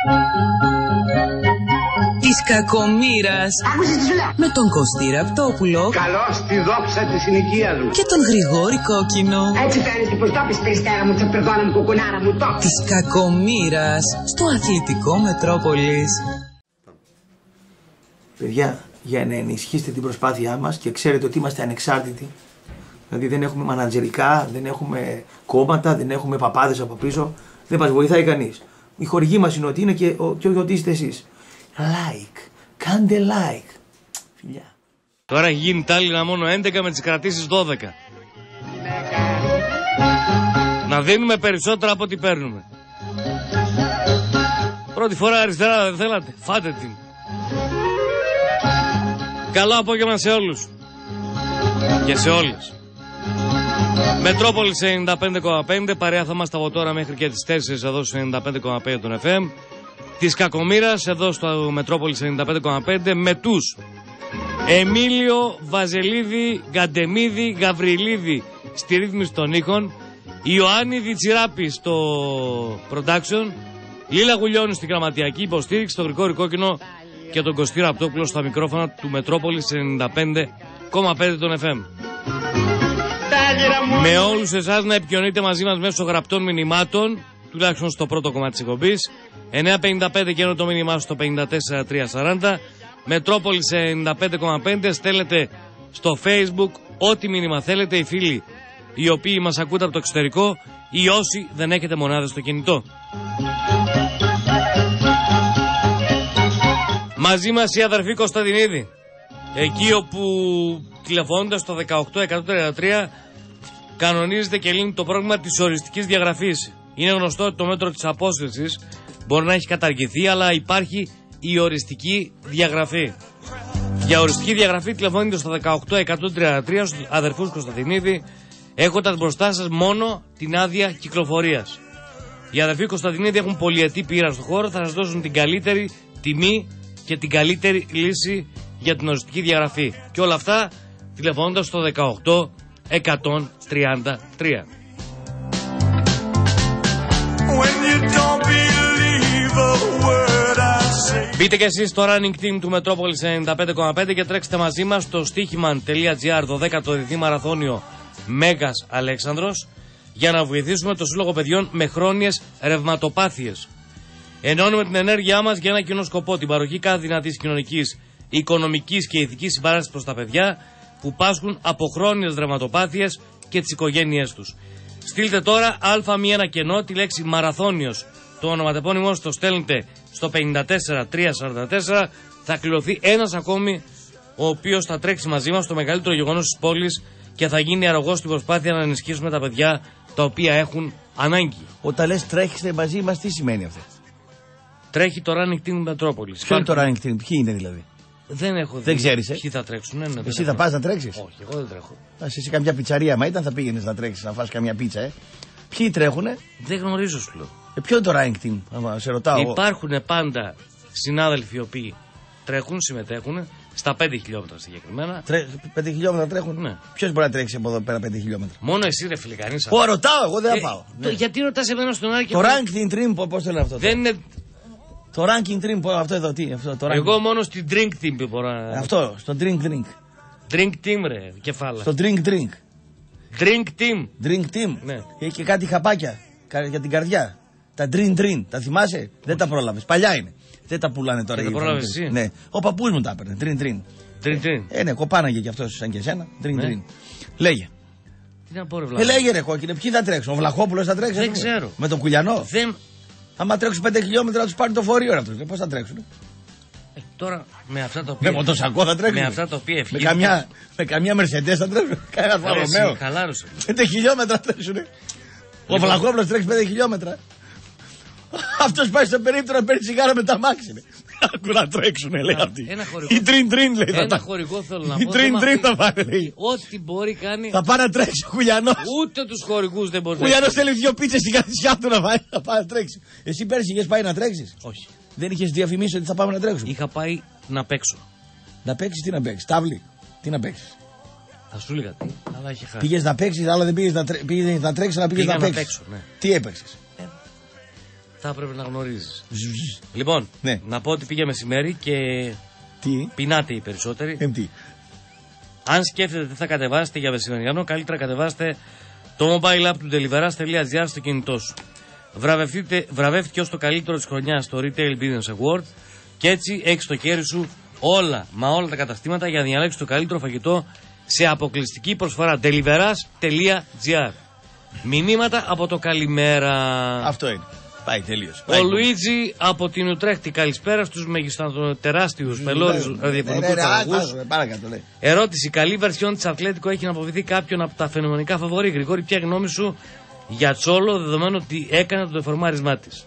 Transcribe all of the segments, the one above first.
Της κακομοίρας. Άκουσες τι σου λέω. Με τον Κωστή Ραπτόπουλο. Καλώς τη δόξα της συνοικίας μου. Και τον Γρηγόρη Κόκκινο. Έτσι φαίνεται πως το πεις περιστέρα μου, τσαπερδόνα μου, κουκουνάρα μου, το. Της κακομοίρας στο αθλητικό Μετρόπολης. Παιδιά, για να ενισχύσετε την προσπάθειά μας και ξέρετε ότι είμαστε ανεξάρτητοι, δηλαδή δεν έχουμε μανατζερικά, δεν έχουμε κόμματα, δεν έχουμε παπάδες από πίσω, δεν μας βοηθάει κανείς. Η χορηγή μας είναι ότι είναι και ότι είστε εσείς. Like, κάντε like. Φιλιά. Τώρα έχει γίνει Τάλινα μόνο 11 με τις κρατήσεις 12. Να δίνουμε περισσότερα από ό,τι παίρνουμε. Πρώτη φορά αριστερά δεν θέλατε, φάτε την. Καλό απόγευμα σε όλους και σε όλες. Μετρόπολης 95,5, παρέα θα είμαστε από τώρα μέχρι και τις 4 εδώ στο 95,5 των FM. Της κακομοίρας εδώ στο Μετρόπολης 95,5 με τους Εμίλιο, Βαζελίδη, Γκαντεμίδη, Γαβριλίδη στη ρύθμιση των ήχων, Ιωάννη Διτσιράπη στο production, Λίλα Γουλιώνη στη γραμματιακή υποστήριξη, τον Γρηγόρη Κόκκινο και τον Κωστή Ραπτόπουλο στα μικρόφωνα του Μετρόπολης 95,5 των FM. Με όλους εσάς να επικοινωνείτε μαζί μας μέσω γραπτών μηνυμάτων, τουλάχιστον στο πρώτο κομμάτι της εκπομπής, 955 και ενώ το μήνυμά στο 54340. Μετρόπολης 95,5. Στέλνετε στο Facebook ό,τι μήνυμα θέλετε, οι φίλοι οι οποίοι μας ακούτε από το εξωτερικό ή όσοι δεν έχετε μονάδες στο κινητό. Μαζί μας η αδερφή Κωνσταντινίδη, εκεί όπου τηλεφωνώντας στο 18133 κανονίζεται και λύνει το πρόβλημα της οριστικής διαγραφής. Είναι γνωστό ότι το μέτρο της απόσυρσης μπορεί να έχει καταργηθεί, αλλά υπάρχει η οριστική διαγραφή. Για οριστική διαγραφή τηλεφωνείτε στο 18133 στους αδερφούς Κωνσταντινίδη, έχοντας μπροστά σας μόνο την άδεια κυκλοφορίας. Οι αδερφοί Κωνσταντινίδη έχουν πολυετή πείρα στο χώρο, θα σας δώσουν την καλύτερη τιμή και την καλύτερη λύση για την οριστική διαγραφή. Και όλα αυτά τηλεφωνώντας στο 18133. Μπείτε και εσείς στο running team του Μετρόπολης 95,5 και τρέξτε μαζί μας στο stichiman.gr, το 10ο διεθνή μαραθώνιο Μέγας Αλέξανδρος, για να βοηθήσουμε το Σύλλογο Παιδιών με χρόνιες ρευματοπάθειες. Ενώνουμε την ενέργειά μας για ένα κοινό σκοπό, την παροχή κάθε δυνατής κοινωνικής, οικονομικής και ηθικής συμπαράστασης προς τα παιδιά που πάσχουν από χρόνιες ρευματοπάθειες και τις οικογένειές τους. Στείλτε τώρα α1 κενό τη λέξη μαραθώνιος. Το ονοματεπώνυμό το στέλνετε στο 54344. Θα κληρωθεί ένας ακόμη, ο οποίος θα τρέξει μαζί μας στο μεγαλύτερο γεγονός της πόλης και θα γίνει αρρωγός στην προσπάθεια να ενισχύσουμε τα παιδιά τα οποία έχουν ανάγκη. Όταν λες τρέχετε μαζί μας, τι σημαίνει αυτό? Τρέχει το running team Μετρόπολης. Ποιο είναι το running team, ποιοι είναι δηλαδή? Δεν έχω δει. Δεν ξέρεις, ποιοι θα τρέξουν. Ναι, εσύ θα πας να τρέξεις? Όχι, εγώ δεν τρέχω. Εσύ καμιά πιτσαρία, μα ήταν θα πήγαινες να τρέξεις, να φας καμιά πίτσα, Ποιοι τρέχουνε? Δεν γνωρίζω, σου λέω. Ποιο είναι το running team, άμα σε ρωτάω. Υπάρχουν πάντα συνάδελφοι οι οποίοι τρέχουν, συμμετέχουν στα 5 χιλιόμετρα συγκεκριμένα. 5 χιλιόμετρα τρέχουν. Ναι. Ποιος μπορεί να τρέξει από εδώ πέρα 5 χιλιόμετρα? Μόνο εσύ, ρε φίλε, κανείς. Ρωτάω, εγώ δεν θα πάω. Ναι. Γιατί ρωτάς εμένα στον Άρη και το ranking team, πώς το λένε αυτό? Δεν είναι. Το ranking team, αυτό εδώ, τι? Αυτό, το εγώ μόνο στην drink team μπορώ να. Αυτό, στο drink. Drink team, ρε, κεφάλα. Στο drink. Drink team. Drink team. Ναι. Έχει και κάτι χαπάκια για την καρδιά. Τα dream. Τα θυμάσαι? Δεν τα πρόλαβες. Παλιά είναι. Δεν τα πουλάνε τώρα. Δεν τα πρόλαβες εσύ? Ναι. Ο παππούς μου τα έπαιρνε. Dream. Ναι, κοπάναγε κι αυτός σαν και εσένα. Dream. Λέγε. Τι να πω, ρε Βλάχο. Λέγε, ρε κόκκινε, ποιοι θα τρέξουν? Ο Βλαχόπουλος θα τρέξει? Δεν ξέρω. Με τον Κουλιανό? Δεν. Άμα τρέξουν 5 χιλιόμετρα να τους πάρει το φορείο αυτούς. Πώς θα τρέξουν? Τώρα με αυτά τα οποία. Με μοτοσακό θα τρέξουν. Με αυτά τα οποία με καμιά Mercedes θα τρέξουν. Κανένα Φαρομαίο. Χαλάρωσε. 5 χιλιόμετρα τρέξουν. Ο Βλαχόπουλος τρέξει 5 χιλιόμετρα. Αυτός πάει στο περίπτωμα να παίρνει τσιγάρα με τα μάξι. Άκου να τρέξουνε, λέει αυτή. Η τρίν, λέει. Ένα χορηγό θέλω να πω. Η τρίν θα πάνε, λέει. Ό,τι μπορεί κάνει. Θα πάει να τρέξει ο Κουλιανός. Ούτε τους χορηγούς δεν μπορεί να τρέξει. Ο Κουλιανός θέλει 2 πίτσες στην καθισιά του να πάει να τρέξει. Εσύ πέρσι είχες πάει να τρέξεις? Όχι. Δεν είχες διαφημίσει ότι θα πάμε να τρέξουμε? Είχα πάει να παίξω. Να παίξεις, τι να παίξεις? Τάβλη. Τι να παίξεις? Θα σου έλεγα τι, αλλά είχε χάσει. Πήγες να παίξεις, αλλά δεν πήγες να τρέξεις, αλλά πήγες να παίξεις. Ναι. Τι έπαιξες? θα έπρεπε να γνωρίζεις. Λοιπόν, Ναι. να πω ότι πήγε μεσημέρι και Τι. πεινάτε οι περισσότεροι. Τι. Αν σκέφτεται τι θα κατεβάσετε για μεσημεριανό, καλύτερα κατεβάστε το mobile app του deliveras.gr στο κινητό σου. Βραβεύτηκε ως το καλύτερο της χρονιάς στο Retail Business Award και έτσι έχεις στο χέρι σου όλα τα καταστήματα για να διαλέξεις το καλύτερο φαγητό σε αποκλειστική προσφορά. deliveras.gr. Μηνύματα από το καλημέρα. Αυτό είναι. Πάει τελείως. Ο Λουίτζι από την Ουτρέχτη. Καλησπέρα στους μεγισταντεράστιους πελώριους ραδιοφωνικούς παραγωγούς. Παρακάτω, λέει. Ερώτηση. Καλή βερσιόν της Ατλέτικο έχει να αποβηθεί κάποιον από τα φαινομενικά φαβορί. Γρηγόρη, ποια γνώμη σου για Τσόλο, δεδομένου ότι έκανε το εφορμάρισμά της?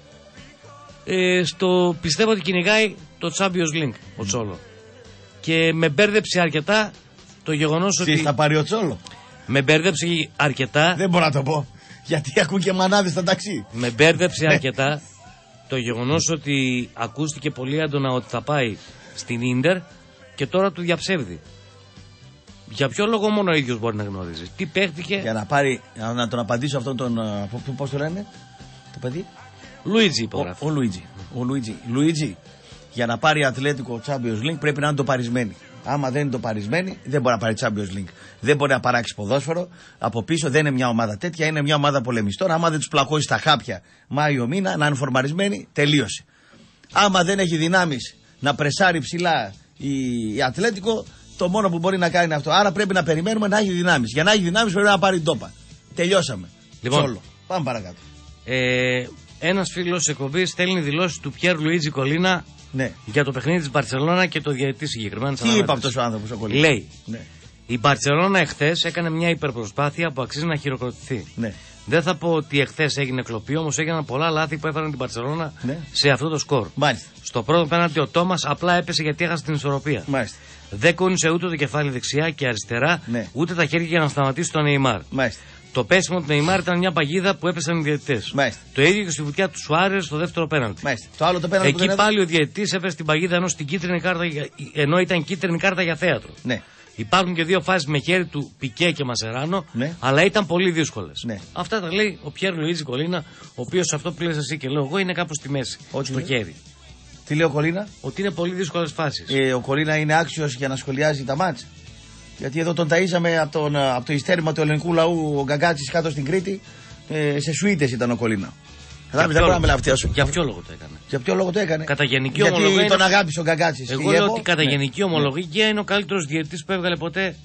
Πιστεύω ότι κυνηγάει το Champions League ο Τσόλο. Και με μπέρδεψε αρκετά το γεγονός ότι. Τι θα πάρει ο Τσόλο? Με μπέρδεψε αρκετά. Δεν μπορώ να το πω. Γιατί ακούν και μανάδες στα ταξί. Με μπέρδεψε αρκετά το γεγονός ότι ακούστηκε πολύ έντονα ότι θα πάει στην Ίντερ και τώρα του διαψεύδει. Για ποιο λόγο μόνο ο ίδιος μπορεί να γνωρίζει? Τι παίχτηκε? Για να πάρει, να τον απαντήσω αυτόν τον. Πώς το λένε το παιδί? Λουίτζι υπογράφει. Ο Λουίτζι, για να πάρει Ατλέτικο Champions League πρέπει να είναι το παρισμένη. Άμα δεν είναι το παρισμένη, δεν μπορεί να πάρει Champions League. Δεν μπορεί να παράξει ποδόσφαιρο. Από πίσω δεν είναι μια ομάδα τέτοια, είναι μια ομάδα πολεμιστών. Άμα δεν του πλακώσει στα χάπια Μάιο μήνα, να είναι φορμαρισμένοι, τελείωσε. Άμα δεν έχει δυνάμεις να πρεσάρει ψηλά η Ατλέτικο, το μόνο που μπορεί να κάνει είναι αυτό. Άρα πρέπει να περιμένουμε να έχει δυνάμεις. Για να έχει δυνάμεις πρέπει να πάρει ντόπα. Τελειώσαμε. Λοιπόν, Τσόλο. Πάμε παρακάτω. Ένας φίλος εκπομπής στέλνει δηλώσεις του Πιέρ Λουίτζι Κολίνα. Ναι. Για το παιχνίδι της Μπαρτσελώνα και το διαιτητή συγκεκριμένα. Τι είπε αυτός ο άνθρωπος ο Κολίνας? Λέει, Ναι. η Μπαρτσελώνα εχθές έκανε μια υπερπροσπάθεια που αξίζει να χειροκροτηθεί. Ναι. Δεν θα πω ότι εχθές έγινε κλοπή, όμως έγιναν πολλά λάθη που έφεραν την Μπαρτσελώνα Ναι. σε αυτό το σκορ. Μάλιστα. Στο πρώτο πέναλτι ο Τόμας απλά έπεσε γιατί έχασε την ισορροπία. Μάλιστα. Δεν κούνησε ούτε το κεφάλι δεξιά και αριστερά, Ναι. ούτε τα χέρια για να σταματήσει τον Νεϊμάρ. Μάλιστα. Το πέσιμο του Νεϊμάρ ήταν μια παγίδα που έπεσαν οι διαιτητές. Μάλιστα. Το ίδιο και στη βουτιά του Σουάρες στο δεύτερο πέναλτι. Μάλιστα. Το άλλο το πέναλτι που Εκεί δεν πάλι ο διαιτητής έπεσε την παγίδα ενώ ήταν κίτρινη κάρτα για θέατρο. Ναι. Υπάρχουν και δύο φάσεις με χέρι του Πικέ και Μασεράνο, Ναι. αλλά ήταν πολύ δύσκολες. Ναι. Αυτά τα λέει ο Πιέρ Λουίτζι Κολίνα, ο οποίος αυτό που λες εσύ και λέω εγώ είναι κάπως στη μέση. Ό,τι στο λέει. χέρι. Τι λέει ο Κολίνα? Ότι είναι πολύ δύσκολες φάσεις. Ο Κολίνα είναι άξιος για να σχολιάζει τα μάτς. Γιατί εδώ τον ταΐζαμε από το ιστέρημα του ελληνικού λαού ο Γκαγκάτσης κάτω στην Κρήτη. Σε σουίτες ήταν ο Κολίνα. Κατάλαβες, δεν μπορώ να με λαυτιάσω. Για ποιο λόγο το έκανε? Για ποιο λόγο το έκανε? Κατά γενική Γιατί ομολογία τον είναι- αγάπησε ο Γκαγκάτσης. Εγώ λέω ότι κατά γενική ομολογία είναι ο καλύτερος διαιτητής που έβγαλε ποτέ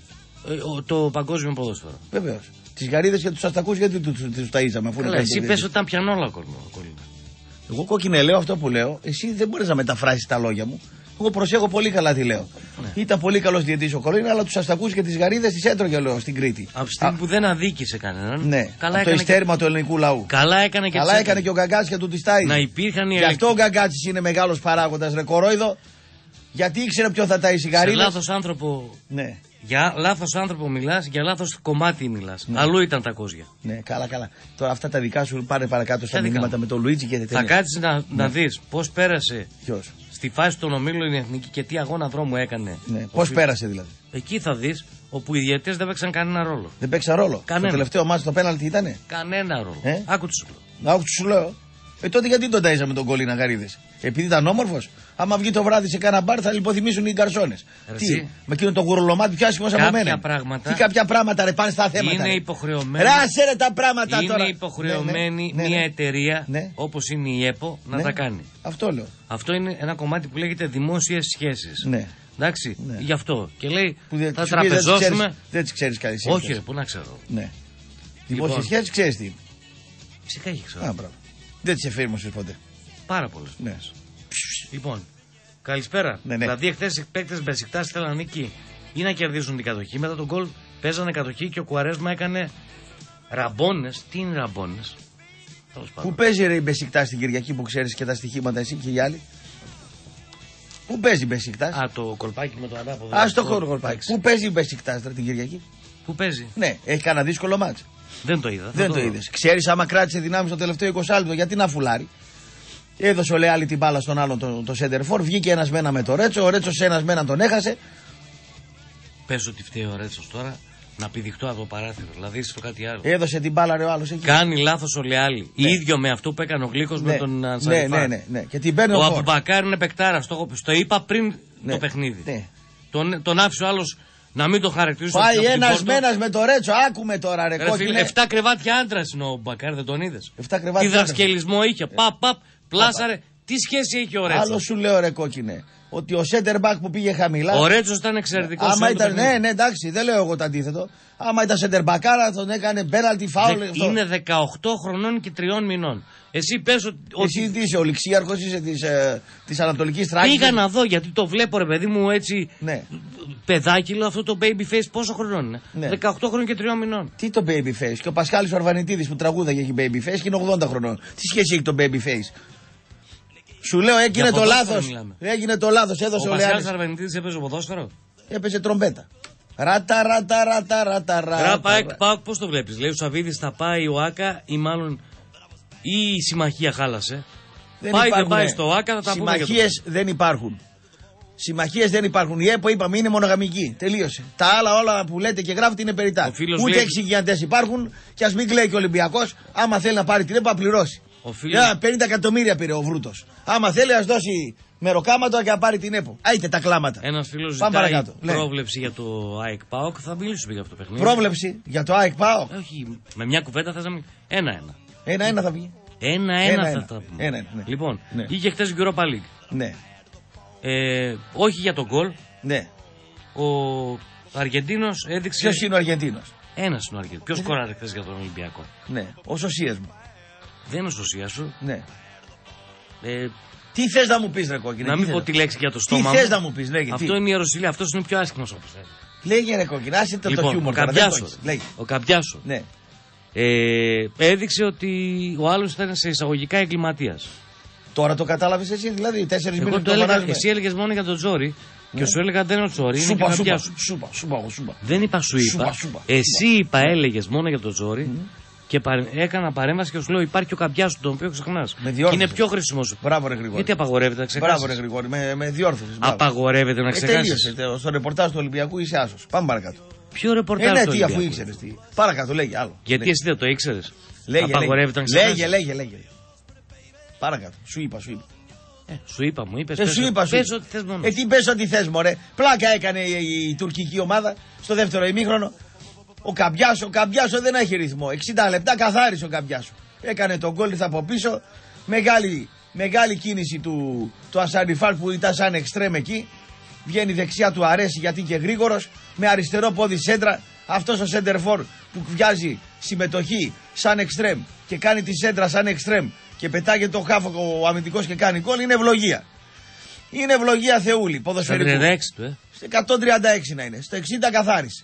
το παγκόσμιο ποδόσφαιρο. Βεβαίως. Τις γαρίδες και τους αστακούς γιατί τους ταΐζαμε αφού είναι Καλά, εσύ καλύτεροι. πες ότι ήταν πιανόλα ο Κολίνα. Εγώ κόκκινε λέω αυτό που λέω. Εσύ δεν μπορείς να μεταφράσεις τα λόγια μου. Εγώ προσέχω πολύ καλά τι λέω. Ναι. Ήταν πολύ καλός διαιτητής ο Κολίνα, αλλά τους αστακούς και τις γαρίδες τις έτρωγε λέω στην Κρήτη. Από τη στιγμή που δεν αδίκησε κανέναν. Ναι, καλά από το έκανε ιστέρημα του ελληνικού λαού. Καλά έκανε και Καλά τις έκανε και ο Γκαγκάτσης και του τη τάιζε. Να υπήρχαν οι Γι' αυτό ο Γκαγκάτσης είναι μεγάλος παράγοντας, ρε κορόιδο. Γιατί ήξερε ποιο θα ταΐσει οι σε γαρίδες. λάθος άνθρωπο. Ναι, Για λάθος άνθρωπο μιλάς, για λάθος κομμάτι μιλάς. Αλλού ήταν τα κόζια. ναι, καλά. Τώρα αυτά τα δικά σου πάρε παρακάτω στα Ποια δικά μηνύματα μου? με τον Λουίτζι και Θα τέτοια. κάτσεις να δεις πώς πέρασε Ποιος? στη φάση των ομίλων η Εθνική και τι αγώνα δρόμου έκανε. Ναι, Ο πώς φίλος. πέρασε δηλαδή. Εκεί θα δεις όπου οι διαιτητές δεν παίξαν κανένα ρόλο. Δεν παίξα ρόλο. Κανένα. Το τελευταίο μάτι το πέναλτι ήτανε. Κανένα ρόλο. Ε? Άκου τι σου λέω. Να όχι, σου λέω. Τότε γιατί τον ταΐζαμε τον Κολίνα γαρίδες? Επειδή ήταν όμορφος. Άμα βγει το βράδυ σε κάνα μπαρ θα λιποθυμήσουν οι γκαρσόνες. Τι, Εσύ. με εκείνο το γουρολομάτι πιο άσχημος από Κάποια μένα. πράγματα- Τι κάποια πράγματα ρε πάνε στα θέματα. Είναι ρε. υποχρεωμένοι. Ράσε ρε τα πράγματα Είναι τώρα. υποχρεωμένη Ναι, ναι, μια ναι. εταιρεία Ναι. όπως είναι η ΕΠΟ να Ναι. τα κάνει. Αυτό λέω. Αυτό είναι ένα κομμάτι που λέγεται δημόσιες σχέσεις. Ναι. Εντάξει, Ναι. γι' αυτό. Και λέει Που θα τις οποίες τραπεζώσουμε. Δεν τις ξέρεις καλή Όχι, ρε, πού να ξέρω. Ναι. Δημόσιες Λοιπόν. σχέσεις ξέρεις τι είναι. Φυσικά έχει Α, ξέρω. μπράβο. Δεν τις εφήρμοσες ποτέ. Πάρα πολλές. Ναι. Λοιπόν, καλησπέρα. Ναι, ναι. Δηλαδή, εχθές οι παίκτες Μπεσικτάς θέλαν νίκη ή να κερδίσουν την κατοχή. Μετά τον γκολ παίζανε κατοχή και ο Κουαρέσμα έκανε ραμπόνες. Τι είναι ραμπόνες? Τέλος πάντων. Πού παίζει ρε η Μπεσικτάς την Κυριακή που ξέρεις και τα στοιχήματα εσύ και οι άλλοι? Πού παίζει η Μπεσικτάς? Α, το κολπάκι με το ανάποδο. Α το χωροπάκι. Πού παίζει η Μπεσικτάς την Κυριακή? Πού παίζει? Ναι, έχει κανένα δύσκολο μάτς. Δεν το είδα. θα Δεν το δω. είδες. Ξέρεις άμα κράτησε δυνάμεις στο τελευταίο 20 λεπτό, γιατί να φουλάρει. Έδωσε ο Λεάλη την μπάλα στον άλλον το Σέντερφορ, βγήκε ένας με ένα με το Ρέτσο, ο Ρέτσο σε ένας με έναν τον έχασε. Πες ότι φταίει ο Ρέτσος τώρα Να πηδηχτώ από το παράθυρο. Δηλαδή στο κάτι άλλο. Έδωσε την μπάλα ρε ο άλλος εκεί. Κάνει λάθος ο Λεάλη. Ναι. Ίδιο με αυτό που έκανε ο Γλίκος με τον Ανσαριφάρ. Ναι. Και την παίρνει Ο ο Αμπουμπακάρ είναι παικτάρας. Το είπα πριν Ναι. το παιχνίδι. Ναι. Τον άφησε ο άλλος να μην το χαρακτηρίσει. Πάει ένας μένας με το Ρέτσο. Άκουμε τώρα ρε κόκκινε. 7 κρεβάτια άντρας είναι ο Μπακάρ, δεν τον είδες? 7 κρεβάτια Τι άντρας. δρασκελισμό είχε. Παπ, πλάσαρε. Τι σχέση είχε ο Ρέτσος? Άλλο σου λέω ρε κόκκινε. Ότι ο center back που πήγε χαμηλά. Ο Ρέτσος ήταν εξαιρετικός. Άμα ήταν, ναι, εντάξει, δεν λέω εγώ το αντίθετο. Άμα ήταν center back, τον έκανε penalty foul. Είναι 18 χρονών και 3 μηνών. Εσύ πες ότι. Εσύ τι είσαι, ο ληξίαρχος είσαι της Ανατολικής Θράκης. Πήγα να δω γιατί το βλέπω ρε παιδί μου έτσι. Ναι. Παιδάκιλο αυτό το baby face πόσο χρονών είναι? Ναι. 18 χρόνων και 3 μηνών. Τι το baby face? Και ο Πασχάλης ο Αρβανιτίδης που τραγούδαγε έχει baby face και είναι 80 χρονών. Τι σχέση έχει το baby face? Σου λέω έγινε το λάθος. Έγινε το λάθος, έδωσε ο Λεάνης. Ο Πασχάλης Αρβανιτίδης έπαιζε ποδόσφαιρο. Έπαιζε τρομπέτα. Ρατα. Ράπα εκ ΠΑΟΚ, πώς το βλέπεις? Λέει ο Σαββίδης θα πάει ο Άκα ή μάλλον η συμμαχία χάλασε. Δεν πάει στο Άκα, θα τα πούμε. Συμμαχίες δεν υπάρχουν. Συμμαχίες δεν υπάρχουν. Η ΕΠΟ είπαμε είναι μονογαμική. Τελείωσε. Τα άλλα όλα που λέτε και γράφετε είναι περιττά. Ούτε λέει... εξηγιαντές υπάρχουν και ας μην κλαίει και ο Ολυμπιακός. Άμα θέλει να πάρει την ΕΠΟ, να πληρώσει. 50 εκατομμύρια πήρε ο Βρούτος. Άμα θέλει, ας δώσει μεροκάματο και να πάρει την ΕΠΟ. Άιτε τα κλάματα. Ένας φίλος ζητάει πρόβλεψη για το ΑΕΚ ΠΑΟΚ. Θα μιλήσουμε για αυτό το παιχνίδι. Πρόβλεψη για το ΑΕΚ ΠΑΟΚ. Όχι, με μια κουβέντα θες να μην. 1-1. 1-1 θα βγει. 1-1 θα τα πούμε. Ναι. Λοιπόν, ναι. είχε χτες Europa League. Ναι. Όχι για τον γκολ. Ναι. Ο Αργεντίνος έδειξε. Ποιος είναι ο Αργεντίνος? Ένας είναι ο Αργεντίνος. Ποιος σκόραρε χθες για τον Ολυμπιακό? Ναι. Ο Σωσίας μου. Δεν είναι ο Σωσίας σου. Ναι. Τι θες να μου πεις ρε κόκκινε? Να μην πω τη λέξη για το στόμα. Τι θες να μου πεις, λέγε. Αυτό είναι η Ιεροσυλία. Αυτός είναι πιο άσχημος όπως θέλει. Λέγε ρε κόκκινε, άσε το χιούμορ. Ο Καπιάσο. Ναι. Έδειξε ότι ο άλλος ήταν σε εισαγωγικά εγκληματίας. Τώρα το κατάλαβες εσύ, δηλαδή 4 μήνες το έλεγα. Εσύ έλεγες μόνο για τον Τζόρι. Και σου έλεγα δεν είναι ο Τζόρι. Σούπα. Δεν είπα σου είπα. Εσύ είπα έλεγες μόνο για τον Τζόρι. Και έκανα παρέμβαση και σου λέω υπάρχει ο Καπιάσου, τον οποίο ξεχνάς. Είναι πιο χρήσιμο. Μπράβο, ρε Γρηγόρη. Γιατί απαγορεύεται να ξεχάσεις? Μπράβο, ρε Γρηγόρη, με διόρθωση. Απαγορεύεται να ξεχάσεις. Τελείωσε. Στο ρεπορτάζ του Ολυμπιακού είσαι άσος. Πάμε παρακάτω. Ποιο ρεπορτάζ του Ολυμπιακού? αφού ήξερες τι. Παρακάτω, λέγε άλλο. Γιατί εσύ δεν το ήξερες? Απαγορεύεται να ξεχάσεις. Λέγε. Παρακάτω. Σου είπα. Σου είπα, μου είπες. Πες ό,τι θες μόνο. Τι πες ό,τι θες, μωρέ. Πλάκα έκανε η τουρκική ομάδα στο δεύτερο ημίχρονο. Ο Καμπιάσο δεν έχει ρυθμό. 60 λεπτά καθάρισε ο Καμπιάσο. Έκανε τον γκολ, ήρθε από πίσω. Μεγάλη κίνηση του Ανσαριφάρ που ήταν σαν εξτρέμ εκεί. Βγαίνει δεξιά, του αρέσει γιατί είναι και γρήγορος. Με αριστερό πόδι σέντρα. Αυτός ο σέντερφορ που βιάζει συμμετοχή σαν εξτρέμ και κάνει τη σέντρα σαν εξτρέμ και πετάγεται το χάφο ο αμυντικός και κάνει γκολ, είναι ευλογία. Είναι ευλογία Θεούλη, ποδοσφαιρικού. Στο 136 να είναι. Στο 60 καθάρισε.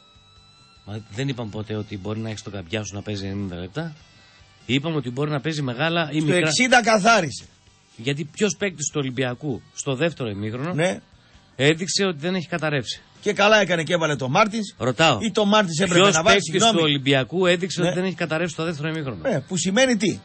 Μα δεν είπαμε ποτέ ότι μπορεί να έχει τον Καμπιάσου να παίζει 90 λεπτά. Είπαμε ότι μπορεί να παίζει μεγάλα ή μικρά. Στο 60 καθάρισε. Γιατί ποιος παίκτης του Ολυμπιακού στο δεύτερο ημίχρονο έδειξε ότι δεν έχει καταρρεύσει. Και καλά έκανε και έβαλε το Μάρτινς. Ρωτάω. Ή το Μάρτινς έπρεπε να βάλει. Ποιος παίκτης του Ολυμπιακού έδειξε ότι δεν έχει καταρρεύσει στο δεύτερο ημίχρονο? Που σημαίνει τι?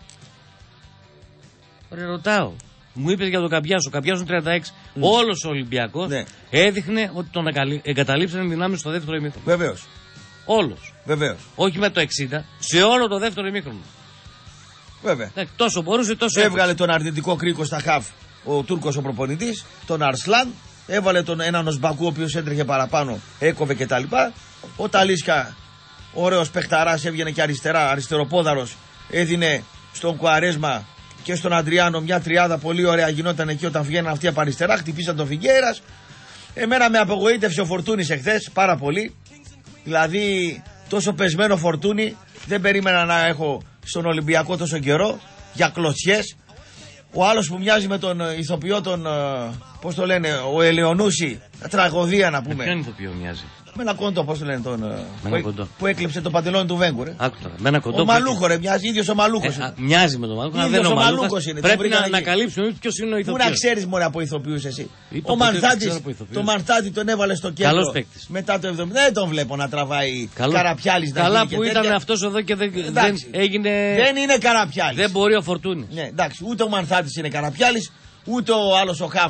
Ρωτάω. Μου είπες για τον Καμπιάσο. Ο Καμπιάσο 36. Όλος ο Ολυμπιακός έδειχνε ότι τον εγκαταλείψαν δυνάμεις στο δεύτερο ημίχρονο. Βεβαίως. Όλος. Βεβαίως. Όχι με το 60, σε όλο το δεύτερο ημίχρονο. Βέβαια. Τόσο μπορούσε, τόσο έβγαλε τον αρνητικό κρίκο στα χαφ ο Τούρκος ο προπονητής, τον Αρσλάν. Έβαλε τον έναν Οσμπακού ο οποίος έτρεχε παραπάνω, έκοβε κτλ. Ο Ταλίσκα, ωραίος παιχταράς, έβγαινε και αριστερά, αριστεροπόδαρος. Έδινε στον Κουαρέσμα και στον Αντριάνο μια τριάδα πολύ ωραία. Γινόταν εκεί όταν βγαίναν αυτοί από αριστερά, χτυπήσαν τον Φιγκέρας. Εμένα με απογοήτευσε ο Φορτούνης εχθές πάρα πολύ. Δηλαδή τόσο πεσμένο Φορτούνη δεν περίμενα να έχω στον Ολυμπιακό τόσο καιρό για κλωτσιές. Ο άλλος που μοιάζει με τον ηθοποιό τον, πώς το λένε, ο Ελεονούση, τραγωδία να πούμε. Με ποιον ηθοποιό μοιάζει? Με ένα κοντό, πώς το λένε τον, που έκλεψε το παντελόνι του Βέγκου, ρε. Με ένα κοντό. Ο Μαλούχο, ρε, μοιάζει, ίδιος ο Μαλούχος. Μοιάζει με τον Μαλούχο, αλλά δεν είναι ο Μαλούχος. Πρέπει να ανακαλύψουμε ποιος είναι ο ηθοποιός. Πού να ξέρεις μόνο από ηθοποιούς εσύ. Ο Μανθάτης, το Μανθάτη τον έβαλε στο κέντρο. Καλός παίκτης. Μετά το 70, δεν τον βλέπω να τραβάει Καραπιάλης. Καλά που ήταν αυτός εδώ και δεν έγινε. Δεν είναι Καραπιάλης. Δεν μπορεί ο Φορτούνης. Ναι, εντάξει, ούτε ο Μανθάτης είναι Καραπιάλης, ούτε ο άλλος ο Χαφ,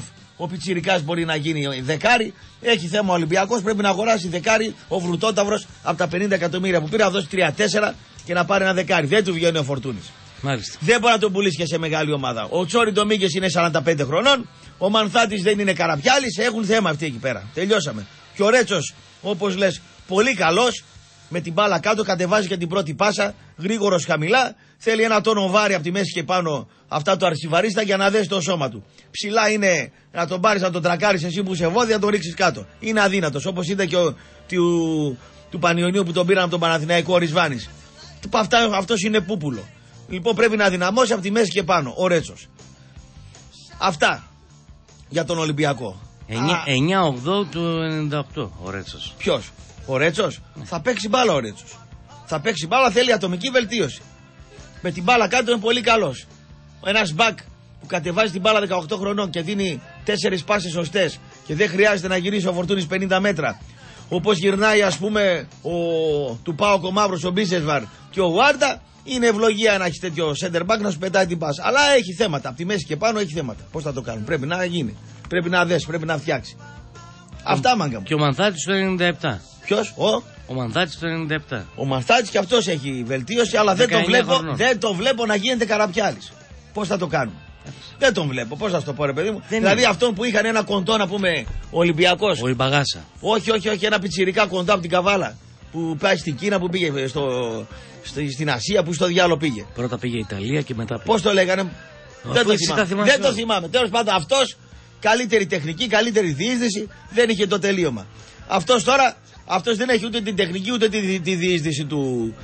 Ο πιτσιρικάς μπορεί να γίνει δεκάρι. Έχει θέμα ο Ολυμπιακός. Πρέπει να αγοράσει δεκάρι ο Βρουτόταυρος από τα 50 εκατομμύρια που πήρε, να δώσει 3-4 και να πάρει ένα δεκάρι. Δεν του βγαίνει ο Φορτούνης. Μάλιστα. Δεν μπορεί να τον πουλήσει και σε μεγάλη ομάδα. Ο Τσόρι Ντομίγκες είναι 45 χρονών. Ο Μανθάτης δεν είναι Καραπιάλης. Έχουν θέμα αυτοί εκεί πέρα. Τελειώσαμε. Και ο Ρέτσος, όπως λες, πολύ καλός. Με την μπάλα κάτω, κατεβάζει και την πρώτη πάσα. Γρήγορος χαμηλά. Θέλει ένα τόνο βάρη από τη μέση και πάνω. Αυτά το αρσιβαρίστα για να δέσει το σώμα του. Ψηλά είναι να τον πάρεις, να τον τρακάρεις εσύ που είσαι βόδια, να τον ρίξεις κάτω. Είναι αδύνατος. Όπως είδε και του Πανιωνίου που τον πήραν από τον Παναθηναϊκό, ο Ρισβάνης. Αυτός είναι πούπουλο. Λοιπόν, πρέπει να δυναμώσει από τη μέση και πάνω ο Ρέτσος. Αυτά για τον Ολυμπιακό. 9-8 του 98 ο Ρέτσος. Ποιος? Ο Ρέτσος? Θα παίξει μπάλα ο Ρέτσος. Θα παίξει μπάλα, θέλει ατομική βελτίωση. Με την μπάλα κάτω είναι πολύ καλός. Ένας μπακ που κατεβάζει την μπάλα 18 χρονών και δίνει 4 πάσες σωστές και δεν χρειάζεται να γυρίσει ο Φορτούνης 50 μέτρα. Όπως γυρνάει, ας πούμε, του ΠΑΟΚ ο Μαύρος, ο Μπίσεσβαρ και ο Γουάρντα. Είναι ευλογία να έχει τέτοιο center back να σου πετάει την πάσα. Αλλά έχει θέματα. Από τη μέση και πάνω έχει θέματα. Πώς θα το κάνουν? Πρέπει να γίνει. Πρέπει να δέσει, πρέπει να φτιάξει. Αυτά, μάγκα μου. Και ο Μανθάτης το 97. Ποιος? Ο Μανθάτης το 97. Ο Μανθάτης και αυτός έχει βελτίωση, αλλά δεν το βλέπω να γίνεται Καραπιάλης. Πώς θα το κάνουμε? Δεν τον βλέπω. Πώς θα σου το πω, ρε παιδί μου? Δηλαδή αυτόν που είχαν ένα κοντό, να πούμε, Ολυμπιακός. Ο Ιμπαγάσα. Όχι, ένα πιτσιρικά κοντό από την Καβάλα. Που πάει στην Κίνα, που πήγε στην Ασία, που στο διάλογο πήγε. Πρώτα πήγε η Ιταλία και μετά πήγε. Πώς το λέγανε? Δεν το θυμάμαι. Τέλος πάντων, αυτός καλύτερη τεχνική, καλύτερη διείσδυση, δεν είχε το τελείωμα. Αυτός δεν έχει ούτε την τεχνική ούτε τη διείσδυση του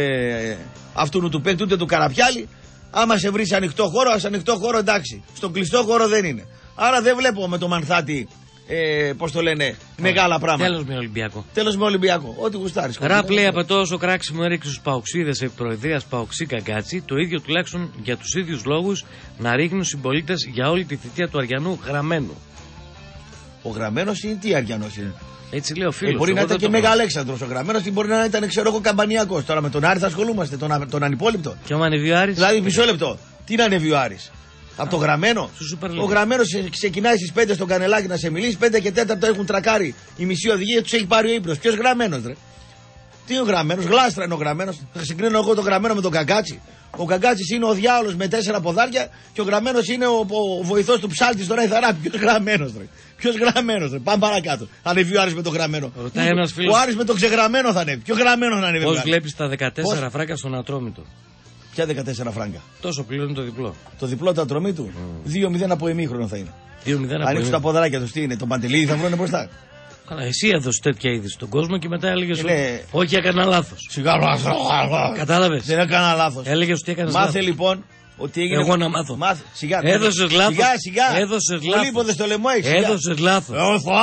αυτού του παίκτη, ούτε του Καραπιάλη. Άμα σε βρει σε ανοιχτό χώρο, εντάξει. Στον κλειστό χώρο δεν είναι. Άρα δεν βλέπω με το Μανθάτη, πώς το λένε, μεγάλα πράγματα. Τέλος με Ολυμπιακό. Ό,τι γουστάρεις. Ραπ λέει: απαιτώ όσο κράξιμο έριξε στους παοξίδες επί προεδρίας Παοξή Καγκάτσι, το ίδιο τουλάχιστον για τους ίδιους λόγους να ρίχνουν συμπολίτες για όλη τη θητεία του Αριανού Γραμμένου. Ο Γραμμένος είναι τι Αριανός είναι? Έτσι λέει ο φίλος. Μπορεί να ήταν και Μεγαλέξανδρος ο Γραμμένος, ή μπορεί να ήταν, ξέρω εγώ, Καμπανιακός. Τώρα με τον Άρη θα ασχολούμαστε, τον ανυπόλοιπτο. Και άμα ανεβεί ο Άρης. Δηλαδή, μισό λεπτό. Τι να ανεβεί ο Άρης? Από το Γραμμένο. Ο Γραμμένος ξεκινάει στις 5 στον Κανελάκι να σε μιλήσει. 5 και 4 έχουν τρακάρει η μισή οδηγία, τους έχει πάρει ο ύπνος. Ποιος Γραμμένος, ρε? Τι είναι ο Γραμμένος? Γλάστρα είναι ο Γραμμένος. Θα συγκρίνω εγώ τον Γραμμένο με τον Καγκάτσι. Ο Καγκάτσης είναι ο διάολος με 4 ποδάρια και ο Γραμμένος είναι ο βοηθός του ψάλτη στον Αϊθαράπη. Ποιος Γραμμένος, ρε? Ποιος Γραμμένος, ρε? Πάμε παρακάτω. Ανεβεί ο Άρης με το Γραμμένο. Ο Άρης με το ξεγραμμένο θα ανέβει. Ποιο Γραμμένο θα ανέβει? Πώς βλέπεις τα 14 φράγκα στον Ατρόμητο? Ποια 14 φράγκα? Τόσο πληρώνει το διπλό. Το διπλό του Ατρομήτου. 2-0 από ημίχρονο θα είναι. 2-0 ανοίξουν τα ποδαράκια του, τι είναι? Το Παντελίδη θα βρουν μπροστά. Καλά, εσύ έδωσε τέτοια είδηση στον κόσμο και μετά έλεγε ότι. Όχι, έκανα λάθος. Σιγά, κατάλαβες. Δεν έκανα λάθος. Έλεγε ότι έκανα λάθος. Μάθε λοιπόν ότι έγινε. Εγώ να μάθω. Σιγά. Έδωσες λάθος. Σιγά. Έδωσες λάθος. Πολύποδες στο λαιμό έχεις. Έδωσες λάθος.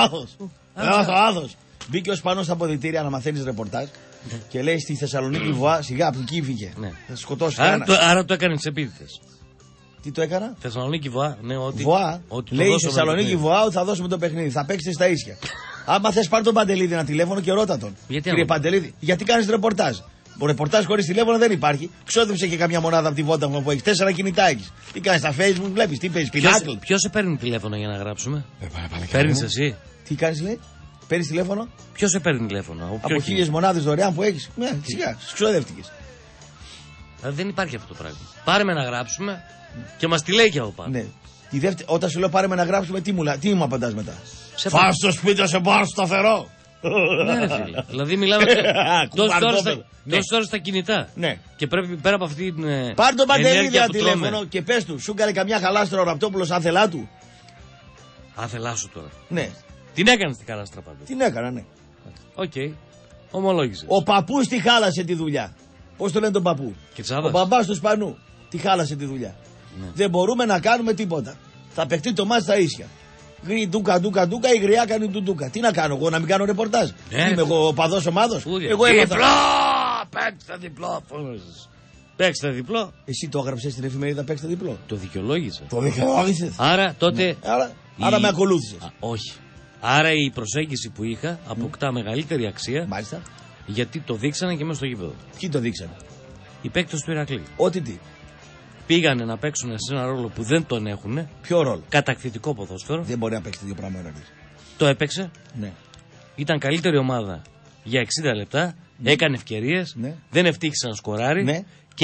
Λάθος. Μπήκε ο Σπανός στα αποδυτήρια να μαθαίνεις ρεπορτάζ και λέει στη Θεσσαλονίκη Βοά, σιγά από εκεί φύγε. Θα σκοτώσει. Άρα το έκανε επίτηδες. Τι το έκανα? Θεσσαλονίκη Βοά. Ναι, Βοά. Λέει η Θεσσαλονίκη Βοά ότι θα δώσουμε το παιχνίδι. Θα παίξετε στα ίσια. Άμα θες πάρ' τον Παντελίδη ένα τηλέφωνο και ρώτα τον. Κύριε Παντελίδη, γιατί κάνεις ρεπορτάζ? Ο ρεπορτάζ χωρίς τηλέφωνο δεν υπάρχει. Ξόδεψε και καμιά μονάδα από τη Vodafone που έχει. 4 κινητά έχεις. Τι κάνεις στα Facebook, βλέπεις, τι παίζεις, πινάκλ. Ποιος σε παίρνει τηλέφωνο για να γράψουμε? Παίρνεις εσύ? Τι κάνεις, λέει? Παίρνεις τηλέφωνο? Ποιος σε παίρνει τηλέφωνο? Από 1000 μονάδες δωρεάν που έχεις. Ναι, σιγά, ξοδεύτηκες. Δεν υπάρχει αυτό το πράγμα. Πάρε με να γράψουμε και μας τη λέει και από πάνω. Ναι. Όταν σου λέω πάρε με να γράψουμε, τι μου απαντάς μετά? Φας στο σπίτι, σε πάρω σταθερό. Ναι, ρε φίλε. Δηλαδή μιλάμε τόσες ώρες στα κινητά. Ναι. Και πρέπει πέρα από αυτή την. Πάρ' τον Παντελίδη ένα τηλέφωνο και πες του, σου έκανε καμιά χαλάστρα ο Ραπτόπουλος άθελά του. Άθελά σου τώρα? Ναι. Την έκανες την χαλάστρα πάντως? Την έκανα, ναι. Οκ. Ομολόγησες. Ο παππούς τη χάλασε τη δουλειά. Πώς το λένε τον παππού? Ο μπαμπάς του Σπανού τη χάλασε τη δουλειά. Ναι. Δεν μπορούμε να κάνουμε τίποτα. Θα παιχτεί το μάτς στα ίσια. Ντούκα, η γριά κάνει του ντούκα. Τι να κάνω εγώ, να μην κάνω ρεπορτάζ? Είμαι εγώ ο παδός ομάδος? Εγώ έμαθα. Παίξτε διπλό. Παίξτε διπλό. Εσύ το έγραψες στην εφημερίδα, παίξτε διπλό? Το δικαιολόγησε. Το δικαιολόγησες. Άρα τότε. Άρα με ακολούθησες. Όχι. Άρα η προσέγγιση που είχα αποκτά μεγαλύτερη αξία. Μάλιστα. Γιατί το δείξανε και μέσα στο γήπεδο. Ποιοι το δείξανε? Οι παίκτες του Ηρακλή. Ό,τι τι. πήγανε να παίξουν σε ένα ρόλο που δεν τον έχουν. Ποιο ρόλο? Κατακτητικό ποδόσφαιρο. Δεν μπορεί να παίξει δύο πράγματα. Το έπαιξε. Ναι. Ήταν καλύτερη ομάδα για 60 λεπτά. Ναι. Έκανε ευκαιρίες. Ναι. Δεν ευτύχησε να σκοράρει. Ναι. Και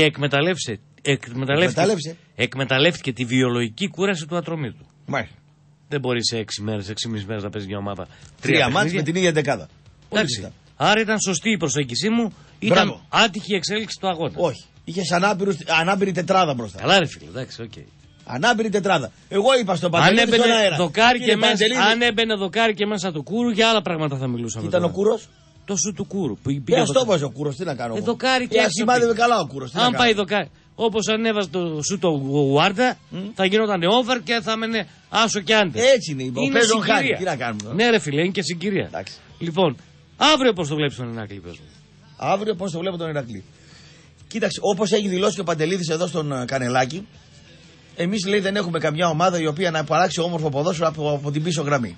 εκμεταλλεύτηκε τη βιολογική κούραση του ατρωμίτου. Μάλιστα. Δεν μπορεί σε 6 μέρες, 6,5 μέρες να παίζει μια ομάδα. 3 μάτς με την ίδια δεκάδα. Εντάξει. Άρα ήταν σωστή η προσέγγιση μου. Ήταν άτυχη η εξέλιξη του αγώνα. Όχι. Είχε ανάπηρη τετράδα μπροστά. Καλά, ρε φίλε, εντάξει, οκ. Ανάπηρη τετράδα. Εγώ είπα στον Παντελίδη στον αέρα. Αν έμπαινε δοκάρι και μέσα του Κούρου, για άλλα πράγματα θα μιλούσαμε. Ήταν ο Κούρος. Το σου του Κούρου. Πες το βάζει ο Κούρος, τι να κάνω. Δοκάρι και σημάδευε καλά ο Κούρος. Αν πάει δοκάρι. Όπως ανέβαζε το σου το Γουάρντα, θα γινόταν over και θα έμενε άσο και άντε. Έτσι είναι. Ο παίζον χάρη. Τι να κάνουμε. Ναι, ρε φίλε, είναι και συγκυρία. Εντάξει. Λοιπόν, αύριο πώς το βλέπεις τον Ηρακλή, πες μου. Αύριο πώς το βλέπω τον Ηρακλή. Κοίταξε, όπως έχει δηλώσει και ο Παντελίδης εδώ στον Κανελάκη, εμείς λέει δεν έχουμε καμιά ομάδα η οποία να παράξει όμορφο ποδόσφαιρο από την πίσω γραμμή.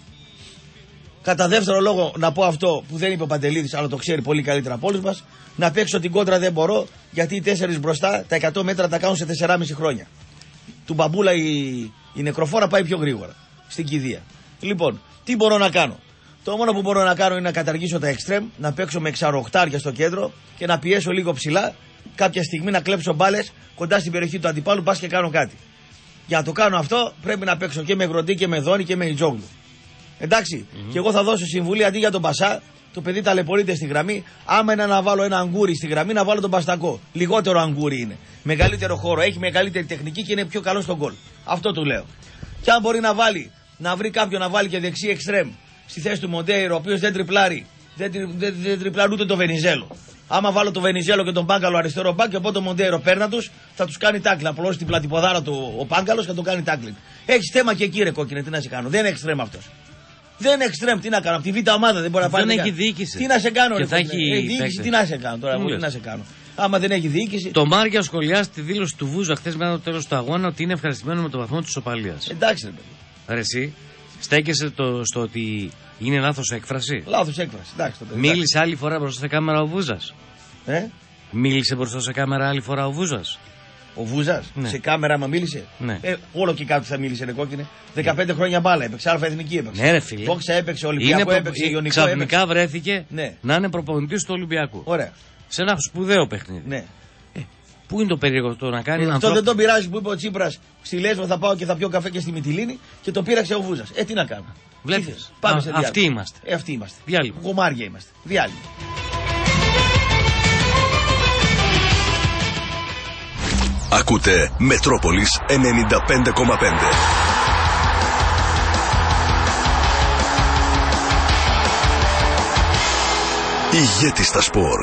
Κατά δεύτερο λόγο, να πω αυτό που δεν είπε ο Παντελίδης, αλλά το ξέρει πολύ καλύτερα από όλους μας, να παίξω την κόντρα δεν μπορώ, γιατί οι 4 μπροστά, τα 100 μέτρα τα κάνουν σε 4,5 χρόνια. Του μπαμπούλα η νεκροφόρα πάει πιο γρήγορα στην κηδεία. Λοιπόν, τι μπορώ να κάνω. Το μόνο που μπορώ να κάνω είναι να καταργήσω τα εξτρέμ, να παίξω με εξαροχτάρια στο κέντρο και να πιέσω λίγο ψηλά, κάποια στιγμή να κλέψω μπάλες κοντά στην περιοχή του αντιπάλου, πας και κάνω κάτι. Για να το κάνω αυτό πρέπει να παίξω και με Γροντή και με Δόνη και με Ιτζόγλου. Εντάξει, και εγώ θα δώσω συμβουλή αντί για τον Πασά, το παιδί ταλαιπωρείται στη γραμμή. Άμα είναι να βάλω ένα αγκούρι στη γραμμή, να βάλω τον Παστακό. Λιγότερο αγκούρι είναι. Μεγαλύτερο χώρο, έχει μεγαλύτερη τεχνική και είναι πιο καλό στον γκολ. Αυτό του λέω. Και αν μπορεί να βρει κάποιον να βάλει και δεξί εξτρέμ στη θέση του Μοντέιρο, ο οποίος δεν τριπλάρει, δεν τριπλάρει ούτε το Βενιζέλο. Άμα βάλω το Βενιζέλο και τον Πάγκαλο αριστερό μπακ, και οπότε ο Μοντέιρο παίρνα τους, θα τους κάνει τάκλιν. Απλώσει την πλατυποδάρα του ο Πάγκαλος και θα τον κάνει τάκλιν. Έχει θέμα και εκεί, ρε κόκκινε, τι να σε κάνω. Δεν είναι εξτρέμ αυτός. Δεν είναι εξτρέμ, τι να κάνω. Από τη β' ομάδα δεν μπορεί να πάρει. Δεν έχει διοίκηση. Τι να σε κάνω, ρε διοίκηση, τι να σε κάνω τώρα, τι να σε κάνω. Άμα δεν έχει διοίκηση. Το Μάρια σχολιάζει τη δήλωση του Βούζα χθες μετά το τέλος του αγώνα ότι είναι ευχαριστημένο με το βαθμό της ισοπαλίας. Εντάξει, ρε παιδί. Ρε εσύ, στέκεσαι στο ότι είναι λάθος έκφραση. Λάθος έκφραση, εντάξει το παιδί. Μίλησε άλλη φορά μπροστά σε κάμερα ο Βούζας. Μίλησε μπροστά σε κάμερα άλλη φορά ο Βούζας. Ο Βούζας, ναι. Σε κάμερα, άμα μίλησε. Ναι. Όλο και κάτι θα μίλησε, ρε κόκκινε. 15 χρόνια μπάλα έπαιξε, αλφα εθνική έπαιξε. Ναι, ρε φίλε. Τόξα έπαιξε, Ολυμπιακό έπαιξε, Ιωνικό ξαφνικά έπαιξε. βρέθηκε να είναι προπονητής του Ολυμπιακού. Ωραία. Σε ένα σπουδαίο παιχνίδι. Ναι. Πού είναι το περίεργο το να κάνει αυτό δεν τον πειράζει που είπε ο Τσίπρας. Στη Λέσβο θα πάω και θα πιω καφέ και στη Μυτιλίνη και το πείραξε ο Βούζας. Τι να κάνω. Βλέπεις. Πάμε σε αυτοί είμαστε. Αυτοί είμαστε. Διάλειμμα. Κομμάρια είμαστε. Διάλειμμα. Ακούτε Μετρόπολης 95,5. Ηγέτης στα σπορ.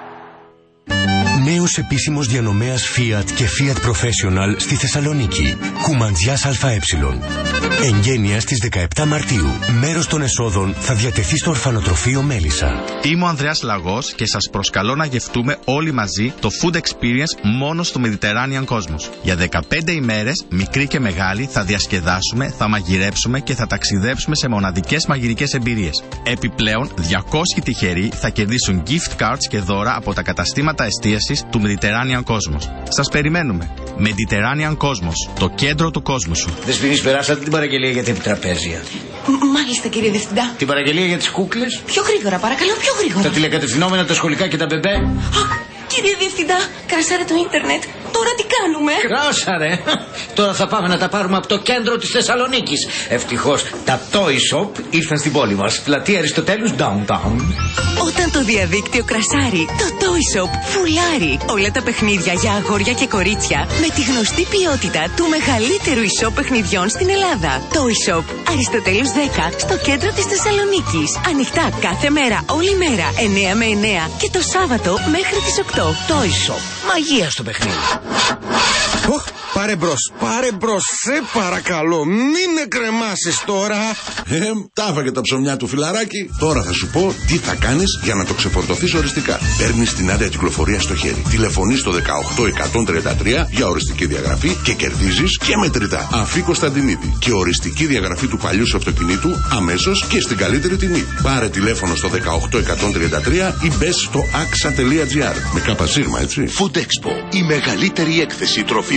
Νέος επίσημος διανομέας Fiat και Fiat Professional στη Θεσσαλονίκη. Κουμαντζιάς ΑΕ. Εγγένεια στις 17 Μαρτίου. Μέρος των εσόδων θα διατεθεί στο ορφανοτροφείο Μέλισσα. Είμαι ο Ανδρέας Λαγός και σας προσκαλώ να γευτούμε όλοι μαζί το Food Experience μόνο στο Mediterranean Cosmos. Για 15 ημέρες, μικροί και μεγάλοι, θα διασκεδάσουμε, θα μαγειρέψουμε και θα ταξιδέψουμε σε μοναδικές μαγειρικές εμπειρίες. Επιπλέον, 200 τυχεροί θα κερδίσουν gift cards και δώρα από τα καταστήματα εστίασης του Mediterranean Cosmos. Σας περιμένουμε. Mediterranean Cosmos, το κέντρο του κόσμου σου. Δεσποινής, περάσατε την παραγγελία για τα επιτραπέζια. Μάλιστα, κύριε Διευθυντά. Την παραγγελία για τις κούκλες. Πιο γρήγορα, παρακαλώ, πιο γρήγορα. Τα τηλεκατευθυνόμενα, τα σχολικά και τα μπεμπέ. Κύριε Διευθυντά, κρασάρε το ίντερνετ. Τώρα τι κάνουμε? Κράσαρε. Τώρα θα πάμε να τα πάρουμε από το κέντρο της Θεσσαλονίκης. Ευτυχώς τα Toy Shop ήρθαν στην πόλη μας. Πλατεία Αριστοτέλους, downtown. Όταν το διαδίκτυο κρασάρει, το Toy Shop φουλάρει. Όλα τα παιχνίδια για αγόρια και κορίτσια με τη γνωστή ποιότητα του μεγαλύτερου e-shop παιχνιδιών στην Ελλάδα. Toy Shop Αριστοτέλους 10 στο κέντρο της Θεσσαλονίκης. Ανοιχτά κάθε μέρα, όλη μέρα, 9 με 9 και το Σάββατο μέχρι τις 8. Toy Shop. Μαγεία στο παιχνίδι. Πάρε μπρος, σε παρακαλώ, μην εκκρεμάσεις τώρα. Τα έφαγε τα ψωμιά του φιλαράκι. Τώρα θα σου πω τι θα κάνεις για να το ξεφορτωθείς οριστικά. Παίρνεις την άδεια κυκλοφορία στο χέρι. Τηλεφωνείς στο 18133 για οριστική διαγραφή και κερδίζεις και μετρητά. Αφή Κωνσταντινίδη και οριστική διαγραφή του παλιού σου αυτοκινήτου αμέσως και στην καλύτερη τιμή. Πάρε τηλέφωνο στο 18133 ή μπες στο axa.gr. Με κάπα σίγμα, έτσι. Food Expo, η μεγαλύτερη έκθεση τροφίμων και ποτών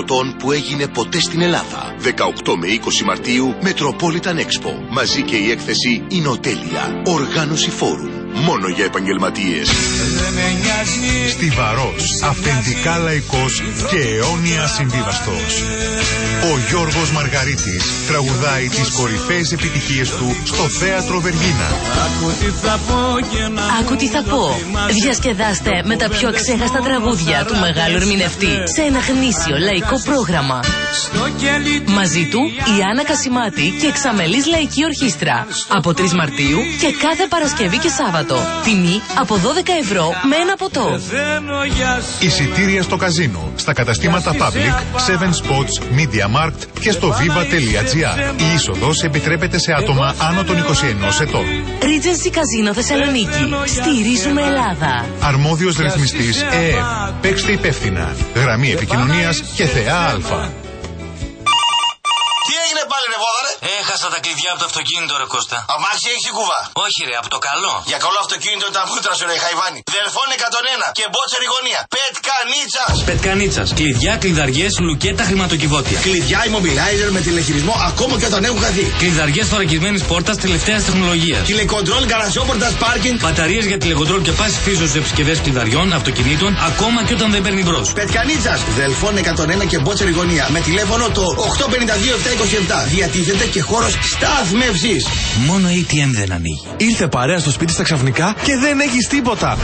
καταναλωτών που έγινε ποτέ στην Ελλάδα. 18 με 20 Μαρτίου, Metropolitan Expo. Μαζί και η έκθεση Ινοτέλεια. Οργάνωση φόρουμ. Μόνο για επαγγελματίες. Στιβαρός, αυθεντικά λαϊκός και αιώνια συμβίβαστος. Ο Γιώργος Μαργαρίτης τραγουδάει τις κορυφαίες επιτυχίες του στο Θέατρο Βεργίνα. Άκου τι θα πω. Διασκεδάστε με τα πιο αξέχαστα τραγούδια του μεγάλου ερμηνευτή σε ένα γνήσιο λαϊκό πρόγραμμα. Μαζί του η Άννα Κασιμάτη και Εξαμελής Λαϊκή Ορχήστρα. Από 3 Μαρτίου και κάθε Παρασκευή και Σάββατο. Τιμή από 12 ευρώ με ένα ποτό. Εισιτήρια στο καζίνο, στα καταστήματα Public, 7 Spots, MediaMarkt και στο viva.gr. Η είσοδος επιτρέπεται σε άτομα άνω των 21 ετών. Regency Casino Θεσσαλονίκη. Στηρίζουμε Ελλάδα. Αρμόδιος ρυθμιστής ΕΕ. Παίξτε υπεύθυνα. Γραμμή επικοινωνίας και ΘΕΑ Α. Τι έγινε πάλι ρε βόδαρε? Έχασα τα κλειδιά από το αυτοκίνητο ρε Κώστα. Αμάξι έχεις η κουβά? Όχι ρε, από το καλό. Για καλό αυτοκίνητο ήταν βούτρα σου ρε Χαϊβάνι. Δελφών 101 και μπότσερ γωνία. Πετκανίτσας. Πετκανίτσας. Κλειδιά, κλειδαριές, λουκέτα, χρηματοκιβώτια. Κλειδιά immobilizer με τηλεχειρισμό ακόμα και όταν έχουν χαθεί. Κλειδαριές θωρακισμένης πόρτας τελευταίας τεχνολογίας. Τηλεκοντρόλ, γκαραζόπορτας, πάρκινγκ. Μπαταρίες για τηλεκοντρόλ και πάση φύσεως επισκευές κλειδαριών, αυτοκινήτων, ακόμα και όταν δεν παίρνει μπρος. Πετκανίτσας. Δελφών 101 και μπότσερ γωνία. Με τηλέφωνο το 852-727. Διατίθεται και χώρος στάθμευσης. Μόνο ATM δεν ανοίγει. Ήρθε παρέα στο σπίτι στα ξαφνικά και δεν έχεις τίποτα.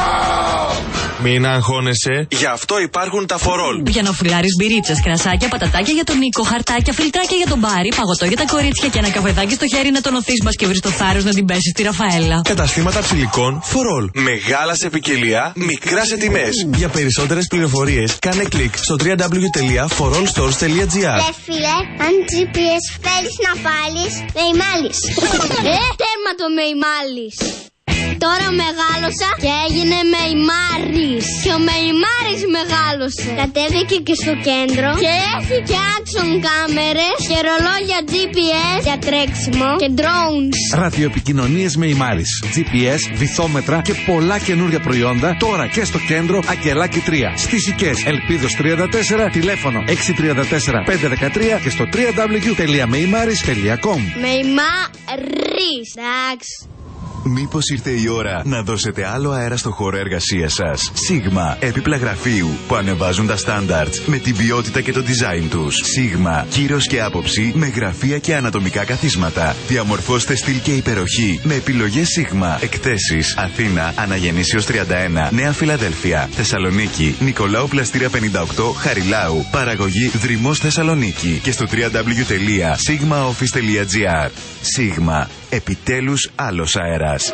Μην αγχώνεσαι, γι' αυτό υπάρχουν τα φορόλ. Για να φουλάρεις μπυρίτσες, κρασάκια, πατατάκια για τον Νίκο, χαρτάκια, φιλτράκια για τον Μπάρι, παγωτό για τα κορίτσια και ένα καφεδάκι στο χέρι να τον οθείς μπας και βρεις το θάρρος να την πέσεις στη Ραφαέλα. Καταστήματα ψηλικών φορόλ. Μεγάλα σε ποικιλία, μικρά σε τιμές. Για περισσότερες πληροφορίες, κάνε κλικ στο www.forallstores.gr. Φίλε, αν GPS θέλεις να βάλεις, Μεϊμάλης. Τέρμα το Μεϊμάλης. Τώρα μεγάλωσα και έγινε Μεϊμάρης. Και ο Μεϊμάρης μεγάλωσε. Κατέβηκε και στο κέντρο και έχει και action κάμερες και ρολόγια GPS για τρέξιμο και drones. Ραδιοεπικοινωνίες Μεϊμάρης, GPS, βυθόμετρα και πολλά καινούργια προϊόντα τώρα και στο κέντρο Ακελάκι 3. Στις Οικές Ελπίδος 34, τηλέφωνο 634 513 και στο www.meimaris.com. Μεϊμάρης. Εντάξει. Μήπως ήρθε η ώρα να δώσετε άλλο αέρα στο χώρο εργασίας σας? Σίγμα, έπιπλα γραφείου που ανεβάζουν τα standards με την ποιότητα και το design τους. Σίγμα, κύρος και άποψη με γραφεία και ανατομικά καθίσματα. Διαμορφώστε στυλ και υπεροχή με επιλογές Σίγμα. Εκθέσεις Αθήνα, Αναγεννήσεως 31, Νέα Φιλαδέλφια, Θεσσαλονίκη, Νικολάου Πλαστήρα 58, Χαριλάου. Παραγωγή Δρυμός Θεσσαλονίκη και στο www.sigmaoffice.gr. Σίγμα, επιτέλους άλλος αέρας.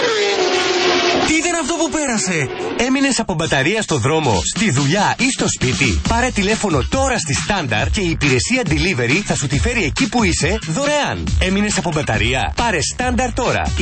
Τι ήταν αυτό που πέρασε? Έμεινες από μπαταρία στο δρόμο, στη δουλειά ή στο σπίτι? Πάρε τηλέφωνο τώρα στη Standard και η υπηρεσία delivery θα σου τη φέρει εκεί που είσαι δωρεάν. Έμεινες από μπαταρία? Πάρε Standard τώρα. 2310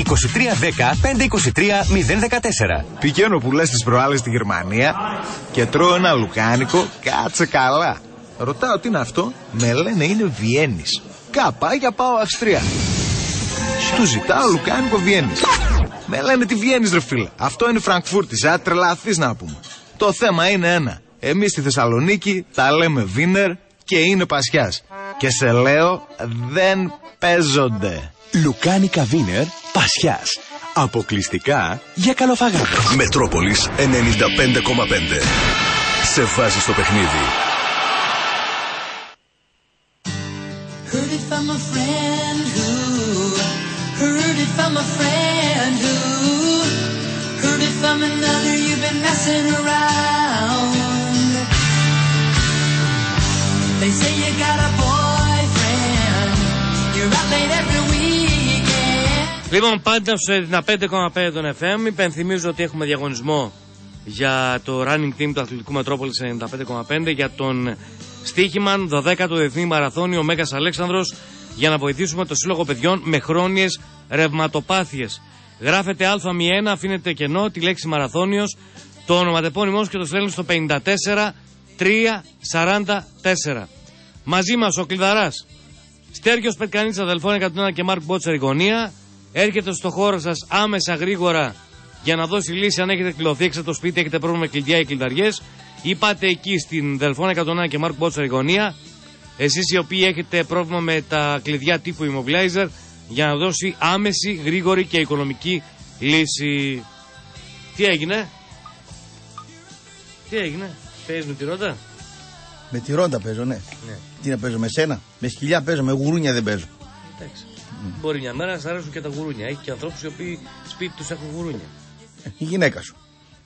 523 014. Πηγαίνω που λες τις προάλλες στη Γερμανία και τρώω ένα λουκάνικο, κάτσε καλά. Ρωτάω τι είναι αυτό, με λένε είναι Βιέννης. Κάπα για πάω Αυστρία. Του ζητάω λουκάνικο Βιέννης. Με λένε τι Βιέννης ρε φίλε. Αυτό είναι Φραγκφούρτης, τρελαθείς να πούμε. Το θέμα είναι ένα. Εμείς στη Θεσσαλονίκη τα λέμε Βίνερ και είναι Πασιάς. Και σε λέω δεν παίζονται. Λουκάνικα Βίνερ Πασιάς. Αποκλειστικά για καλοφαγάδες. Μετρόπολης 95,5. Σε βάζει στο παιχνίδι. Heard it from a friend who heard it from another. You've been messing around. They say you got a boyfriend. You're out late every weekend. Λοιπόν, πάντα στο 95,5 των FM. Υπενθυμίζω ότι έχουμε διαγωνισμό για το running team του Αθλητικού Μετρόπολης 95,5 για τον Στίχημαν 12ο Διεθνή Μαραθώνιο Μέγας Αλέξανδρος, για να βοηθήσουμε το Σύλλογο Παιδιών με χρόνιες ρευματοπάθειες. Γράφετε Α01, αφήνετε κενό τη λέξη Μαραθώνιος, το ονοματεπώνυμός και το στέλνετε στο 54344. Μαζί μας ο Κλειδαράς Στέργιος Πετκανίτσα, Αδελφών 101 και Μάρκ Μπότσερ γωνία. Έρχεται στο χώρο σας άμεσα, γρήγορα, για να δώσει λύση αν έχετε κληρωθεί έξω από το σπίτι, έχετε πρόβλημα με κλειδιά ή κλειδαριές. Είπατε εκεί στην Δελφόνα 101 και Μάρκο Μπότσαρη γωνία, εσείς οι οποίοι έχετε πρόβλημα με τα κλειδιά τύπου Immobilizer, για να δώσει άμεση, γρήγορη και οικονομική λύση. Τι έγινε? Παίζεις με τη Ρόντα? Με τη Ρόντα παίζω, ναι. Τι να παίζω, με σένα? Με σκυλιά παίζω, με γουρούνια δεν παίζω. Εντάξει. Μπορεί μια μέρα να σας αρέσουν και τα γουρούνια. Έχει και ανθρώπους οι οποίοι σπίτι τους έχουν γουρούνια. Η γυναίκα σου.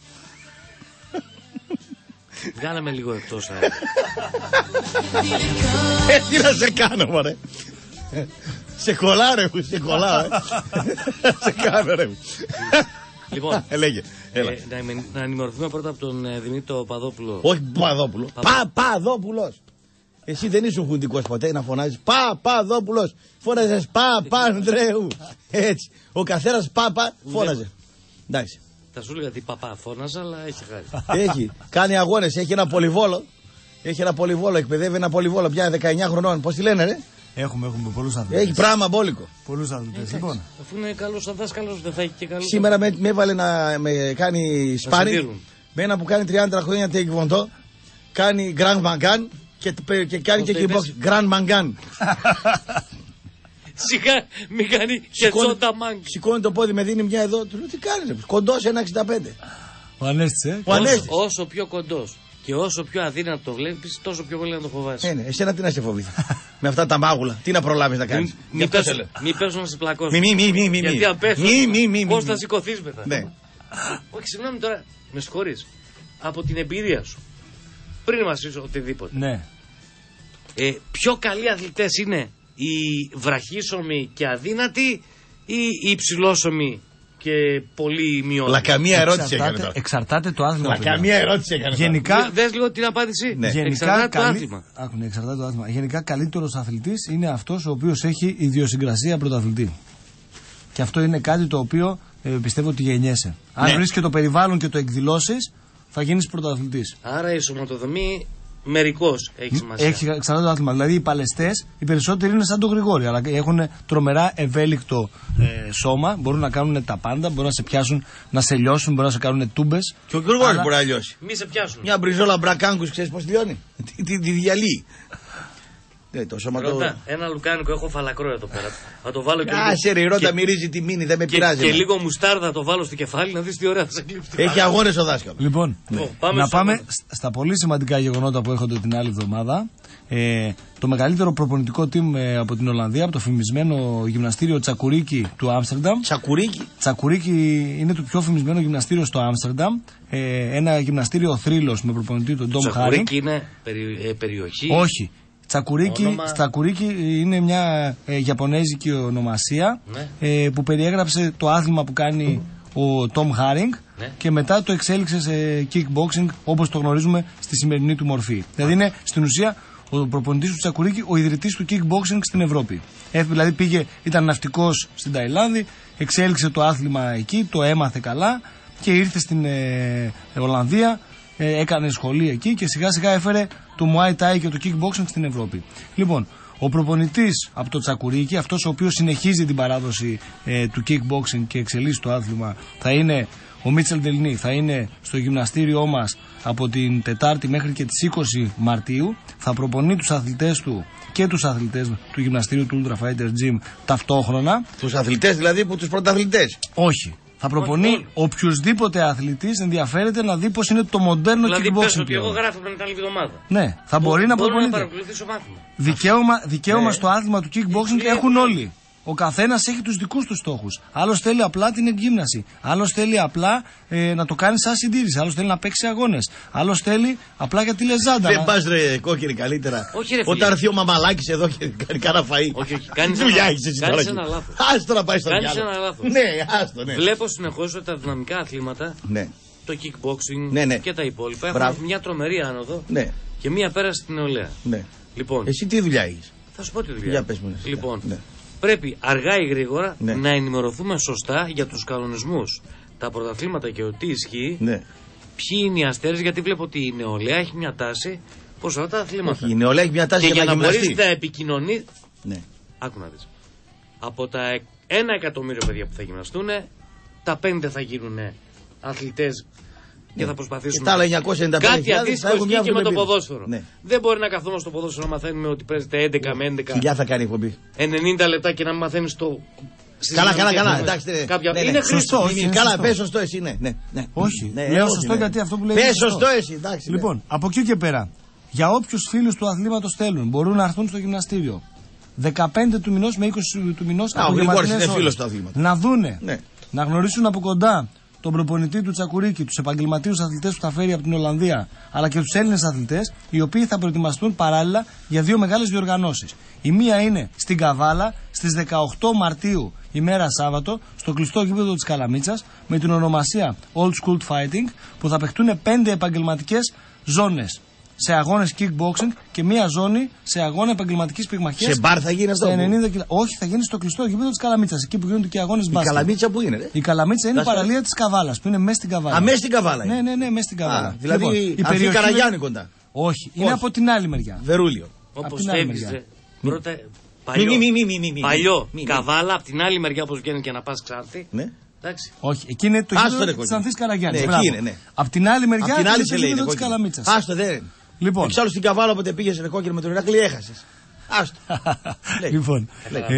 Βγάλαμε λίγο εκτός. Τι να σε κάνω, μωρέ. Σε κολλάω, ρε. Σε κάνω, ρε. Λοιπόν, λέγε. Να ενημερωθούμε πρώτα από τον Δημήτρη Παπαδόπουλο. Όχι Παπαδόπουλο. Παπαδόπουλος. Εσύ δεν ήσουν χουντικός ποτέ να φωνάζεις Παπαδόπουλος. Φώναζες Παπανδρέου. Έτσι. Ο καθένας Παπα φώναζε. Εντάξει. Θα σου έλεγα τι παπά φώναζα, αλλά έχει χάρη. Έχει. Κάνει αγώνες. Έχει ένα πολυβόλο. Εκπαιδεύει ένα πολυβόλο. Πια 19 χρονών. Πώς τη λένε, ρε? Έχουμε πολλούς αθλητές. Έχει πράγμα μπόλικο. Πολλούς αθλητές. Λοιπόν. Αφού είναι καλός ο δάσκαλος, δεν θα έχει και καλός. Σήμερα με έβαλε να με κάνει σπάνι. Με ένα που κάνει 30 χρόνια τεκβοντό. Κάνει Grand Mangan και κάνει και kickboxing. Grand Mangan. Σιγά μην κάνει και τσόντα μάγκ. Σηκώνει το πόδι, με δίνει μια εδώ. Του λέω τι κάνεις, κοντός 1,65. Ο Ανέστης, Όσο πιο κοντός και όσο πιο αδύνατο το βλέπεις, τόσο πιο πολύ να το φοβάσαι. Ναι, εσένα τι να σε φοβηθεί. Με αυτά τα μάγουλα, τι να προλάβεις να κάνεις. Μην πέσω να σε πλακώσω. Μη. Γιατί αν πέσω, πώς θα σηκωθείς μετά. Ναι. Όχι, συγγνώμη τώρα, με συγχωρείς. Από την εμπειρία σου, πριν μας είσαι οτιδήποτε. Ναι. Πιο καλοί αθλητές είναι οι βραχίσωμοι και αδύνατοι ή οι υψηλόσωμοι και πολύ μειώνει? Καμία ερώτηση έκανε τώρα. Εξαρτάται το άθλημα. Καμία ερώτηση έκανε. Γενικά. Δες λίγο την απάντηση. Ναι. Εξαρτάται το άθλημα. Εξαρτάται το άθλημα. Γενικά καλύτερος αθλητής είναι αυτός ο οποίος έχει ιδιοσυγκρασία πρωταθλητή. Και αυτό είναι κάτι το οποίο πιστεύω ότι γεννιέσαι. Αν βρεις και το περιβάλλον και το εκδηλώσεις, θα γίνεις πρωταθλητής. Άρα η σωματοδομή μερικώς έχει σημασία. Εξαρτάται το άθλημα. Δηλαδή οι παλαιστές, οι περισσότεροι είναι σαν τον Γρηγόρη, αλλά έχουν τρομερά ευέλικτο σώμα, μπορούν να κάνουν τα πάντα, μπορούν να σε πιάσουν, να σε λιώσουν, μπορούν να σε κάνουν τούμπες. Και ο Γρηγόρης μπορεί να λιώσει. Μη σε πιάσουν. Μια μπριζόλα μπρακάνκους, ξέρεις πώς λιώνει? Τη διαλύει. Ένα λουκάνικο, έχω φαλακρό εδώ πέρα. Θα το βάλω και λίγο. Άσε ρε, η Ρόντα μυρίζει τη μήνυ, δεν με πειράζει. Και λίγο μουστάρδα το βάλω στο κεφάλι να δεις τι ωραία θα σε κλείψει. Έχει αγώνες ο δάσκαλος. Λοιπόν, να πάμε στα πολύ σημαντικά γεγονότα που έρχονται την άλλη εβδομάδα. Το μεγαλύτερο προπονητικό team από την Ολλανδία, από το φημισμένο γυμναστήριο Τσακουρίκι του Άμστερνταμ. Τσακουρίκι είναι το πιο φημισμένο γυμναστήριο στο Άμστερνταμ. Ένα γυμναστήριο θρύλος με προπονητή τον Ντόμ Χάρινγκ. Τσακουρίκι είναι περιοχή? Όχι. Τσακουρίκι είναι μια γιαπωνέζικη ονομασία, που περιέγραψε το άθλημα που κάνει ο Τόμ Χάρινγκ και μετά το εξέλιξε σε kickboxing όπως το γνωρίζουμε στη σημερινή του μορφή. Δηλαδή είναι στην ουσία ο προπονητής του Τσακουρίκι ο ιδρυτής του kickboxing στην Ευρώπη. Δηλαδή ήταν ναυτικός στην Ταϊλάνδη, εξέλιξε το άθλημα εκεί, το έμαθε καλά και ήρθε στην Ολλανδία. Έκανε σχολή εκεί και σιγά σιγά έφερε το Muay Thai και το kickboxing στην Ευρώπη. Λοιπόν, ο προπονητής από το Τσακουρίκι, αυτός ο οποίος συνεχίζει την παράδοση του kickboxing και εξελίσσει το άθλημα, θα είναι ο Μίτσελ Ντελνί, θα είναι στο γυμναστήριό μας από την Τετάρτη μέχρι και τις 20 Μαρτίου. Θα προπονεί τους αθλητές του και τους αθλητές του γυμναστήριου του Ultra Fighter Gym ταυτόχρονα. Τους αθλητές δηλαδή που τους πρωταθλητές? Όχι. Θα προπονεί οποιοδήποτε αθλητής ενδιαφέρεται να δει πώς είναι το μοντέρνο kickboxing. Δηλαδή πες ότι εγώ γράφω με την άλλη εβδομάδα. Ναι, θα μπορεί να προπονείται. Μπορώ να παρακολουθήσω μάθημα. Δικαίωμα στο άθλημα του kickboxing έχουν όλοι. Ο καθένας έχει τους δικούς του στόχους. Άλλος θέλει απλά την εκγύμναση. Άλλος θέλει απλά να το κάνει σαν συντήρηση. Άλλος θέλει να παίξει αγώνες. Άλλος θέλει απλά για τη λεζάντα. Δεν πας ρε κόκκινη καλύτερα. Όχι, ρε, όταν έρθει ο μαμαλάκης εδώ και κάνει κάνα φαΐ. Όχι, κάνεις ένα λάθος. Άστο να πάει στο διάλογο. Ναι, άστο, ναι. Βλέπω συνεχώς ότι τα δυναμικά αθλήματα, το kickboxing και τα υπόλοιπα έχουν μια τρομερή άνοδο και μια πέραση στην νεολαία. Λοιπόν, εσύ τι δουλειά έχεις? Θα σου πω τι δουλειά. Λοιπόν, πρέπει αργά ή γρήγορα να ενημερωθούμε σωστά για τους κανονισμούς, τα πρωταθλήματα και τι ισχύει, ποιοι είναι οι αστέρες, γιατί βλέπω ότι η νεολαία έχει μια τάση προς αυτά τα αθλήματα. Η νεολαία έχει μια τάση και για να μπορείς να επικοινωνείς. Άκου να δεις. Από τα 1 εκατομμύριο παιδιά που θα γυμναστούν, τα 5 θα γίνουν αθλητές Και θα προσπαθήσουμε. Και τα άλλα 995.000 κάτι αντίστοιχο και με το ποδόσφαιρο. Ναι. Δεν μπορεί να καθόμαστε στο ποδόσφαιρο να μαθαίνουμε ότι παίζεται 11 με 11. Χιλιά θα κάνει εκπομπή. 90 λεπτά και να μην μαθαίνει το. Καλά. Εντάξει, είναι σωστό. Καλά, πες σωστό εσύ, ναι. Όχι. Λέω σωστό γιατί αυτό που λέει. Πες σωστό εσύ, εντάξει. Λοιπόν, από εκεί και πέρα, για όποιους φίλους του αθλήματος θέλουν, μπορούν να έρθουν στο γυμναστήριο. 15 του μηνός με 20 του μηνός να δούνε, να γνωρίσουν από κοντά τον προπονητή του Τσακουρίκη, τους επαγγελματίους αθλητές που θα φέρει από την Ολλανδία, αλλά και τους Έλληνες αθλητές, οι οποίοι θα προετοιμαστούν παράλληλα για 2 μεγάλες διοργανώσεις. Η μία είναι στην Καβάλα στις 18 Μαρτίου, ημέρα Σάββατο, στο κλειστό γήπεδο της Καλαμίτσας, με την ονομασία Old School Fighting, που θα παιχτούν 5 επαγγελματικές ζώνες σε αγώνες kickboxing και μία ζώνη σε αγώνα επαγγελματικής πυγμαχίας. Σε μπαρ θα γίνει αυτό? 90 κιλά. Όχι, θα γίνει στο κλειστό γήπεδο της Καλαμίτσας, εκεί που γίνονται και αγώνες μπάσκετ. Η Καλαμίτσα που είναι, Η Καλαμίτσα είναι η παραλία της Καβάλας, που είναι μέσα στην Καβάλα. Μέσα στην Καβάλα. Ναι, μέσα στην Καβάλα. Δηλαδή η περιοχή Καραγιάννη κοντά. Όχι, είναι από την άλλη μεριά. Βερούλιο. Όπως θέλεις. Παλιό. Καβάλα, από την άλλη μεριά όπως βγαίνει και να πας Ξάρτη. Ναι. Εντάξει. Όχι, εκεί είναι το γήπεδο της Ανθής Καραγιάννης. Ναι. Από την άλλη μεριά είναι το γήπεδο της Καλαμίτσας. Άστο δεν. Λοιπόν. Εξάλλου στην Καβάλα όποτε πήγες ρε κόκκινο με τον Ηράκλειο έχασες. Άστο. Λοιπόν.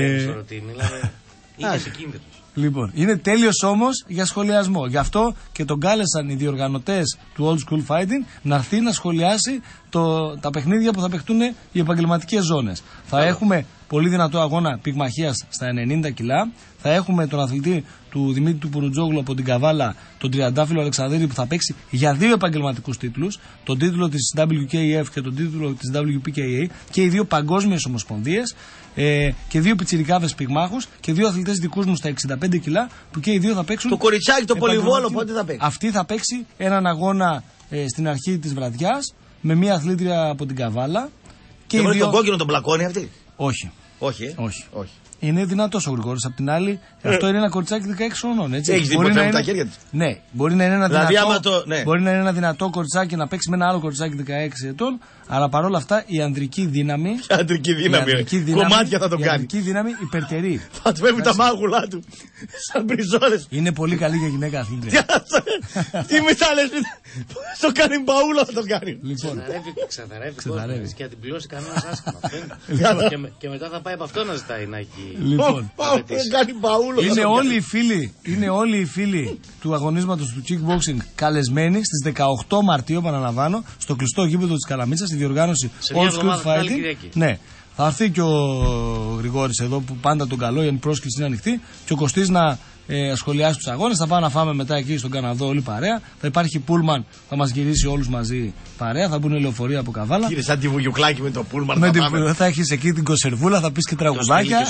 Λοιπόν, είναι τέλειος όμως για σχολιασμό. Γι' αυτό και τον κάλεσαν οι διοργανωτές του Old School Fighting να έρθει να σχολιάσει τα παιχνίδια που θα παιχτούν οι επαγγελματικές ζώνες. Θα έχουμε πολύ δυνατό αγώνα πυγμαχίας στα 90 κιλά. Θα έχουμε τον αθλητή του Δημήτρη του Πουρουτζόγλου από την Καβάλα, τον Τριαντάφυλλο Αλεξανδρίδη, που θα παίξει για 2 επαγγελματικούς τίτλους, τον τίτλο της WKF και τον τίτλο της WPKA, και οι 2 παγκόσμιες ομοσπονδίες, και 2 πιτσιρικάδες πυγμάχους και 2 αθλητές δικούς μου στα 65 κιλά, που και οι 2 θα παίξουν. Το κοριτσάκι, το πολυβόλο, πότε θα παίξει? Αυτή θα παίξει έναν αγώνα στην αρχή της βραδιάς με μία αθλήτρια από την Καβάλα. Και οι 2... τον κόκκινο τον πλακώνει αυτή? Όχι. Όχι. Είναι δυνατός ο Γρηγόρης. Απ' την άλλη, αυτό είναι ένα κοριτσάκι 16 χρονών. Έχεις δει ποτέ με τα χέρια της? Ναι, μπορεί να είναι ένα δυνατό, ναι. μπορεί να είναι ένα δυνατό κοριτσάκι να παίξει με ένα άλλο κοριτσάκι 16 ετών, αλλά παρόλα αυτά η ανδρική δύναμη. Κομμάτια θα τον κάνει. Η ανδρική δύναμη υπερτερεί. Θα του φεύγουν τα μάγουλά του. Σαν μπριζόλες. Είναι πολύ καλή για γυναίκα αθλήτρια. Τι με τα λες, στο κάνει μπαούλα θα τον κάνει. Λοιπόν, ξεθαρεύει και θα την πληρώσει κανένας άσχημα. Και μετά θα πάει από αυτό να ζητάει να έχει. Λοιπόν, είναι όλοι οι φίλοι του αγωνίσματος του kickboxing καλεσμένοι στις 18 Μαρτίου, επαναλαμβάνω, στο κλειστό γήπεδο της Καλαμίτσας, στη διοργάνωση Old School Fighting. Ναι, θα έρθει και ο Γρηγόρης εδώ που πάντα τον καλό, η πρόσκληση είναι ανοιχτή, και ο Κωστής να σχολιάσει τους αγώνες. Θα πάμε να φάμε μετά εκεί στον Καναδό όλη παρέα. Θα υπάρχει πούλμαν, θα μας γυρίσει όλους μαζί παρέα. Θα μπουν λεωφορεία από Καβάλα. Κύριε, σαν τη βουγιουκλάκι με το πούλμαν. Θα έχεις εκεί την κονσερβούλα, θα πεις και τραγουδάκια.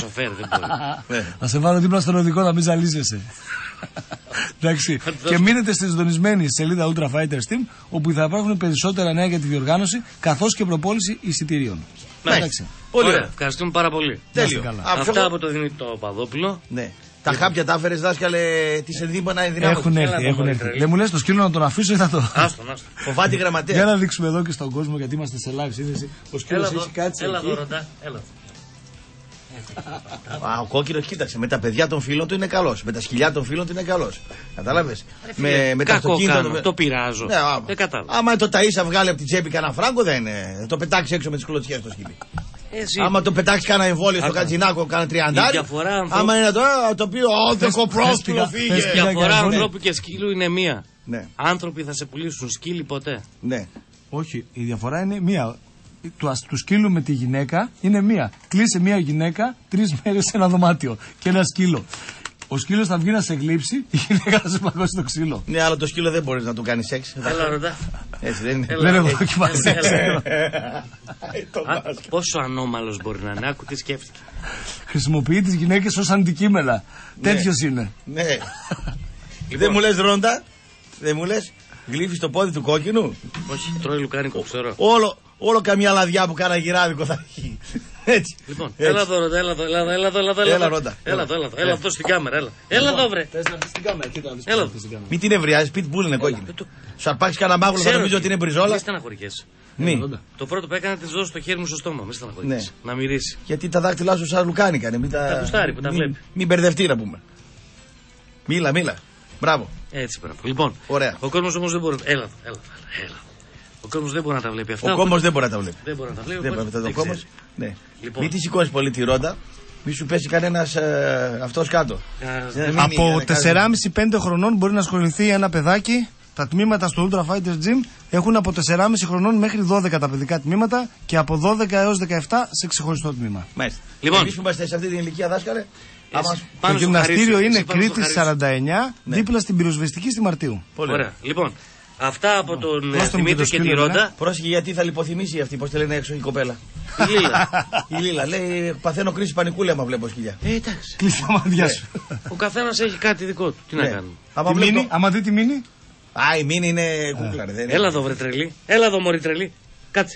Θα σε βάλω δίπλα στον οδικό να μην ζαλίζεσαι. Εντάξει. Και μείνετε συντονισμένοι στη σελίδα Ultra Fighters Team, όπου θα υπάρχουν περισσότερα νέα για τη διοργάνωση, καθώς και προπόληση εισιτηρίων. Ωραία, ευχαριστούμε πάρα πολύ. Τέλειο. Αυτά από το Δημήτρη το Παδόπουλο. Ναι. Τα χάπια τα έφερες δάσκαλε, τις ενδύμανα ενδυνάμωσης? Έχουν έρθει. Δεν μου λες το σκύλο να τον αφήσω ή θα το. Άστον. Φοβάται η γραμματέα. Για να δείξουμε εδώ και στον κόσμο, γιατί είμαστε σε live σύνδεση. Ο σκύλος έχει κάτσει. Έλα εδώ, ρωτά. Ο κόκκινος, κοίταξε, με τα παιδιά των φίλων του είναι καλός. Με τα σκυλιά των φίλων του είναι καλός. Κατάλαβες? Με τα αυτοκίνητα. Το πειράζω. Δεν κατάλαβα. Άμα το ταΐσα βγάλει από την τσέπη κανένα φράγκο, δεν είναι. Το πετάξει έξω με τις κλωτσιές το σκύλι. Άμα το πετάξει κανένα εμβόλιο στο Κατζινάκο, κάνα 30. Άμα είναι το οποίο δεκοπρόσκυλο φύγε. Η διαφορά ανθρώπου και σκύλου είναι μία. Άνθρωποι θα σε πουλήσουν, σκύλοι ποτέ. Ναι. Όχι, η διαφορά είναι μία. Του σκύλου με τη γυναίκα είναι μία. Κλείσε μία γυναίκα 3 μέρες σε ένα δωμάτιο και ένα σκύλο. Ο σκύλος θα βγει να σε γλύψει, η γυναίκα θα σε παγώσει το ξύλο. Ναι, αλλά το σκύλο δεν μπορείς να του κάνεις σεξ. Έλα, ρωτά. Έτσι δεν είναι? Δεν έχω δοκιμάσει σεξ. Πόσο ανώμαλος μπορεί να είναι, άκου τι σκέφτηκε. Χρησιμοποιεί τις γυναίκες ως αντικείμενα. Τέτοιος είναι. Ναι. Δεν μου λες, Ρόντα, δεν μου λες, γλύφεις το πόδι του κόκκινου? Όχι, τρώει λουκάνικο, ξέρω. Όλο καμιά λαδιά που κάνα γυράδικο θα έχει. Έτσι. Λοιπόν, έλα εδώ, Ρόντα, έλα εδώ. Έλα αυτό στην κάμερα, έλα εδώ, βρε. Θες να δεις την κάμερα, κοίτα να δεις την κάμερα. Μην την ευριάζεις, pitbull είναι κόκκινη. Σου αρπάξεις κανένα μάγουλο, θα νομίζω ότι είναι μπριζόλα. Μην στεναχωρικές. Το πρώτο που έκανα, της δώσω το χέρι μου στο στόμα, μην στεναχωρικές. Να μυρίσει. Γιατί τα δάχτυλά σου σαν λουκάνικα. Τα κουστάρι που τα βλέπει. Μην μπερδευτεί να πούμε. Μίλα. Μπράβο. Έτσι, μπράβο. Λοιπόν, ωραία. Ο κόσμος όμως δεν μπορεί. Έλα. Ο κόσμος δεν μπορεί να τα βλέπει αυτά. Ο κόσμος δεν μπορεί να τα βλέπει. Δεν μπορεί να τα βλέπει. Δεν μπορεί να τα βλέπει. Ναι. Λοιπόν. Μην τη σηκώσει πολύ τη ρόντα. Μη σου πέσει κανένας αυτός κάτω. Από 4,5-5 χρονών μπορεί να ασχοληθεί ένα παιδάκι. Τα τμήματα στο Ultra Fighters Gym έχουν από 4,5 χρονών μέχρι 12 τα παιδικά τμήματα και από 12 έως 17 σε ξεχωριστό τμήμα. Μάλιστα. Λοιπόν, εμείς που είμαστε σε αυτή την ηλικία, δάσκαλε. Το γυμναστήριο είναι Κρήτης 49, δίπλα στην πυροσβεστική στη Μαρτίου. Πολύ ωραία. Λοιπόν, αυτά από τον Δημήτρη και τη Ρόντα. Πρόσεχε, γιατί θα λιποθυμήσει αυτή, πώς τη λένε έξω η κοπέλα. Η Λίλα. Η Λίλα λέει: παθαίνω κρίση πανικού, άμα βλέπω σκυλιά. Εντάξει. Κλείσε τα μάτια σου. Ο καθένας έχει κάτι δικό του. Τι να κάνει. Άμα δει τη μήνυ. Α, η μήνυ είναι κούκλα. Έλα εδώ, βρε τρελή. Έλα εδώ, μωρή τρελή. Κάτσε.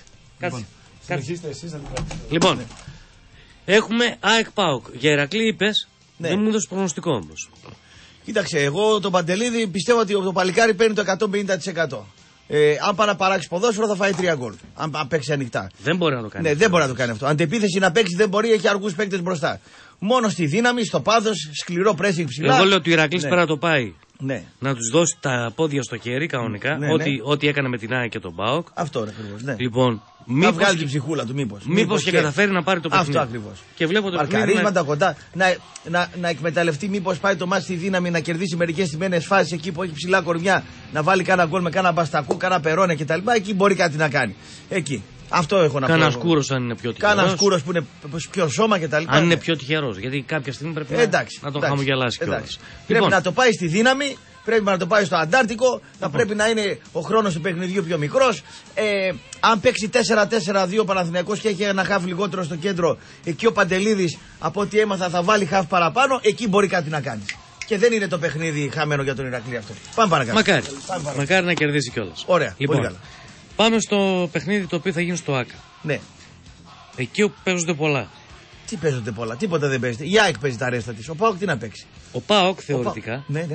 Λοιπόν, έχουμε ΑΕΚ ΠΑΟΚ. Για Ηρακλή είπες, δεν μου έδωσε προγνωστικό όμως. Κοίταξε, εγώ τον Παντελίδη πιστεύω ότι το παλικάρι παίρνει το 150%. Αν πάει να παράξει ποδόσφαιρο θα φάει 3 γκολ. Αν παίξει ανοιχτά. Δεν μπορεί να το κάνει. Ναι, δεν μπορεί να το κάνει αυτό. Αντεπίθεση να παίξει δεν μπορεί, έχει αργούς παίκτες μπροστά. Μόνο στη δύναμη, στο πάθος, σκληρό pressing ψηλά. Εγώ λέω ότι ο Ηρακλής πέρα να το πάει. Ναι. Να τους δώσει τα πόδια στο χέρι κανονικά. Ό,τι έκανε με την ΑΕΚ και τον ΠΑΟΚ. Αυτό είναι ακριβώς. Ναι. Λοιπόν, να βγάλει την ψυχούλα του, μήπως και καταφέρει να πάρει το παιχνίδι. Αυτό ακριβώς. Και βλέπω το παρκαρίσματα κοντά. Να εκμεταλλευτεί μήπως πάει το μάτι στη δύναμη, να κερδίσει μερικές στιμένες φάσεις εκεί που έχει ψηλά κορμιά. Να βάλει κάνα γκολ με κάνα μπαστακού, κάνα περόνε κτλ. Εκεί μπορεί κάτι να κάνει. Εκεί. Αυτό έχω να πω. Κάνα σκούρος αν είναι πιο τυχερός. Κάνα σκούρος που είναι πιο σώμα κτλ. Αν είναι πιο τυχερός. Γιατί κάποια στιγμή πρέπει να τον χαμογελάσει κιόλας. Πρέπει να το πάει στη δύναμη. Πρέπει να το πάει στο Αντάρτικο, θα πρέπει να είναι ο χρόνος του παιχνιδιού πιο μικρός. Αν παίξει 4-4-2 Παναθηναϊκός και έχει ένα χαφ λιγότερο στο κέντρο, εκεί ο Παντελίδης από ό,τι έμαθα θα βάλει χαφ παραπάνω, εκεί μπορεί κάτι να κάνει. Και δεν είναι το παιχνίδι χαμένο για τον Ηρακλή αυτό. Πάμε παρακάτω. Μακάρι να κερδίσει κιόλας. Ωραία, λοιπόν, πολύ καλά. Πάμε στο παιχνίδι το οποίο θα γίνει στο ΆΚΑ. Ναι. Εκεί όπου παίζονται πολλά. Τι παίζονται πολλά, τίποτα δεν παίζεται. Η ΑΕΚ παίζει τα ρέστα της. Ο ΠΑΟΚ τι να παίξει. Ο ΠΑΟΚ θεωρητικά. Ναι.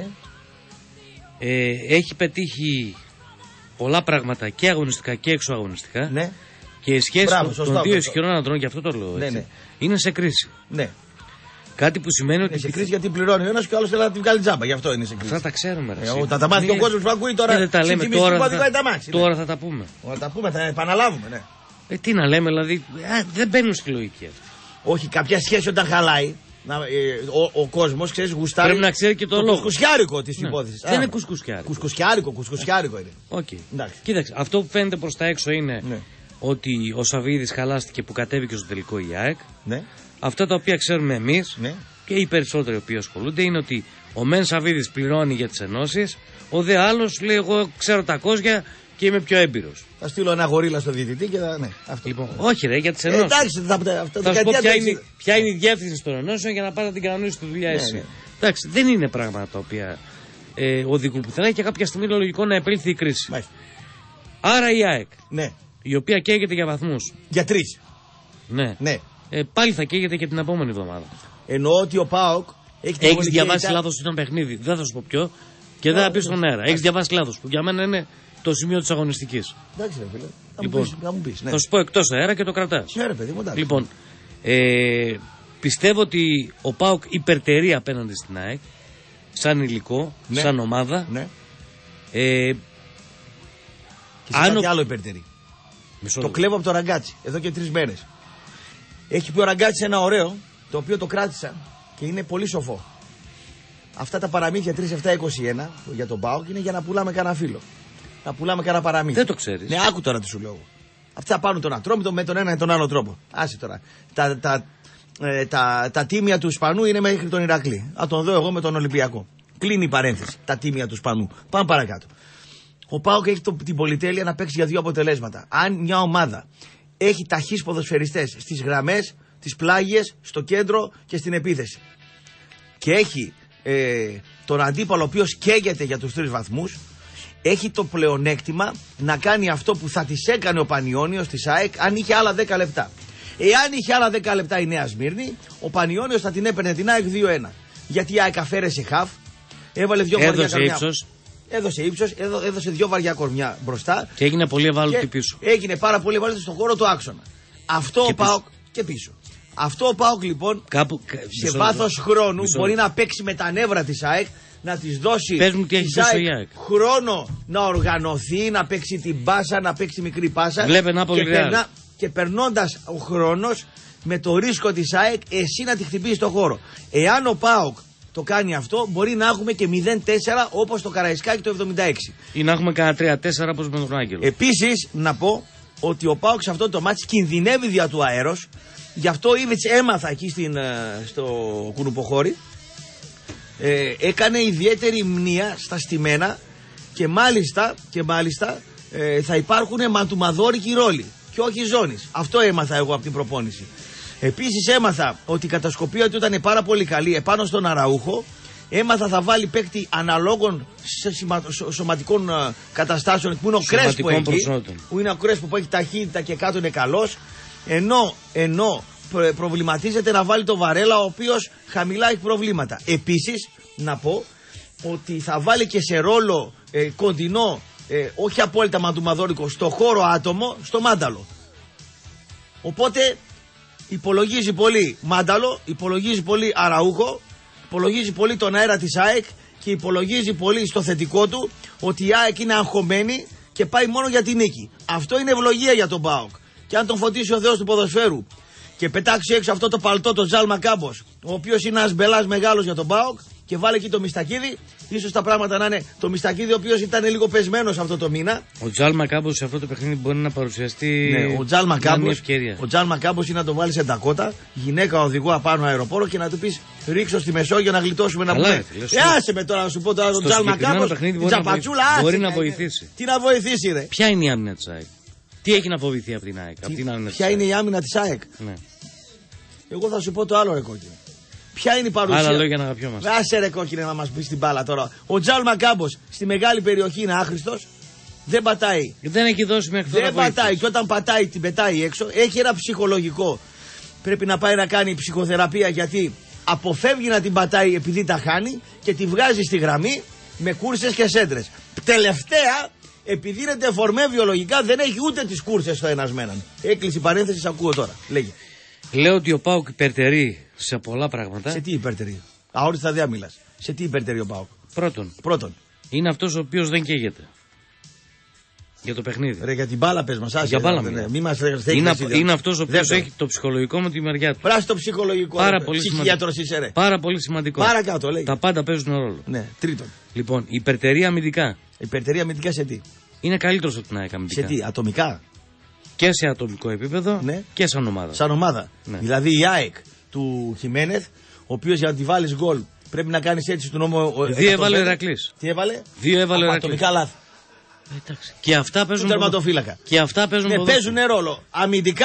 Έχει πετύχει πολλά πράγματα και αγωνιστικά και εξωαγωνιστικά. Ναι. Και η σχέση των δύο ισχυρών αντρών, γι' αυτό το λέω έτσι, είναι σε κρίση. Ναι. Κάτι που σημαίνει ότι. Είναι σε κρίση γιατί πληρώνει ο ένας και ο άλλος θέλει να την βγάλει τζάμπα. Γι' αυτό είναι σε κρίση. Αυτά τα ξέρουμε. Τα μάθει και ο κόσμος που ακούει τώρα. Δεν τα λέμε τώρα. Θα τα πούμε. Θα πούμε, θα επαναλάβουμε. Ναι. Τι να λέμε, δηλαδή. Δεν μπαίνουν στη λογική αυτή. Όχι, κάποια σχέση όταν χαλάει. Ο κόσμος, ξέρεις, γουστάρει. Πρέπει να ξέρει και το λόγο. Κουσκουσκιάρικο τη υπόθεση. Δεν είναι κουσκουσκιάρικο. Κουσκουσκιάρικο είναι. Κοίταξε, αυτό που φαίνεται προς τα έξω είναι ότι ο Σαββίδης χαλάστηκε που κατέβηκε στο τελικό η ΑΕΚ. Ναι. Αυτά τα οποία ξέρουμε εμείς και οι περισσότεροι οι οποίοι ασχολούνται είναι ότι ο Μεν Σαββίδης πληρώνει για τις ενώσεις, ο δε άλλος λέει: εγώ ξέρω τα κόζια και είμαι πιο έμπειρος. Θα στείλω ένα γορίλα στο διαιτητή και θα. Ναι, αυτό. Λοιπόν, όχι, ρε, για τις ενώσεις. Εντάξει, θα σου πω ποια είναι η διεύθυνση των ενώσεων για να πάρει να την κανονίσει τη δουλειά εσύ. Ναι. Εντάξει, δεν είναι πράγματα τα οποία οδηγούν πουθενά και κάποια στιγμή είναι λογικό να επέλθει η κρίση. Μάλιστα. Άρα η ΑΕΚ, η οποία καίγεται για βαθμούς. Για 3. Ναι. Πάλι θα καίγεται και την επόμενη εβδομάδα. Εννοώ ότι ο ΠΑΟΚ έχει διαβάσει λάθος ένα παιχνίδι. Δεν θα σου πω ποιο και δεν θα πει στον αέρα. Έχει διαβάσει λάθος που για μένα είναι το σημείο της αγωνιστικής. Εντάξει, ρε φίλε. Θα μου πεις. Θα σου πω εκτός αέρα και το κρατάς. Ναι, ρε παιδί μου, εντάξει. Λοιπόν, πιστεύω ότι ο ΠΑΟΚ υπερτερεί απέναντι στην ΑΕΚ σαν υλικό, σαν ομάδα. Ναι. Και σε κάτι άλλο υπερτερεί. Το κλέβω από το Ραγκάτσι εδώ και 3 μέρες. Έχει πει ο Ραγκάτσι ένα ωραίο, το οποίο το κράτησα και είναι πολύ σοφό. Αυτά τα παραμύθια 3-7-21 για τον ΠΑΟΚ είναι για να πουλάμε κανένα φίλο. Να πουλάμε κανένα παραμύθι. Δεν το ξέρεις. Ναι, άκου τώρα τι σου λέω. Αυτά θα πάρουν τον Ατρόμητο με τον ένα ή τον άλλο τρόπο. Άσε τώρα. Τα τίμια του Ισπανού είναι μέχρι τον Ηρακλή. Θα τον δω εγώ με τον Ολυμπιακό. Κλείνει η παρένθεση. Τα τίμια του Ισπανού. Πάμε παρακάτω. Ο ΠΑΟΚ έχει την πολυτέλεια να παίξει για 2 αποτελέσματα. Αν μια ομάδα έχει ταχύς ποδοσφαιριστές στις γραμμές, τις πλάγιες, στο κέντρο και στην επίθεση και έχει τον αντίπαλο ο οποίος καίγεται για τους 3 βαθμούς, έχει το πλεονέκτημα να κάνει αυτό που θα της έκανε ο Πανιώνιος της ΑΕΚ αν είχε άλλα 10 λεπτά. Εάν είχε άλλα 10 λεπτά η Νέα Σμύρνη, ο Πανιώνιος θα την έπαιρνε την ΑΕΚ 2-1. Γιατί η ΑΕΚ αφαίρεσε χαφ, έβαλε 2 βαριά κορμιά. Έδωσε ύψος, έδωσε 2 βαριά κορμιά μπροστά. Και έγινε πολύ ευάλωτη πίσω. Έγινε πάρα πολύ ευάλωτη στον χώρο του άξονα. Αυτό ο ΠΑΟΚ και πίσω. Αυτό ο ΠΑΟΚ λοιπόν σε βάθος χρόνου μπορεί να παίξει με τα νεύρα της ΑΕΚ, να της δώσει Πες μου τι έχει πει στο ΑΕΚ. χρόνο να οργανωθεί, να παίξει την πάσα, να παίξει μικρή πάσα. Βλέπε Νάπολη Ρεάλ. Και περνώντας ο χρόνος με το ρίσκο της ΑΕΚ, εσύ να τη χτυπήσει στο χώρο. Εάν ο ΠΑΟΚ το κάνει αυτό, μπορεί να έχουμε και 0-4 όπως το Καραϊσκάκι το 76. Ή να έχουμε κανένα 3-4 όπως με τον Άγγελο. Επίσης, να πω ότι ο ΠΑΟΚ σε αυτό το μάτς κινδυνεύει δια του αέρος. Γι' αυτό ο Ήβιτς έμαθα εκεί στο Κουνουποχώρι. Έκανε ιδιαίτερη μνήα στα στημένα και μάλιστα θα υπάρχουν ματουμαδόρικοι ρόλοι και όχι ζώνης. Αυτό έμαθα εγώ από την προπόνηση. Επίσης έμαθα ότι η κατασκοπία του ήταν πάρα πολύ καλή επάνω στον Αραούχο. Έμαθα θα βάλει παίκτη αναλόγων σωματικών καταστάσεων που είναι ο Κρέσπο εκεί. Που είναι ο Κρέσπο που έχει ταχύτητα και κάτω είναι καλός. Ενώ προβληματίζεται να βάλει το Βαρέλα, ο οποίος χαμηλά έχει προβλήματα. Επίσης να πω ότι θα βάλει και σε ρόλο κοντινό, όχι απόλυτα μαντουμαδόρικο, στο χώρο άτομο, στο Μάνταλο. Οπότε υπολογίζει πολύ Μάνταλο, υπολογίζει πολύ Αραούχο, υπολογίζει πολύ τον αέρα της ΑΕΚ και υπολογίζει πολύ στο θετικό του ότι η ΑΕΚ είναι αγχωμένη και πάει μόνο για την νίκη. Αυτό είναι ευλογία για τον ΠΑΟΚ. Και αν τον φωτίσει ο Θεός του ποδοσφαίρου και πετάξει έξω αυτό το παλτό, το Τζάλμα Κάμπος, ο οποίος είναι ένας μπελάς μεγάλος για τον ΠΑΟΚ, και βάλε εκεί το Μιστακίδη, ίσως τα πράγματα να είναι το Μιστακίδη, ο οποίος ήταν λίγο πεσμένος αυτό το μήνα. Ο Τζάλμα Κάμπος σε αυτό το παιχνίδι μπορεί να παρουσιαστεί. Ναι, ο Τζάλμα Κάμπος είναι να το βάλει σε Ντακότα, γυναίκα οδηγό απάνω αεροπόρο και να του πει ρίξω στη Μεσόγειο να γλιτώσουμε να πούμε. Άσε με τώρα να σου πω τώρα τον Τζάλμα Κάμπος, την τσαπατσούλα, άσε. Μπορεί να βοηθήσει. Τι να βοηθήσει, ρε. Ποια είναι η άμυνα της ΑΕΚ? Τι έχει να φοβηθεί από την ΑΕΚ? Ποια είναι η άμυνα της ΑΕΚ? Εγώ θα σου πω το άλλο, ρε κόκκινε. Ποια είναι η παρουσία? Άλλα λόγια να αγαπιόμαστε. Άσε ρε κόκκινε να μας πει την μπάλα τώρα. Ο Τζάλμα Κάμπος στη μεγάλη περιοχή είναι άχρηστος. Δεν πατάει. Δεν έχει δώσει μέχρι τώρα. Δεν πατάει. Και όταν πατάει την πετάει έξω. Έχει ένα ψυχολογικό. Πρέπει να πάει να κάνει ψυχοθεραπεία, γιατί αποφεύγει να την πατάει επειδή τα χάνει και τη βγάζει στη γραμμή με κούρσες και σέντρες. Τελευταία, επειδή είναι τεφορμέ βιολογικά, δεν έχει ούτε τις κούρσες στο ένας με έναν. Έκλεισε η παρένθεση, ακούω τώρα. Λέγε. Λέω ότι ο ΠΑΟΚ υπερτερεί σε πολλά πράγματα. Σε τι υπερτερεί? Αόριστα δεν μιλάς. Σε τι υπερτερεί ο ΠΑΟΚ? Πρώτον. Είναι αυτός ο οποίος δεν καίγεται για το παιχνίδι. Ρε, για την μπάλα πες μας. Για μπάλα είναι αυτός ο οποίος έχει το ψυχολογικό με τη μεριά του. Πράσι το ψυχολογικό. Πάρα πολύ σημαντικό. Παρακάτω, λέει. Τα πάντα παίζουν ρόλο. Ναι, τρίτον. Λοιπόν, υπερτερεί αμυντικά. Υπερτερεί αμυντικά σε τι? Είναι καλύτερος από την ΑΕΚ αμυντικά. Σε τι, ατομικά? Και σε ατομικό επίπεδο, ναι, και σαν ομάδα. Σαν ομάδα. Ναι. Δηλαδή η ΑΕΚ του Χιμένεθ, ο οποίος για να τη βάλεις γκολ πρέπει να κάνεις έτσι του νόμου. 2 έβαλε ο Ηρακλής. Τι έβαλε? 2 έβαλε ο Ηρακλής. Ατομικά λάθη. Εντάξει. Και αυτά παίζουν τερματοφύλακα. Και αυτά παίζουν ρόλο. Αμυντικά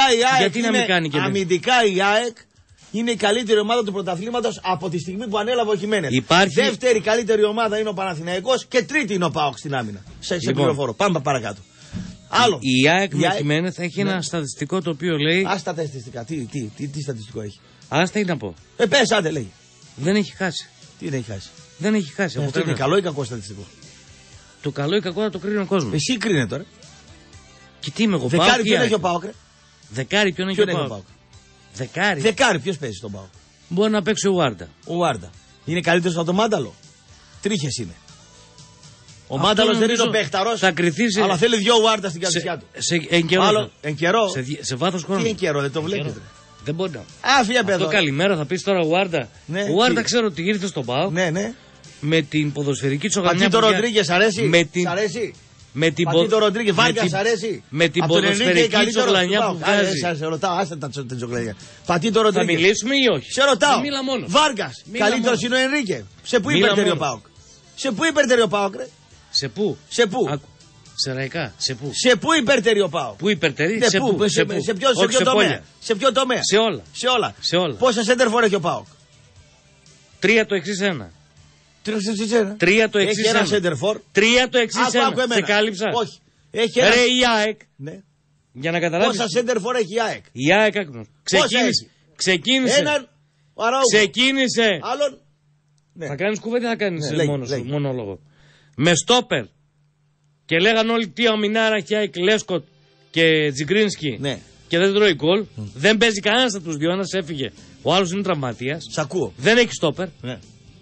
η ΑΕΚ είναι η καλύτερη ομάδα του πρωταθλήματος από τη στιγμή που ανέλαβε ο Χιμένεθ. Δεύτερη καλύτερη ομάδα είναι ο Παναθηναϊκός και τρίτη είναι ο ΠΑΟΚ στην άμυνα. Σε πληροφορώ. Πάμε παρακάτω. Άλλο. Η ΑΕΚ με Χιμένεθ έχει ένα στατιστικό το οποίο λέει. Άστα στατιστικά. Τι στατιστικό έχει? Άστα ή να πω. Πες, άντε, λέει. Δεν έχει χάσει. Τι δεν έχει χάσει? Δεν έχει χάσει. Αυτό είναι καλό ή κακό στατιστικό? Το καλό ή κακό θα το κρίνει ο κόσμος. Εσύ κρίνε τώρα. Και τι είμαι εγώ? Δεκάρι ποιον έχει ο ΠΑΟΚ? Δεκάρι ποιον έχει ο ΠΑΟΚ? Δεκάρι ποιος παίζει στον ΠΑΟΚ? Μπορεί να παίξει ο Βάρντα. Ο Βάρντα. Είναι καλύτερος από τον Μάνταλο? Τρίχες είναι. Ο Μάνταλος δεν είναι ο παίχταρος, αλλά θέλει 2 Βάρντα στην καρδιά του. Εν καιρό. Σε βάθος χρόνου. Τι εν καιρό, δεν το βλέπεις? Δεν μπορεί να. Άφια παιδό. Το καλημέρα θα πεις τώρα ο Βάρντα. Ο Βάρντα ξέρω ότι ήρθε στον ΠΑΟΚ. Ναι. Με την ποδοσφαιρική τσογαμιά. Πατήτο Ροντρίγκες αρέσει? αρέσει? Πατήτο Ροντρίγκες, Βάργκας αρέσει? Με την ποδοσφαιρική τσογλανιά που βγάζει. Σε ρωτάω, άστε τα τσογλανιά. Πατήτο Ροντρίγκες. Θα μιλήσουμε ή όχι? Σε ρωτάω. Βάργκας, καλύτερος είναι ο Ενρίκε. Σε πού υπερτερεί ο ΠΑΟΚ? Σε πού υπερτερεί ο ΠΑΟΚ, ρε? Σε πού? Σε ραϊκά, σε πού? Σε πού υπερτερεί ο ΠΑΟΚ? Πού υπερτερεί? Σε ποιο τομέα? Σε ποιο τομέα? Σε όλα. Πόσα σέντερφορ έχει ο ΠΑΟΚ? 3 το εξής 1. 3 το εξής 1. Έχει ένα σέντερφορ. 3 το εξής 1. Σε κάλυψα? Όχι. Έχει ένα. Ρε η ΑΕΚ. Ναι. Για να καταλάβεις. Πόσα σέντερφορ έχει η ΑΕΚ? Η ΑΕΚ ξεκίνησε. Έναν. Ξεκίνησε. Άλλον. Ναι. Θα κάνεις κουβέντα, θα κάνεις μονόλογο. Με στόπερ. Και λέγαν όλοι τι αμυνάρα έχει ΑΕΚ, Λέσκοτ και Τζιγκρίνσκι. Ναι. Και δεν τρώει γκολ. Δεν παίζει κανένας από τους δύο. Ένας έφυγε. Ο άλλος είναι τραυματίας. Σ' ακούω. Δεν έχει στόπερ. Ναι.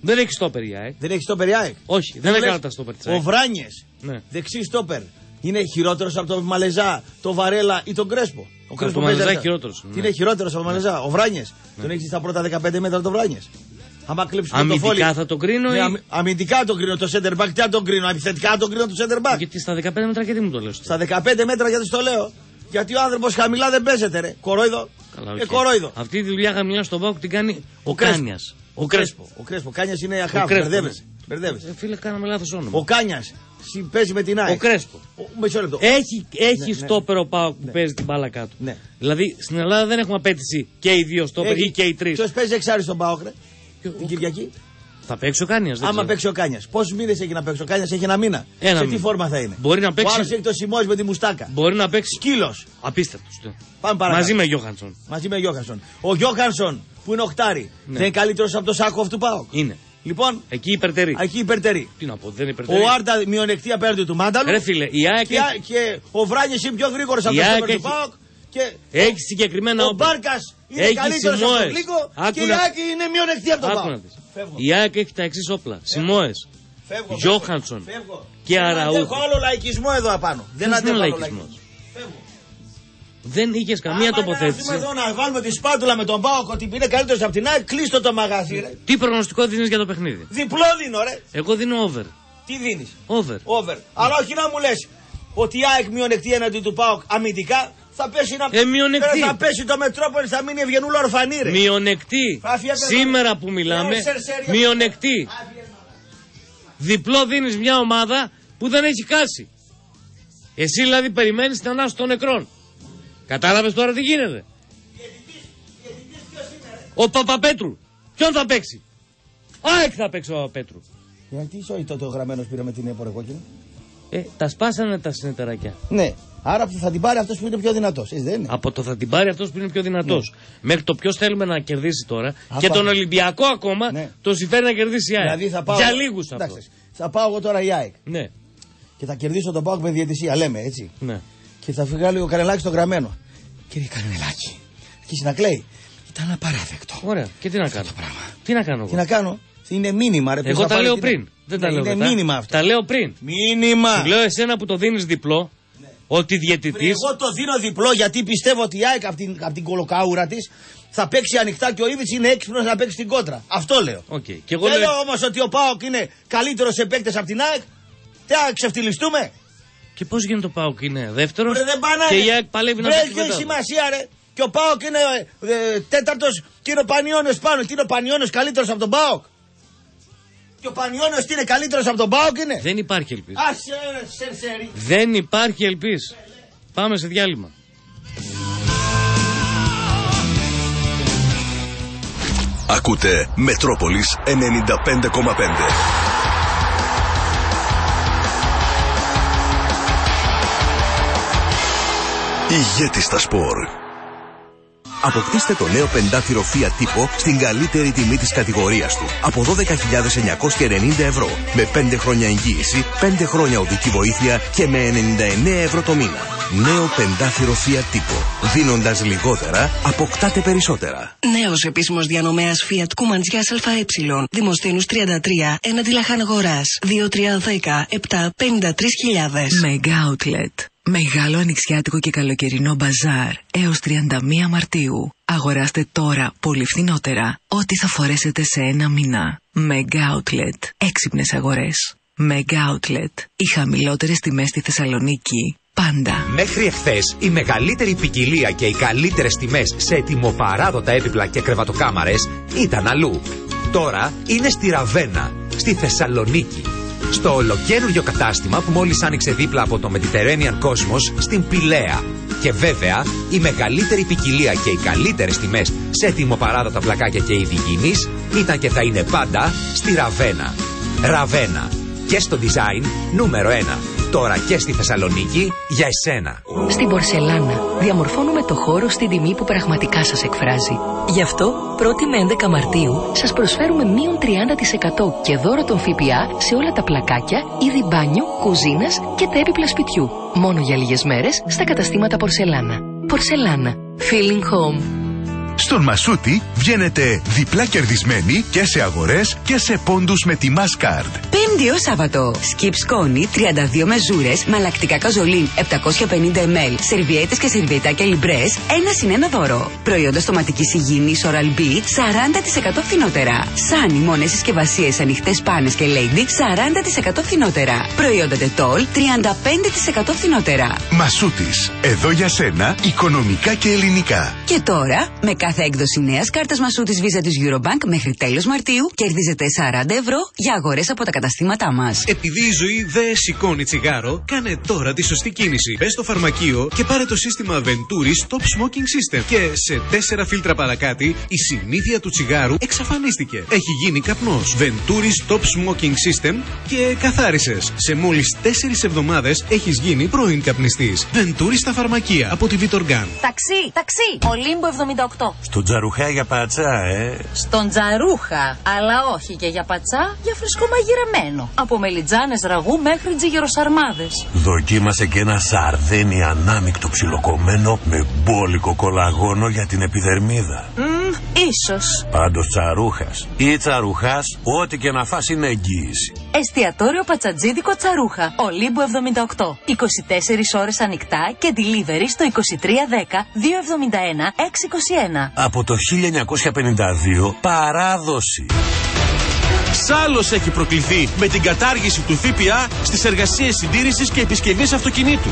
Δεν έχει στόπερ η ΑΕΚ. Δεν έχει στόπερ η ΑΕΚ. Όχι, δεν έκανα τα στόπερ της ΑΕΚ. Ο Βράνιες, δεξί στόπερ, είναι χειρότερος από τον Μαλεζά, τον Βαρέλα ή τον Κρέσπο. Ο Κρέσπο Μαλεζά είναι χειρότερος. Είναι χειρότερος από τον Μαλεζά. Ο Βράνιες. Τον έχει στα πρώτα 15 μέτρα τον Βράνιες. Αμυντικά θα τον κρίνω. Αμυντικά τον κρίνω το center back. Τι θα τον κρίνω, επιθετικά τον κρίνω το center back. Γιατί στα 15 μέτρα γιατί μου το λες. Στα 15 μέτρα γιατί στο λέω. Γιατί ο άνθρωπος χαμηλά δεν παίζεται, ρε. Κορόιδο. Κορόιδο. Αυτή τη δουλειά χαμηλά στον Πάοκ την κάνει ο Κάνιας. Ο Κρέσπο. Ο Κάνιας είναι αχάφ. Μπερδεύεσαι. Φίλε, κάναμε λάθος όνομα. Ο Κάνιας παίζει με την ΑΕΚ. Ο Κρέσπο. Μισό λεπτό. Έχει στόπερ ο Πάοκ που παίζει την μπάλα κάτω. Δηλαδή στην Ελλάδα δεν έχουμε απέτηση και οι δύο στόπερ ή και οι τρεις. Ποιος παίζει εξάρι στον Πάοκ, ρε. Την Κυριακή. Θα παίξει ο Κάνιας. Άμα παίξει ο Κάνιας. Πόσους μήνες έχει να παίξει ο Κάνιας, έχει ένα μήνα. Σε τι φόρμα θα είναι. Μπορεί να παίξει. Ο άλλος έχει το Σιμόης με τη μουστάκα. Μπορεί να παίξει. Σκύλος. Απίστευτος. Πάμε παρακάτω. Μαζί με Γιώχανσον. Ο Γιώχανσον που είναι οχτάρι. Δεν είναι καλύτερος από το Σάκοφ του Πάοκ. Είναι. Λοιπόν, εκεί υπερτερεί. Τι να πω, δεν υπερτερεί. Ο Άρτα μειονεκτή απέναντι του Μάνταλου. Ρε φίλε, η ΑΕΚ και ο Βράνιες είναι πιο γρήγορος από το Σάκοφ του Πάοκ. Έχει συγκεκριμένα ο Μπάρκας είναι καλύτερος από τον Λίκο και η ΑΕΚ είναι μειονεκτή από τον Πάοκ. Η ΑΕΚ έχει τα εξής όπλα. Σιμόες, Γιώχανσον και Αραούχο. Δεν έχω άλλο λαϊκισμό εδώ απάνω. Δεν αντέχω άλλο λαϊκισμό. Δεν είχες καμία τοποθέτηση. Να εδώ να βάλουμε τη σπάτουλα με τον Πάοκ ότι είναι καλύτερος από την ΑΕΚ, κλείστο το μαγαζί, ρε. Τι προγνωστικό δίνεις για το παιχνίδι? Διπλό δίνω, ρε. Εγώ δίνω over. Τι δίνεις? Over. Αλλά όχι να μου λες ότι η ΑΕΚ μειονεκτή έναντι του ΠΑΟΚ αμυντικά. Θα πέσει, θα πέσει το Μετρόπολης, θα μείνει Ευγενούλα ορφανή, ρε. Μειονεκτή. Σήμερα που μιλάμε, μειονεκτή. Διπλό δίνεις μια ομάδα που δεν έχει κάσει. Εσύ δηλαδή περιμένεις την ανάσταση των νεκρών. Κατάλαβες τώρα τι γίνεται? Ο Παπαπέτρου. Ποιον θα παίξει? ΑΕΚ θα παίξει ο Παπαπέτρου. Γιατί ισόη τότε ο γραμμένος πήρε με την έπορε κόκκινη? Τα σπάσανε τα συνεταιράκια. Ναι. Άρα θα την πάρει αυτός που είναι πιο δυνατός. Δεν είναι. Από το θα την πάρει αυτός που είναι πιο δυνατός. Ναι. Μέχρι το ποιος θέλουμε να κερδίσει τώρα. Και τον Ολυμπιακό ακόμα το συμφέρει να κερδίσει η ΑΕΚ. Δηλαδή θα πάω... Για λίγους αυτό. Θα πάω εγώ τώρα η ΑΕΚ. Ναι. Και θα κερδίσω τον ΠΑΟΚ με διαιτησία, λέμε έτσι. Ναι. Και θα βγάλει ο Καρελάκης στο γραμμένο. Κύριε Καρελάκη. Και να κλαίει. Ήταν απαράδεκτο. Ωραία. Και τι να κάνω? Τι να κάνω εγώ? Τι να κάνω? Είναι μήνυμα, ρε. Εγώ τα λέω πριν. Δεν τα λέω είναι μετά. Μήνυμα αυτό. Τα λέω πριν. Μήνυμα. Λέω εσένα που το δίνεις διπλό. Ναι. Ότι διαιτητής. Εγώ το δίνω διπλό γιατί πιστεύω ότι η ΑΕΚ από την κολοκαούρα της θα παίξει ανοιχτά και ο Ήβιτς είναι έξυπνος να παίξει την κόντρα. Αυτό λέω. Okay. Δεν λέω όμως ότι ο ΠΑΟΚ είναι καλύτερος σε παίκτες από την ΑΕΚ. Τι να ξεφτυλιστούμε? Και πώς γίνεται ο ΠΑΟΚ είναι δεύτερος? Δεν πάνε. Και η ΑΕΚ παλεύει να παίξει. Δεν έχει σημασία, ρε. Και ο ΠΑΟΚ είναι τέταρτος και είναι ο Πανιώνιος πάνω. Και είναι ο Πανιώνιος καλύτερος από τον ΠΑΟΚ. Και ο Πανιώνιος είναι καλύτερος από τον ΠΑΟΚ είναι. Δεν υπάρχει ελπίς. Δεν υπάρχει ελπίς. Πάμε σε διάλειμμα. Ακούτε Μετρόπολης 95,5. Ηγέτης στα σπορ. Αποκτήστε το νέο πεντάθυρο Fiat Tipo στην καλύτερη τιμή της κατηγορίας του. Από 12.990 ευρώ. Με 5 χρόνια εγγύηση, 5 χρόνια οδική βοήθεια και με 99 ευρώ το μήνα. Νέο πεντάθυρο Fiat Tipo. Δίνοντας λιγότερα, αποκτάτε περισσότερα. Νέος επίσημος διανομέας Fiat Κουμαντζιάς ΑΕ. Δημοσθένους 33, έναντι Λαχαναγοράς. 2310-753.000. Mega Outlet. Μεγάλο ανοιξιάτικο και καλοκαιρινό μπαζάρ έως 31 Μαρτίου. Αγοράστε τώρα πολύ φθηνότερα ό,τι θα φορέσετε σε ένα μήνα. Mega Outlet. Έξυπνες αγορές. Mega Outlet. Οι χαμηλότερες τιμές στη Θεσσαλονίκη πάντα. Μέχρι εχθές η μεγαλύτερη ποικιλία και οι καλύτερες τιμές σε ετοιμοπαράδοτα έπιπλα και κρεβατοκάμαρες ήταν αλλού. Τώρα είναι στη Ραβένα, στη Θεσσαλονίκη. Στο ολοκαίνουργιο κατάστημα που μόλις άνοιξε δίπλα από το Mediterranean Cosmos στην Πηλαία. Και βέβαια η μεγαλύτερη ποικιλία και οι καλύτερες τιμές σε ετοιμοπαράδοτα πλακάκια και ειδηγήνης ήταν και θα είναι πάντα στη Ραβένα. Ραβένα. Και στο design νούμερο 1. Τώρα και στη Θεσσαλονίκη για εσένα. Στην Πορσελάνα διαμορφώνουμε το χώρο στην τιμή που πραγματικά σας εκφράζει. Γι' αυτό 1η με 11 Μαρτίου σας προσφέρουμε μείον 30% και δώρο των ΦΠΑ σε όλα τα πλακάκια, είδη μπάνιου, κουζίνας και τα έπιπλα σπιτιού. Μόνο για λίγες μέρες στα καταστήματα Πορσελάνα. Πορσελάνα. Feeling home. Στον Μασούτη βγαίνετε διπλά κερδισμένοι και σε αγορές και σε πόντους με τη Mastercard. Πέμπτη ως Σάββατο. Σκιπ σκόνη 32 μεζούρες, μαλακτικά καζολίν 750 ml, σερβιέτες και σερβιετάκια λιμπρές, 1 συν 1 δώρο. Προϊόντα στοματικής υγιεινής Oral-B 40% φθηνότερα. Σάνι μόνες συσκευασίες, ανοιχτές πάνες και Lady 40% φθηνότερα. Προϊόντα Dettol 35% φθηνότερα. Μασούτης, εδώ για σένα, οικονομικά και ελληνικά. Και τώρα, με κάθε έκδοση νέας κάρτας Μασούτης Visa της Eurobank μέχρι τέλος Μαρτίου, κερδίζετε 40 ευρώ για αγορές από τα καταστήματά μας. Επειδή η ζωή δεν σηκώνει τσιγάρο, κάνε τώρα τη σωστή κίνηση. Μπες στο φαρμακείο και πάρε το σύστημα Venturi Stop Smoking System. Και σε 4 φίλτρα παρακάτω, η συνήθεια του τσιγάρου εξαφανίστηκε. Έχει γίνει καπνός. Venturi Stop Smoking System και καθάρισες. Σε μόλις 4 εβδομάδες έχεις γίνει πρώην καπνιστής. Venturi στα φαρμακεία από τη Vitorgan. Ταξί, Ολύμπο 78. Στον Τζαρουχά για πατσά, Στον Τζαρούχα, αλλά όχι και για πατσά, για φρεσκό μαγειρεμένο. Από μελιτζάνες ραγού μέχρι τζιγεροσαρμάδες. Δοκίμασε και ένα σαρδένι ανάμεικτο ψιλοκομμένο με μπόλικο κολαγόνο για την επιδερμίδα. Ίσως. Πάντως Τσαρούχας ή Τσαρουχάς, ό,τι και να φας είναι εγγύηση. Εστιατόριο Πατσατζίδικο Τσαρούχα, Ολύμπο 78. 24 ώρες ανοιχτά και delivery στο 2310 271 621. Από το 1952 παράδοση. Ψάλλος έχει προκληθεί με την κατάργηση του ΦΠΑ στις εργασίες συντήρησης και επισκευής αυτοκινήτου.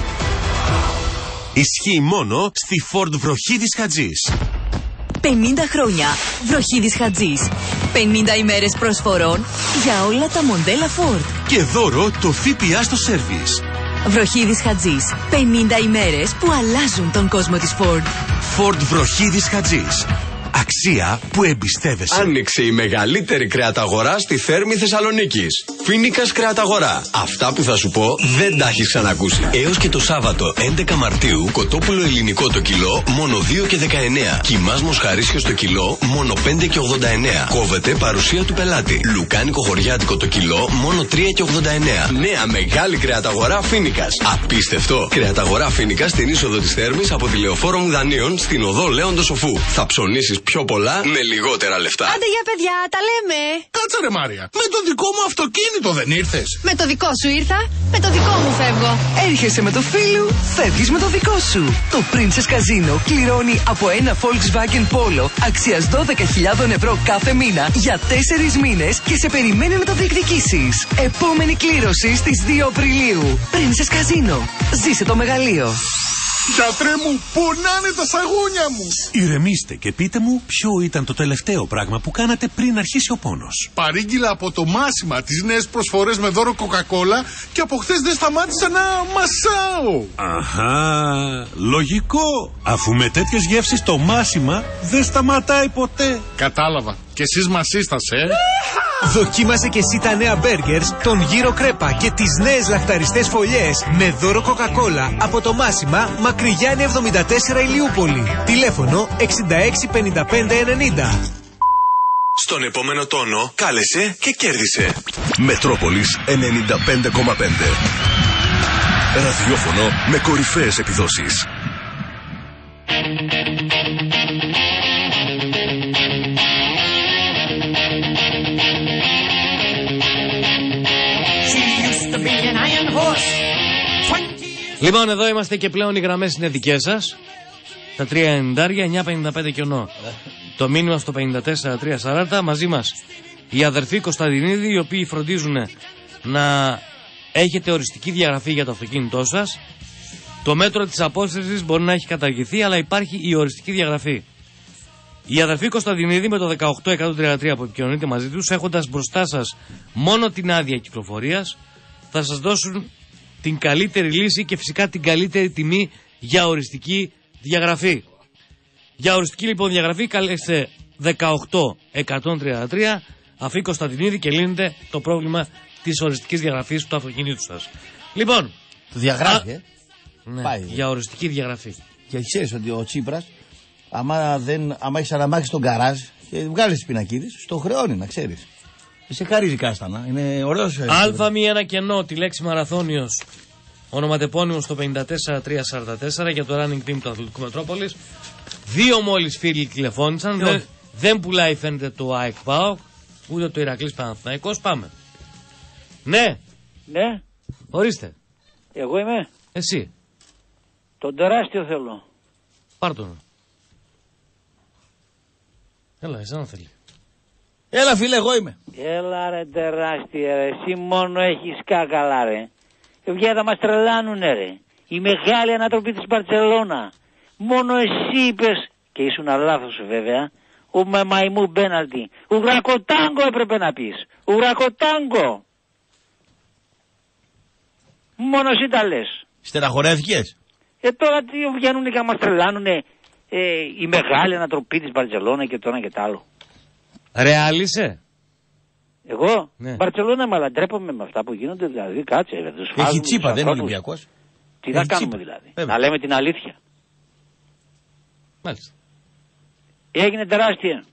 Ισχύει μόνο στη Ford Βροχίδης Χατζής. 50 χρόνια Βροχίδης Χατζής. 50 ημέρες προσφορών για όλα τα μοντέλα Ford. Και δώρο το ΦΠΑ στο σέρβις. Βροχίδης Χατζής. 50 ημέρες που αλλάζουν τον κόσμο της Ford. Ford Βροχίδης Χατζής. Αξία που εμπιστεύεσαι. Άνοιξε η μεγαλύτερη κρεαταγορά στη Θέρμη Θεσσαλονίκης. Φοίνικας Κρεαταγορά. Αυτά που θα σου πω δεν τα έχεις ξανακούσει. Έως και το Σάββατο 11 Μαρτίου, κοτόπουλο ελληνικό το κιλό μόνο 2,19. Κιμάς μοσχαρίσιος το κιλό μόνο 5,89. Κόβεται παρουσία του πελάτη. Λουκάνικο χωριάτικο το κιλό μόνο 3,89. Νέα μεγάλη κρεαταγορά Φοίνικας. Απίστευτο. Κρεαταγορά Φοίνικας στην είσοδο της Θέρμης από τη Λεωφόρο Μουδανίων στην οδό Λέοντο Σοφού. Θα ψωνίσεις πιο πολλά με λιγότερα λεφτά. Άντε για παιδιά, τα λέμε. Κάτσε ρε Μάρια, με το δικό μου αυτοκίνητο δεν ήρθες? Με το δικό σου ήρθα, με το δικό μου φεύγω. Έρχεσαι με το φίλου, φεύγεις με το δικό σου. Το Princess Casino κληρώνει από ένα Volkswagen Polo αξίας 12.000 ευρώ κάθε μήνα για 4 μήνες και σε περιμένει να το διεκδικήσεις. Επόμενη κλήρωση στις 2 Απριλίου. Princess Casino. Ζήσε το μεγαλείο. Γιατρέ μου, πονάνε τα σαγόνια μου. Ηρεμήστε και πείτε μου ποιο ήταν το τελευταίο πράγμα που κάνατε πριν αρχίσει ο πόνος. Παρήγγειλα από το Μάσιμα τις νέες προσφορές με δώρο Coca-Cola και από χθες δεν σταμάτησα να μασάω. Αχα, λογικό. Αφού με τέτοιες γεύσεις το Μάσιμα δεν σταματάει ποτέ. Κατάλαβα. Και εσείς μασίστασε, Δοκίμασε και εσύ τα νέα μπέργκερς, τον γύρο κρέπα και τις νέες λαχταριστές φωλιές με δώρο Coca-Cola από το Μάσιμα Μακρυγιάννη 74 Ηλιούπολη. Τηλέφωνο 665590. Στον επόμενο τόνο κάλεσε και κέρδισε. Μετρόπολης 95,5. Ραδιόφωνο με κορυφαίες επιδόσεις. Λοιπόν, εδώ είμαστε και πλέον οι γραμμές είναι δικές σας. Τα 390, 955 κιονό. Το μήνυμα στο 54340. Μαζί μας οι αδερφοί Κωνσταντινίδη, οι οποίοι φροντίζουν να έχετε οριστική διαγραφή για το αυτοκίνητό σας. Το μέτρο της απόστασης μπορεί να έχει καταργηθεί, αλλά υπάρχει η οριστική διαγραφή. Οι αδερφοί Κωνσταντινίδη με το 18133 που επικοινωνείτε μαζί τους, έχοντας μπροστά σας μόνο την άδεια κυκλοφορίας, θα σας δώσουν την καλύτερη λύση και φυσικά την καλύτερη τιμή για οριστική διαγραφή. Για οριστική λοιπόν διαγραφή καλέστε 18133 αφή Κωνσταντινίδη και λύνετε το πρόβλημα της οριστικής διαγραφής του αυτοκινήτου σας. Λοιπόν, το διαγράφει, ναι, πάει, για οριστική διαγραφή. Και ξέρεις ότι ο Τσίπρας, άμα έχεις αναμάξει τον γκαράζ και βγάλεις τις πινακίδες, στο χρεώνει, να ξέρεις. Σε χαρίζει κάστανα. Είναι ωραίος. Α1 κενό, τη λέξη μαραθώνιος Ονοματεπώνυμο στο 54344 για το running team του Αθλητικού Μετρόπολης. 2 μόλις φίλοι τηλεφώνησαν. Δεν πουλάει φαίνεται το ΑΕΚ ΠΑΟΚ, ούτε το Ηρακλής Παναθηναϊκός. Πάμε. Ναι. Ναι. Ορίστε. Εγώ είμαι. Εσύ. Τον τεράστιο θέλω. Πάρ' τον. Έλα, εσένα θέλει. Έλα φίλε, εγώ είμαι. Έλα ρε τεράστια ρε. Εσύ μόνο έχεις κάκαλα ρε. Θα μας τρελάνουνε ρε. Η μεγάλη ανατροπή της Μπαρτσελώνα. Μόνο εσύ είπες, και ήσουν λάθος βέβαια, ο μαϊμού μπέναλτι. Ουρακοτάγκο έπρεπε να πεις. Ουρακοτάγκο. Μόνο εσύ τα λες. Στεναχωρέθηκες? Τώρα τι βγαίνουνε και μας τρελάνουνε η μεγάλη ανατροπή της Μπαρτσελώνα και το ένα και το άλλο. Ρεάλ είσαι? Εγώ? Ναι. Μπαρτσελώνα, αλλά ντρέπομαι με αυτά που γίνονται, δηλαδή κάτσε. Έχει τσίπα, δεν είναι Ολυμπιακός. Τι θα κάνουμε δηλαδή, να λέμε την αλήθεια. Μάλιστα. Έγινε τεράστια.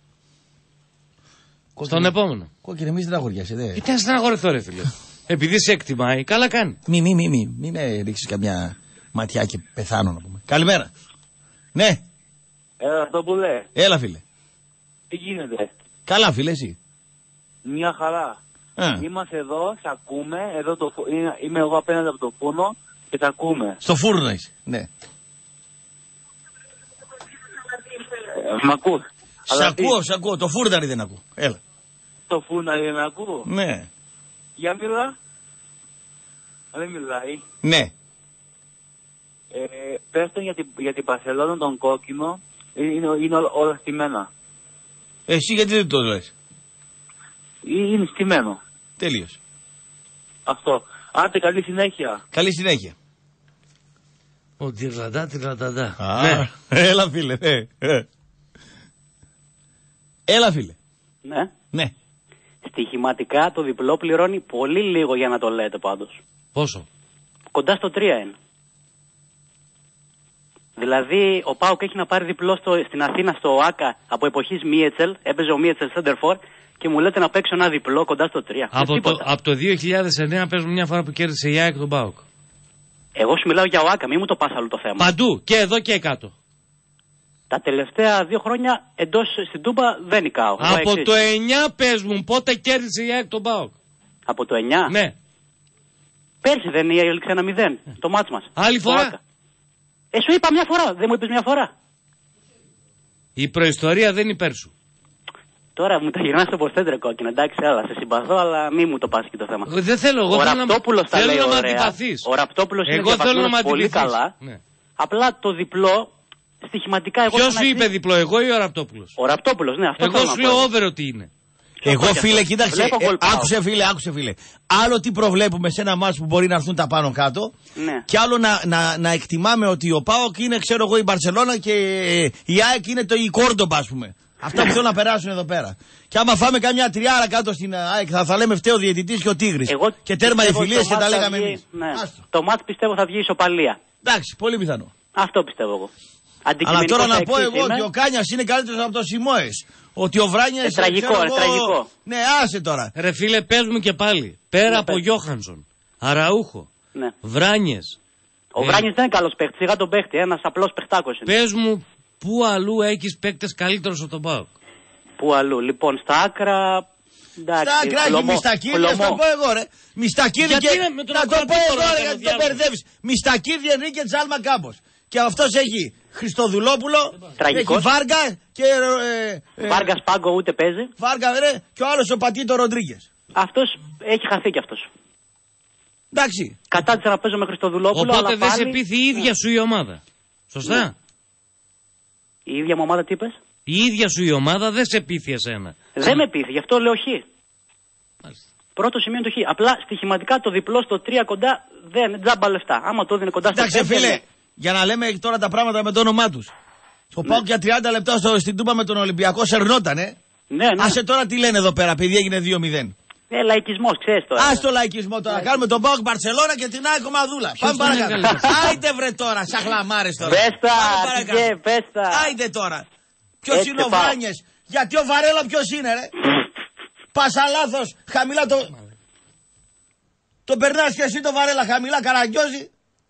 Στον επόμενο. Κόκκινε, μη στεναχωριάσαι, δε. Τι να στεναχωρηθώ ρε φίλε. Επειδή σε εκτιμάει, καλά κάνει. Μη με ρίξεις καμιά ματιά και πεθάνω να πούμε. Καλημέρα. Ναι. Έλα αυτό που λέει. Έλα φίλε. Τι γίνεται? Καλά φίλε, εσύ? Μια χαρά. Είμαστε εδώ, σε ακούμε. Εδώ είμαι εγώ απέναντι από το φούρνο και τα ακούμε. Στο φούρνο είσαι, ναι. Μ' ακούς? Σ' ακούω. Το φούρναρι δεν ακούω. Έλα. Το φούρναρι δεν ακούω? Ναι. Για μιλά. Δεν μιλάει. Ναι. Πες τον για την Μπαρσελόνα τον κόκκινο. Είναι όλα στημένα. Εσύ γιατί δεν το λες? Είναι στημένο. Τέλειος. Αυτό. Άντε, καλή συνέχεια. Καλή συνέχεια. Ο τυραντά. Ναι. Έλα φίλε, ναι. Έλα φίλε. Ναι. Στοιχηματικά το διπλό πληρώνει πολύ λίγο για να το λέτε πάντως. Πόσο? Κοντά στο 3 είναι. Δηλαδή ο ΠΑΟΚ έχει να πάρει διπλό στην Αθήνα στο ΆΚΑ από εποχής Μίετσελ. Έπαιζε ο Μίετσελ Σέντερφορ και μου λέτε να παίξω ένα διπλό κοντά στο 3. Από το 2009 παίζουμε μια φορά που κέρδισε η ΑΕΚ τον ΠΑΟΚ. Εγώ σου μιλάω για ο ΆΚΑ, μη μου το πας αλλού το θέμα. Παντού, και εδώ και κάτω. Τα τελευταία 2 χρόνια εντός στην Τούμπα δεν νικάω. Από το 9 παίζουν, πότε κέρδισε η ΑΕΚ τον ΠΑΟΚ? Από το 9? Ναι. Πέρσι δεν έληξε 1-0 το μάτς μας. Άλλη φορά? Σου είπα μια φορά, δεν μου είπες μια φορά. Η προϊστορία δεν είναι υπέρ σου. Τώρα μου τα γυρνάς στο ποστέντρε κόκκινα, εντάξει, άλλα σε συμπαθώ, αλλά μη μου το πας και το θέμα. Δεν θέλω, εγώ ο Ραπτόπουλος τα λέει ωραία. Ο Ραπτόπουλος είναι διαβασμένος πολύ καλά. Ναι. Απλά το διπλό, στοιχηματικά εγώ... Ποιος σου είπε διπλό, εγώ ή ο Ραπτόπουλος? Ο Ραπτόπουλος, ναι, αυτό. Εγώ σου λέω over ότι είναι. Εγώ φίλε, κοίταξε, άκουσε φίλε. Άλλο τι προβλέπουμε σε ένα μάτς που μπορεί να έρθουν τα πάνω κάτω. Ναι. Και άλλο να εκτιμάμε ότι ο ΠΑΟΚ είναι, ξέρω εγώ, η Μπαρσελόνα και η ΑΕΚ είναι η Κόρντομπα, ας πούμε. Αυτά που θέλουν να περάσουν εδώ πέρα. Και άμα φάμε καμιά τριάρα κάτω στην ΑΕΚ θα λέμε φταίει ο διαιτητής και ο Τίγρης. Και τέρμα οι φιλίες και τα λέγαμε εμείς. Ναι. Το μάτς πιστεύω θα βγει ισοπαλία. Εντάξει, πολύ πιθανό. Αυτό πιστεύω εγώ. Αλλά τώρα να πω εγώ ότι ο Κάνιας είναι καλύτερος από τον Σιμόες. Ότι ο Βράνιας... Τραγικό. Ναι, άσε τώρα. Ρε φίλε, πες μου και πάλι. Πέρα από Γιώχανσον, Αραούχο, Βράνιες. Ο Βράνιες δεν είναι καλός παίκτης, σιγά τον παίκτη, ένας απλός παιχτάκος είναι. Πες μου, πού αλλού έχεις παίκτες καλύτερους από τον ΠΑΟΚ? Πού αλλού, λοιπόν, στα άκρα... Στα άκρα έχει Μιστακίδη, ας το πω εγώ ρε. Μιστακίδη και... Να το πω εγώ ρε, γιατί το μπερδεύεις. Μιστακίδη, Ενρίκε, Τζάλμα Κάμπος. Και αυτός έχει Χριστοδουλόπουλο, έχει Βάργα και... Βάργα Σπάγκο ούτε παίζει. Βάργα ρε, και ο άλλος ο Πατήτο Ροντρίγκες. Αυτός έχει χαθεί κι αυτός. Εντάξει. Κατάτησα να παίζω με Χριστοδουλόπουλο. Οπότε δεν σε πείθει η ίδια σου η ομάδα. Σωστά. Ναι. Η ίδια μου ομάδα τι είπες? Η ίδια σου η ομάδα δεν σε πείθει εσένα. Δεν με πείθει, γι' αυτό λέω χ. Πρώτο σημείο είναι το χ. Απλά στοιχηματικά το διπλό στο 3 κοντά δεν τζάμπα λεφτά. Άμα το δίνει κοντά στο 3. Εντάξει φίλε, για να λέμε τώρα τα πράγματα με το όνομά τους. Το ΠΑΟΚ για 30 λεπτά στην Τούμπα με τον Ολυμπιακό σερνότανε. Ναι. Άσε τώρα τι λένε εδώ πέρα, επειδή έγινε 2-0. Λαϊκισμός, ξέρεις τώρα. Ας το λαϊκισμό τώρα. Κάνουμε τον ΠΑΟΚ Μπαρσελόνα και την ΑΕΚ Κομαδούλα. Πάμε παρακάτω. Άιντε βρε τώρα, σαν χλαμάρες τώρα. Πες τα. Άιντε τώρα. Ποιος είναι ο Βράνιες? Γιατί ο Βαρέλα ποιος είναι ρε? Πάσα λάθος, χαμηλά Το περνάς και εσύ το Βαρέλα χαμηλά, καραγκιόζει.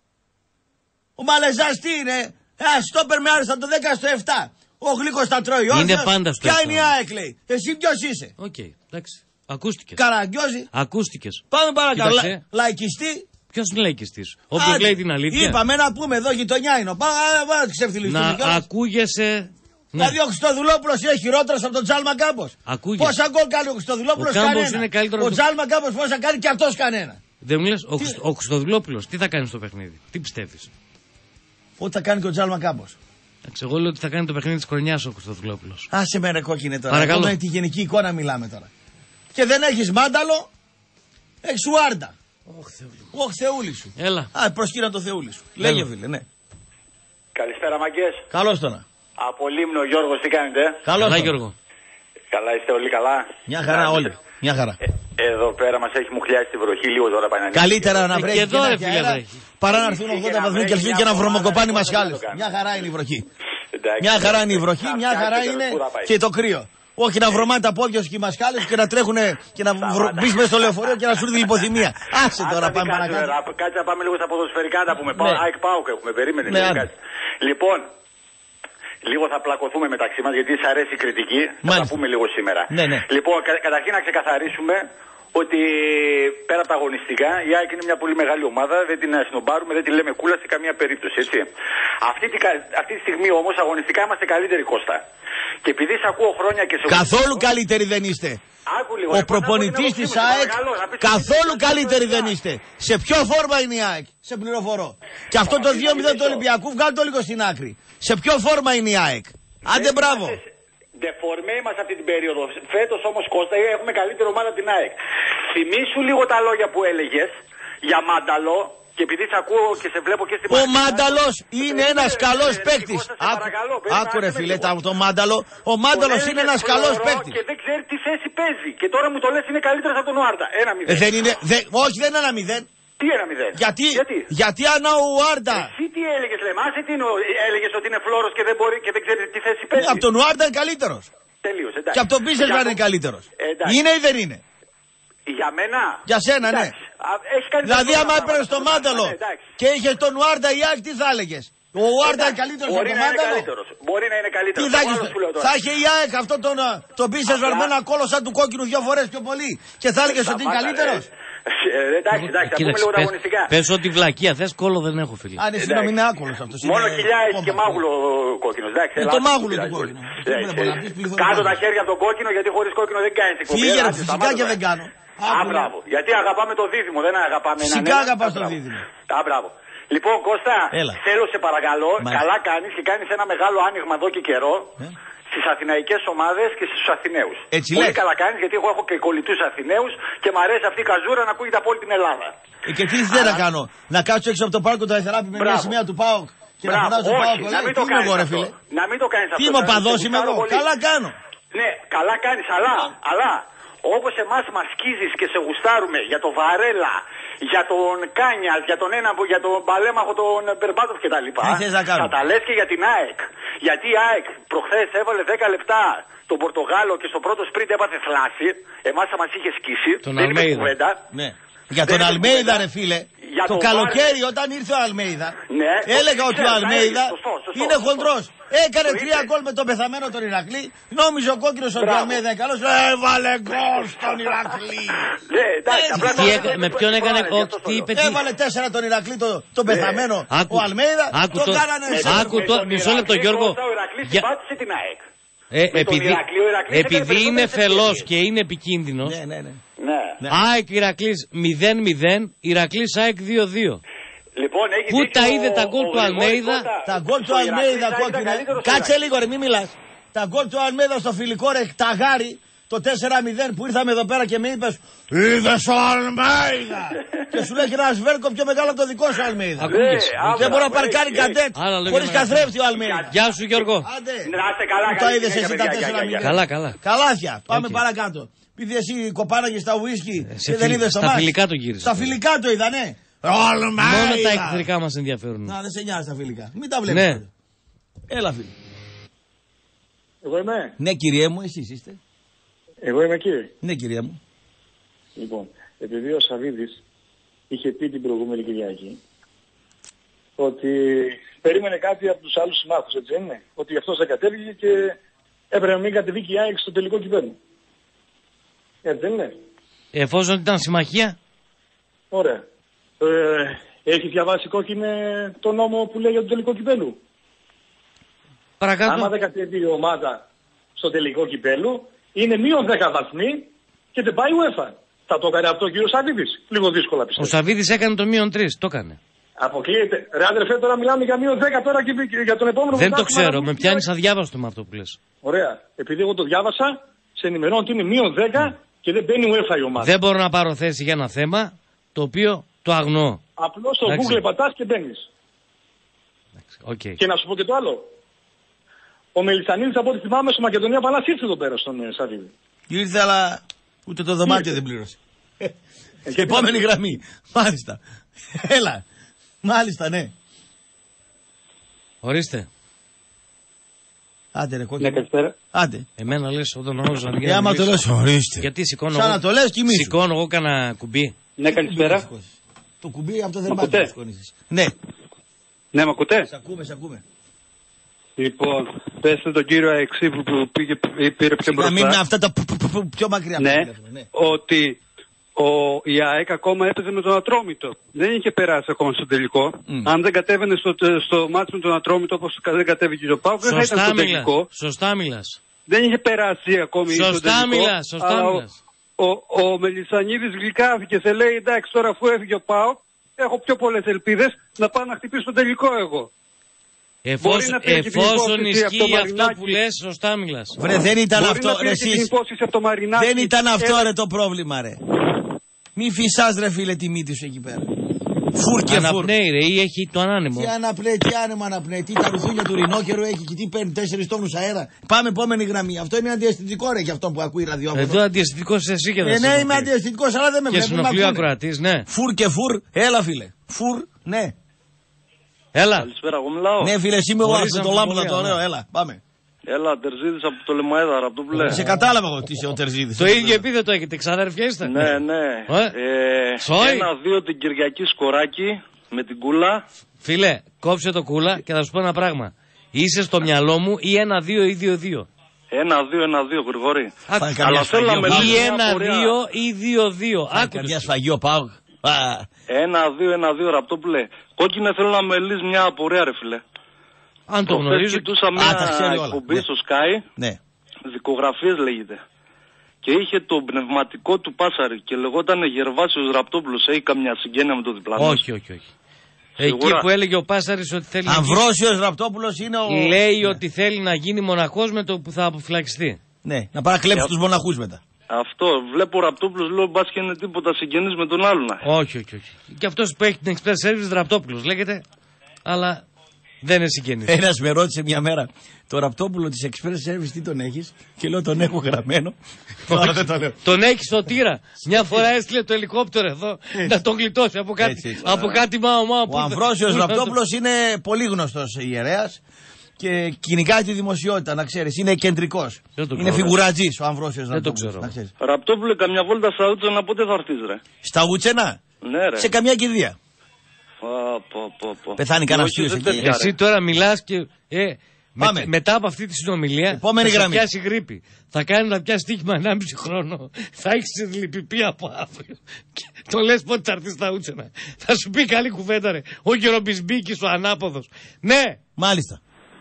Ο Μαλεζάς τι είναι? Στόπερ με άριστα το 10 στο 7. Ο Γλύκος τα τρώει όρθιος. Είναι πάντα στο 7. Ποια είναι η ΑΕΚ, λέει? Εσύ ποιος είσαι? Οκ, εντάξει. Ακούστηκες. Καραγκιόζει. Ακούστηκες. Πάμε παρακαλώ. Λαϊκιστή. Ποιος είναι λαϊκιστής? Όποιος λέει την αλήθεια. Είπαμε να πούμε εδώ γειτονιά είναι. Πάμε να ξεφτυλιστούμε. Να ακούγεσαι. Δηλαδή ο Χριστοδουλόπουλος είναι χειρότερος από τον Τζάλμα Κάμπος. Πόσα γκολ κάνει ο Χριστοδουλόπουλος? Κανένα. Ο Τζάλμα Κάμπος πόσα κάνει και αυτός κανένα. Δεν μου λες, ο Χριστοδουλόπουλος τι θα κάνει στο παιχνίδι? Τι πιστεύεις? Ό,τι θα κάνει και ο Τζάλμα Κάμπος. Εγώ λέω ότι θα κάνει το παιχνίδι της χρονιάς ο Χριστοδουλόπουλος. Άσε με ρε κόκκινε τώρα. Παρακαλώ. Με τη γενική εικόνα μιλάμε τώρα. Και δεν έχεις Μάνταλο, έχεις Ουάρντα. Όχι Θεούλη σου. Έλα. Προσκύνα το Θεούλη σου. Λέγε φίλε, ναι. Καλησπέρα μαγκές. Καλώς τώρα. Από Λίμνο Γιώργος, τι κάνετε? Καλώς τώρα. Γιώργο. Καλά είστε όλοι καλά? Μια χαρά όλοι. Μια χαρά. Εδώ πέρα μας έχει μουχλιάσει τη βροχή λίγο τώρα πάει να είναι. Καλύτερα να βρέχει και εδώ παρά να έρθουν 80 βαθμοί Κελσίου και να βρωμοκοπάνει μασχάλες. Μια χαρά είναι η βροχή. Μια χαρά είναι η βροχή, μια χαρά είναι και το κρύο. Όχι να βρωμάνε τα πόδια σου και οι μασχάλες και να τρέχουν και να μπεις μέσα στο λεωφορείο και να σου έρθει λιποθυμία. Άσε τώρα, πάμε παρακάτω. Κάτσε να πάμε λίγο στα ποδοσφαιρικά να πούμε. ΑΕΚ ΠΑΟΚ έχουμε, περίμενε. Λοιπόν, λίγο θα πλακωθούμε μεταξύ μας γιατί σ' αρέσει η κριτική. Θα τα πούμε λίγο σήμερα. Λοιπόν, καταρχήν να ξεκαθαρίσουμε ότι πέρα από τα αγωνιστικά η ΑΕΚ είναι μια πολύ μεγάλη ομάδα, δεν την σνομπάρουμε, δεν τη λέμε κούλα σε καμία περίπτωση, έτσι. Αυτή τη στιγμή όμως αγωνιστικά είμαστε καλύτεροι, Κώστα. Και επειδή σε ακούω χρόνια και σε... Καθόλου καλύτεροι δεν είστε. Ο προπονητής της ΑΕΚ καθόλου καλύτεροι δεν είστε. Σε ποιο φόρμα είναι η ΑΕΚ? Σε πληροφορώ. Και αυτό το 2-0 του Ολυμπιακού βγάλω το λίγο στην άκρη. Σε ποιο φόρμα είναι η ΑΕΚ? Άντε μπράβο. Δεφορμέ είμαστε αυτή την περίοδο. Φέτος όμως, Κώστα, έχουμε καλύτερη ομάδα από την ΑΕΚ. Θυμήσου λίγο τα λόγια που έλεγες για Μάνταλο. Και επειδή σε ακούω και σε βλέπω και στην Ο Μάνταλος είναι ένας καλός παίκτης. Άκου ρε φίλε το Μάνταλο. Ο Μάνταλος είναι ένας καλός παίκτης. Και δεν ξέρει τι θέση παίζει. Και τώρα μου το λες είναι καλύτερος από τον Ουάρντα. 1-0. Δεν είναι, όχι δεν είναι 1-0. Τι 1-0? Γιατί αν ο Ουάρντα. Εσύ τι έλεγες, λέμε? Άσε τι έλεγες ότι είναι φλόρος και δεν μπορεί και δεν ξέρει τι θέση παίζει. Από τον Ουάρντα είναι καλύτερος. Τελείως, εντάξει. Και από τον Πίσεσβαρ είναι καλύτερος. Είναι ή δεν είναι? Για μένα. Για σένα, ναι. Δηλαδή, άμα έπαιρνε τον Μάνταλο και είχε τον Ουάρντα η ΑΕΚ, τι θα έλεγες? Ο Ουάρντα είναι καλύτερος από τον Μάνταλο. Μπορεί να είναι καλύτερος. Θα είχε η ΑΕΚ αυτό τον Πίσεσβαρ με ένα κόλο σαν του κόκκινου 2 φορές πιο πολύ και θα έλεγες ότι είναι καλύτερος. Εντάξει, θα πούμε λίγο τα αγωνιστικά. Πες ότι βλακεία θες, κόλλο δεν έχω φίλε. Αν εσύ να μην είναι άκολος αυτός. Μόνο χιλιά έχει και μάγουλο κόκκινος. Το μάγουλο του κόκκινο. Κάτω τα χέρια από τον κόκκινο γιατί χωρίς κόκκινο δεν κάνεις εκπομπή. Φύγε φυσικά και δεν κάνω. Μπράβο. Γιατί αγαπάμε το δίδυμο, δεν αγαπάμε έναν. Φυσικά αγαπάς το δίδυμο. Μπράβο. Λοιπόν, Κώστα, θέλω σε παρακαλώ, καλά κάνεις και κάνεις ένα μεγάλο άνοιγμα εδώ και καιρό στις αθηναϊκές ομάδες και στους Αθηναίους. Πολύ καλά κάνεις γιατί εγώ έχω και κολλητούς Αθηναίους και μου αρέσει αυτή η καζούρα να ακούγεται από όλη την Ελλάδα. Και τι δεν να κάνω, να κάτσω έξω από το πάρκο του Αϊθεράπη με μια σημαία του ΠΑΟΚ και να φωνάζω ΠΑΟΚ. Να μην το κάνεις αυτό. Να μην το κάνεις αυτό. Τι είμαι παδός είμαι εγώ, καλά κάνω. Ναι, καλά κάνεις, αλλά όπως εμάς μας σκίζεις και σε γουστάρουμε για το Βαρέλα, για τον Κάνιας, για τον για τον Παλέμαχο, τον Μπερμπάτοφ κτλ. Θα τα λες και για την ΑΕΚ. Γιατί η ΑΕΚ προχθές έβαλε 10 λεπτά τον Πορτογάλο και στο πρώτο σπριντ έπαθε θλάση. Εμάς θα μας είχε σκίσει. Τον Αλμέιδα. Ναι. Για τον Αλμέιδα ρε φίλε. Το καλοκαίρι όταν ήρθε ο Αλμέιδα έλεγα ότι ο Αλμέιδα είναι χοντρός. Έκανε 3 γκολ με τον πεθαμένο τον Ηρακλή. Νόμιζε ο κόκκινος ότι ο Αλμέιδα είναι καλός. Έβαλε γκολ στον Ηρακλή. Με ποιον έκανε τι είπε? Έβαλε 4 τον Ηρακλή τον πεθαμένο ο Αλμέιδα. Τον κάνανε μισό λεπτό Γιώργο. Επειδή είναι φελός και είναι επικίνδυνος. ΑΕΚ Ηρακλής 0-0, Ηρακλής ΑΕΚ 2-2. Λοιπόν, πού τα είδε τα γκολ του Αλμέιδα? Τα γκολ του Αλμέιδα κόκκινα. Κάτσε λίγο ρε, μη μιλάς. Τα γκολ του Αλμέιδα στο φιλικό ρε ταγάρι, το 4-0 που ήρθαμε εδώ πέρα και με είπες είδες ο Αλμέιδα. Και σου λέει ένα σβέρκο πιο μεγάλο από το δικό σου Αλμέιδα. Δεν μπορεί να παρκάρει καντέτ χωρίς καθρέφτη ο Αλμέιδα. Γεια σου Γιώργο. Άντε. Το είδες εσύ τα 4-0. Καλά. Καλάθια. Πάμε παρακάτω. Επειδή εσύ κοπάναγες τα ουίσκι και δεν είδες το μάτς. Στα φιλικά το γύρισε. Στα φιλικά το είδα, ναι. Μόνο τα εχθρικά μας ενδιαφέρουν. Να, δεν σε νοιάζει τα φιλικά. Μην τα βλέπεις. Ναι. Έλα φίλε. Εγώ είμαι. Ναι κυριέ μου, εσείς είστε. Εγώ είμαι κύριε. Ναι κυρία μου. Λοιπόν, επειδή ο Σαββίδης είχε πει την προηγούμενη Κυριακή ότι περίμενε κάτι από τους άλλους συμμάχους, έτσι δεν είναι? Ότι αυτός δεν κατέβηκε και έπρεπε να μην κατεβήκε η ΑΕΚ στο τελικό κυπέλλου. Έτσι δεν είναι? Εφόσον ήταν συμμαχία. Ωραία. Έχει διαβάσει κόκκινε το νόμο που λέει για το τελικό κυπέλλου? Παρακάτω. Άμα δεν κατέβει η ομάδα στο τελικό κυπέλλου, είναι μείον 10 βαθμοί και δεν πάει η UEFA. Θα το έκανε αυτό ο κύριος Σαββίδης? Λίγο δύσκολα πιστεύω. Ο Σαββίδης έκανε το μείον 3, το έκανε. Αποκλείεται. Ρε αδερφέ, τώρα μιλάμε για μείον 10 τώρα και για τον επόμενο. Δεν το ξέρω, με πιάνεις αδιάβαστο με αυτό που λες. Ωραία. Επειδή εγώ το διάβασα, σε ενημερώνω ότι είναι μείον 10 και δεν μπαίνει UEFA η ομάδα. Δεν μπορώ να πάρω θέση για ένα θέμα το οποίο το αγνοώ. Απλώς στο Google πατάς και μπαίνεις. Okay. Και να σου πω και το άλλο. Ο Μελισσανίδης, από ό,τι θυμάμαι, στο Μακεδονία Παλάς ήρθε εδώ πέρα στον Σαββίδη. Ήρθε, αλλά ούτε το δωμάτιο δεν πλήρωσε. Και επόμενη γραμμή. Μάλιστα. Έλα. Μάλιστα, ναι. Ορίστε. Άντε ρε κόκκινο. Ναι, καλησπέρα. Άντε. Εμένα λες όταν νόμιζα να γίνει. Άμα το λες, ορίστε. Γιατί σηκώνω σαν εγώ. να το λες κοιμήσου. Σηκώνω εγώ κάνα κουμπί. Ναι, καλησπέρα. Το κουμπί από το δερμάτιο να σηκώνεις. Ναι. Ναι, μ' ακούτε? Σ' ακούμε, σ' ακούμε. Λοιπόν, πέστε τον κύριο Αεξή που πήρε πιο μπροστά. Να μην είναι αυτά τα πιο μακριά. Ναι, ότι η ΑΕΚ ακόμα έπαιζε με τον Ατρόμητο. Δεν είχε περάσει ακόμα στο τελικό. Αν δεν κατέβαινε στο μάτι με τον Ατρόμητο όπως δεν κατέβηκε και ο ΠΑΟΚ, δεν θα ήταν στο τελικό. Σωστά μιλάς. Δεν είχε περάσει ακόμη στο τελικό. Σωστά μιλάς, σωστά μιλάς. Ο Μελισσανίδης γλυκάθηκε και λέει εντάξει τώρα αφού έφυγε ο ΠΑΟΚ, έχω πιο πολλές ελπίδες να πάω να χτυπήσω το τελικό εγώ. Εφόσον ισχύει αυτό που λες, σωστά μιλάς. Βρε, δεν ήταν αυτό, ρε εσείς. Δεν ήταν αυτό ρε το πρόβλημα ρε. Μη φυσάς ρε φίλε τη μύτη σου εκεί πέρα. Φουρ και φουρ. Αναπνέει ρε ή έχει το ανάνεμο. Τι αναπνέει, τι άνεμο αναπνέει. Τι τα ρουθούνια του ρινόκερου έχει και τι παίρνει 4 τόνους αέρα. Πάμε επόμενη γραμμή. Αυτό είναι αντιαισθητικό ρε για αυτό που ακούει ραδιόφωνο. Εδώ αντιαισθητικός εσύ και δεν ναι, είμαι αντιαισθητικός αλλά δεν με βλέπει. Και συνοφλεί ο ακροατής, ναι. Φουρ και φουρ, έλα φίλε. Φουρ, ναι. Έλα. Καλησπέρα, εγώ μιλάω. Ναι, φίλε, είμαι εγώ από το λάμπλα το ωραίο, έλα, πάμε. Έλα, Τερζίδης από το Λεμαέδαρα, από το που λέει. Σε κατάλαβα εγώ τι είσαι ο Τερζίδης. Το ίδιο επίθετο έχετε, ξαδέρφια είστε. Ναι, ναι. 1-2 την Κυριακή σκοράκι με την Κούλα. Φίλε, κόψε το Κούλα και θα σου πω ένα πράγμα. Είσαι στο μυαλό μου ή 1-2 ή 2-2. 1-2, 1-2, Γρηγόρη. Αλλά θέλω να με ή 1-2 ή 2-2. Άκου μια σφαγείο πάω. 1-2, 1-2, Ραπτόπουλε. Κόκκινε θέλω να με λύσει μια απορία, ρε φίλε. Αν το γνωρίζω. Κοιτούσα μια εκπομπή στο Sky. Ναι. Δικογραφίες λέγεται. Και είχε το πνευματικό του Πάσαρη και λεγόταν Γερβάσιος Ραπτόπουλος. Έχει καμιά συγγένεια με το διπλανό? Όχι. Εκεί που έλεγε ο Πάσαρης ότι θέλει. Αμβρόσιος Ραπτόπουλος είναι ο. Λέει ότι θέλει να γίνει μοναχός με το που θα αποφυλακιστεί. Ναι, να παρακλέψει τους μοναχούς μετά. Αυτό. Βλέπω ο Ραπτόπουλος, λέω μπας και είναι τίποτα συγγενής με τον άλλον. Όχι. Και αυτός που έχει την Express Service Ραπτόπουλος λέγεται, αλλά δεν είναι συγγενής. Ένας με ρώτησε μια μέρα, το Ραπτόπουλο της Express Service τι τον έχεις? Και λέω τον έχω γραμμένο. Τώρα δεν το λέω. Τον έχει στο τύρα. Μια φορά έστειλε το ελικόπτερο εδώ να τον γλιτώσει από κάτι μάω. Ο Αμβρόσιος Ραπτόπουλος είναι πολύ γνωστός ιερέας. Και κυνηγάει τη δημοσιότητα, να ξέρεις. Είναι κεντρικός. Είναι φιγουρατζής ο Αμβρόσιος Ραπτόπουλος. Δεν το ξέρω. Ραπτόπουλε, καμιά βόλτα στα Ούτσενα πότε θα έρθεις ρε? Στα Ούτσενα? Ναι ρε. Σε καμιά κηδεία. Πεθάνει κανένας θείος εκεί. Εσύ τώρα μιλάς και... μετά από αυτή τη συνομιλία θα πιάσει γρήπη. Θα κάνει να πιάσει στοίχημα 1,5 χρόνο. Θα έχεις λυπηπή από αύριο. Το λες πότε θα έρθει στα Ούτσενα. Θα σου πει καλή κουβέντα ρε. Ο Γερομπισμπίκης ο ανάποδος. Ναι. Μάλιστα.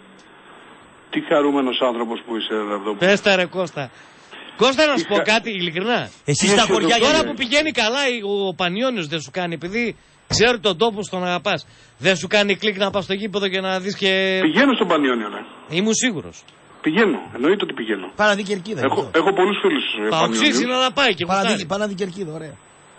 Τι χαρούμενος άνθρωπος που είσαι εδώ. Πες τα ρε Κώστα. Κώστα να σου πω κάτι ειλικρινά. Εσύ στα χωριά. Τώρα που πηγαίνει καλά ο Πανιόνιος δεν σου κάνει, επειδή ξέρω τον τόπο στον αγαπάς, δεν σου κάνει κλικ να πας στο γήπεδο και να δεις και... Πηγαίνω στον Πανιόνιο, ναι. Ήμουν σίγουρος. Πηγαίνω, εννοείται ότι πηγαίνω. Παναδί Κερκίδα. Έχω πολλούς φίλους Πανιόνιους. είναι να πάει και Παναδί Κερκίδα, ωραία.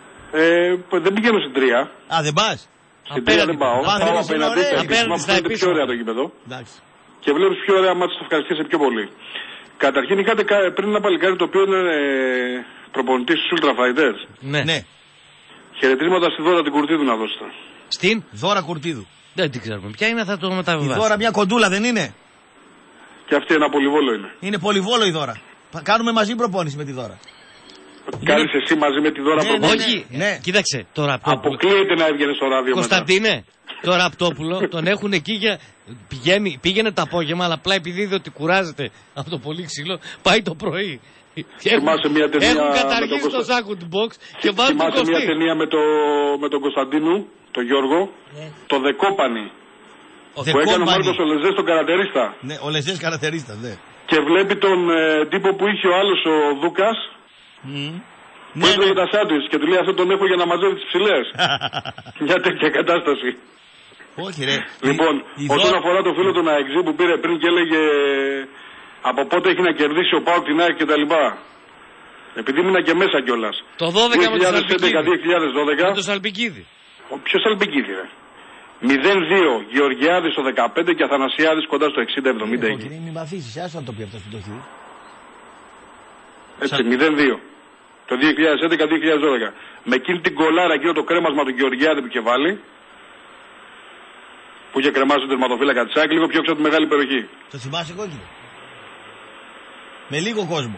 Δεν πηγαίνω στην 3. Α, δεν πας? Στην 3 δεν πάω. Πάω απέναντι στα επίσημα. Πιο ωραία το γήπεδο. Και βλέπεις πιο ωραία μάτια, το ευχαριστήσει πιο πολύ. Καταρχήν είχατε πριν ένα παλικάρι το οποίο είναι προπονητής στους Ultra Fighters. Ναι. Χαιρετίσματα στη Δώρα την Κουρτίδου να δώσετε. Στην Δώρα Κουρτίδου. Δεν την ξέρουμε. Ποια είναι, θα το μεταβιβάσω. Η Δώρα μια κοντούλα δεν είναι? Και αυτή ένα πολυβόλο είναι. Είναι πολυβόλο η Δώρα. Κάνουμε μαζί προπόνηση με τη Δώρα. Κάνεις εσύ μαζί με τη Δώρα Παπτόπουλο. Όχι, κοίταξε τώρα. Αποκλείεται να έβγαινε στο ράδιο. Κωνσταντίνε, το Ραπτόπουλο τον έχουν εκεί για. Πήγαινε το απόγευμα, αλλά απλά επειδή είδε ότι κουράζεται από το πολύ ξύλο, πάει το πρωί. Έχουν καταργήσει το Σάκου του box και βάζουν το κοστί. Θυμάσαι μια ταινία με τον Κωνσταντίνου, τον Γιώργο, το Δεκόπανη. Που έκανε ο Μάρκος ο Λεζές τον καρατερίστα. Ναι, ο Λεζές καρατερίστα, ναι. Και βλέπει τον τύπο που είχε ο άλλος ο Δούκας. Που έτρωγε τα σάντουιτς και του λέει αυτό τον έχω για να μαζεύει τις ψηλές. Μια τέτοια κατάσταση. Όχι ρε. Λοιπόν, όσον αφορά το φίλο του Ναεξή που πήρε πριν και έλεγε από πότε έχει να κερδίσει ο ΠΑΟΚ την ΑΕΚ και τα λοιπά. Επειδή ήμουν και μέσα κιόλας. Το 12 με το Σαλπικίδη. Με το Σαλπικίδη. Ποιο Σαλπικίδη ρε. 0-2 Γεωργιάδης στο 15 και Αθανασιάδης κοντά στο 60-70 εκεί. Μην μαθήσεις, άσου να το πει αυτό στην τοχή. Έτσι, 0-2. Το 2011-2012. Με εκείνη την κολάρα, εκείνο το κρέμασμα του Γεωργιάδη που είχε βάλει. Που είχε κρεμάσει τον τερματοφύλακα της ΑΕΚ, λίγο πιο έξω από τη μεγάλη περιοχή. Το θυμάσαι κόκκινο. Με λίγο κόσμο.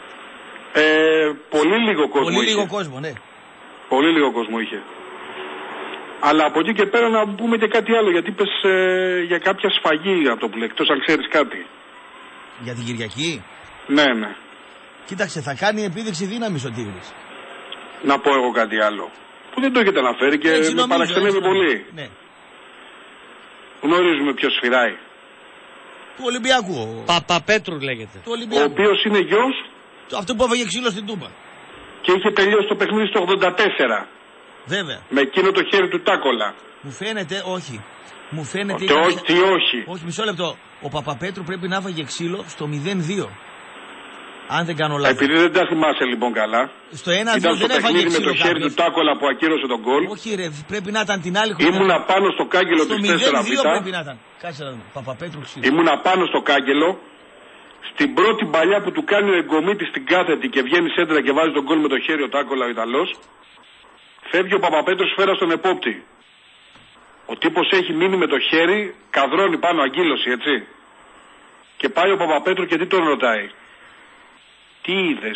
Πολύ λίγο κόσμο. Πολύ λίγο κόσμο, ναι. Πολύ λίγο κόσμο είχε. Αλλά από εκεί και πέρα να πούμε και κάτι άλλο, γιατί είπες για κάποια σφαγή από το που εκτός αν ξέρεις κάτι. Για την Κυριακή. Ναι, ναι. Κοίταξε, θα κάνει επίδειξη δύναμης ο Τίγρης. Να πω εγώ κάτι άλλο. Που δεν το έχετε αναφέρει και με παραξενεύει πολύ. Ναι. Γνωρίζουμε ποιος σφυράει. Του Ολυμπιακού. Παπαπέτρου λέγεται. Ο οποίος είναι γιος. Αυτό που έφαγε ξύλο στην Τούμπα. Και είχε τελειώσει το παιχνίδι στο 84. Βέβαια. Με εκείνο το χέρι του Τάκολα. Μου φαίνεται, όχι. Μου φαίνεται. Τι όχι. Όχι, μισό λεπτό. Ο Παπαπέτρου πρέπει να έφαγε ξύλο στο 0-2. Αν δεν κάνω λάθος. Επειδή δεν τα θυμάσαι λοιπόν καλά. Στο 1-2 δεν έφαγε ξύλο. Με το χέρι του Τάκολα που ακύρωσε τον γκολ. Όχι, ρε, πρέπει να ήταν την άλλη χρονιά. Ήμουνα πάνω στο κάγκελο του 4-2. Πρέπει να ήταν. Κάτσε να δούμε. Παπαπέτρου ξύλο. Ήμουνα πάνω στο κάγκελο. Στην πρώτη παλιά που του κάνει ο εγκομίτης στην κάθετη και βγαίνει σέντρα και βάζει τον γκολ με το χέρι ο Τάκολα ο Ιταλός. Φεύγει ο Παπαπέτρου σφαίρα στον επόπτη. Ο τύπος έχει μείνει με το χέρι, καδρώνει πάνω αγκύλωση, έτσι. Και πάει ο Παπαπέτρου και τι τον ρωτάει. Τι είδες.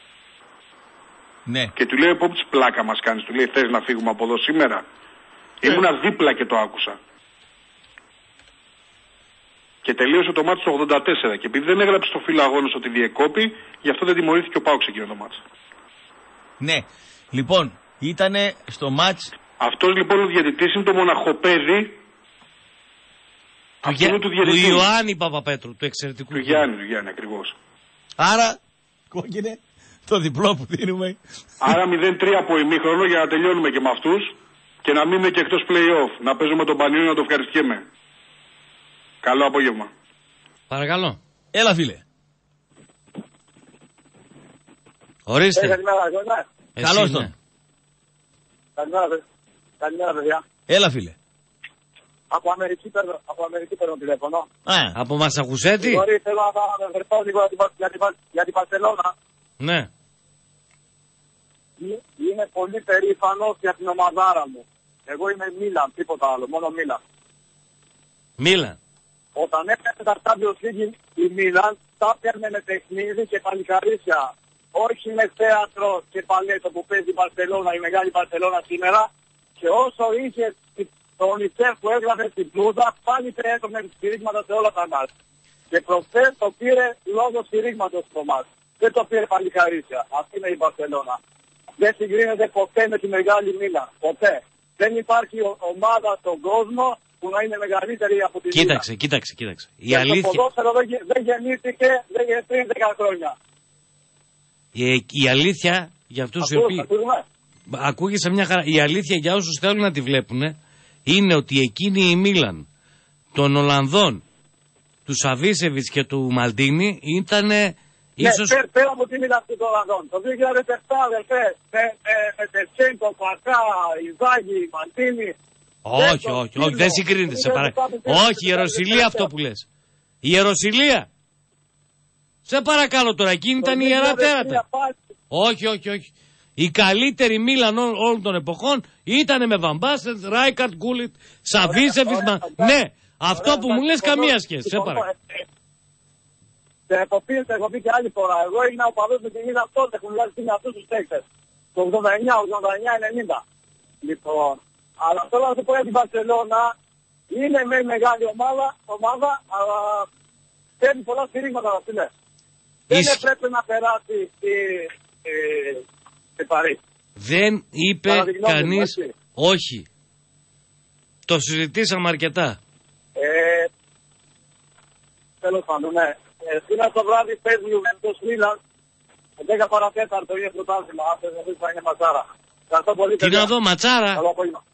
Ναι. Και του λέει ο επόπτης πλάκα μας κάνεις. Του λέει θες να φύγουμε από εδώ σήμερα. Ήμουνα δίπλα και το άκουσα. Και τελείωσε το μάτι στο 84. Και επειδή δεν έγραψε στο φύλλο αγώνος ότι διεκόπη, γι' αυτό δεν τιμωρήθηκε ο Πάοξ εκείνο το μάτι. Ναι. Λοιπόν, ήτανε στο μάτς. Αυτός λοιπόν ο διαιτητής είναι το μοναχοπέδι του Ιωάννη Παπαπέτρου, του εξαιρετικού. Του Γιάννη ακριβώς. Άρα, κόκκινε, το διπλό που δίνουμε. Άρα 0-3 από ημίχρονο για να τελειώνουμε και με αυτούς και να μείνουμε και εκτός play-off. Να παίζουμε τον Πανιόνιο να το ευχαριστιέμαι. Καλό απόγευμα. Παρακαλώ. Έλα φίλε. Ορίστε. Καλώς τον. Καλημέρα παιδιά. Έλα φίλε. Από Αμερική παίρνω τηλέφωνο. Από Μασαχουσέτη. Μπορεί, θέλω να αναφερθώ λίγο για την Μπαρσελόνα. Ναι. Είμαι πολύ περήφανος για την ομαδάρα μου. Εγώ είμαι Μίλαν, τίποτα άλλο, μόνο Μίλαν. Μίλαν. Όταν έπαιρνε τα Champions League η Μίλαν, τα έπαιρνε με παιχνίδι και παλικαρίσια. Όχι με θέατρο και παλέτο που παίζει η Μπαρσελόνα, η μεγάλη Μπαρσελόνα σήμερα. Και όσο είχε το UNICEF που έγραφε στην πλούδα, πάλι έπαιρνε στηρίγματα σε όλα τα μάτια. Και προχθές το πήρε λόγω στηρίγματος στο μάτια. Δεν το πήρε παλικαρίσια. Αυτή είναι η Μπαρσελόνα. Δεν συγκρίνεται ποτέ με τη μεγάλη Μίλαν. Ποτέ. Δεν υπάρχει ομάδα στον κόσμο που να είναι μεγαλύτερη από τη Μίλαν. Κοίταξε. Η αλήθεια... Το ποδόσφαιρο δεν γεννήθηκε πριν 10 χρόνια. Η αλήθεια για αυτούς οι οποίοι... Ακούγεσαι μια χαρά. Η αλήθεια για όσους θέλουν να τη βλέπουν είναι ότι εκείνη η Μίλαν των Ολλανδών, του Σαβίσεβιτς και του Μαλντίνι ήταν ίσως... Ναι, πέρα από τη Μίλαν των Ολλανδών. Το 2007 αδερφέ, με Τερτσέντο, Πακά, Ιζάγη, Μαλντίνι... Όχι, δεν συγκρίνεται. Όχι, η Ιεροσυλία αυτό που λες. Η Ιεροσυλία. Σε παρακαλώ τώρα, εκείνη ήταν η Ιερά Τέρατα. Όχι. Η καλύτερη Μίλαν όλων των εποχών ήταν με Βαμπάσετ, Ράικαρτ, Γκούλιτ, Σαβίσεβιτ. Ναι, αυτό που μου λες καμία σχέση. Σε παρακαλώ. έχω πει και άλλη φορά. Εγώ έγινα ο παδός με την είδα τότε, έχουν βγάλει με αυτούς τους παίκτες. Το 89, 90. Λοιπόν, αλλά τώρα να σου πω για την Μπαρσελόνα, είναι με μεγάλη ομάδα, αλλά παίρνει πολλά στηρίγματα, Βασίλε. Δεν έπρεπε να περάσει στη Παρί. Δεν είπε κανείς όχι. Το συζητήσαμε αρκετά. Τέλος πάντων, ναι. Σήμερα το βράδυ παίζει ο Βεντός Μίλαν. 10 παρατέταρτο είναι πρωτάθλημα. Αν θες να δεις θα είναι ματσάρα. Ευχαριστώ πολύ. Τι να δω, ματσάρα. Καλό απόγευμα.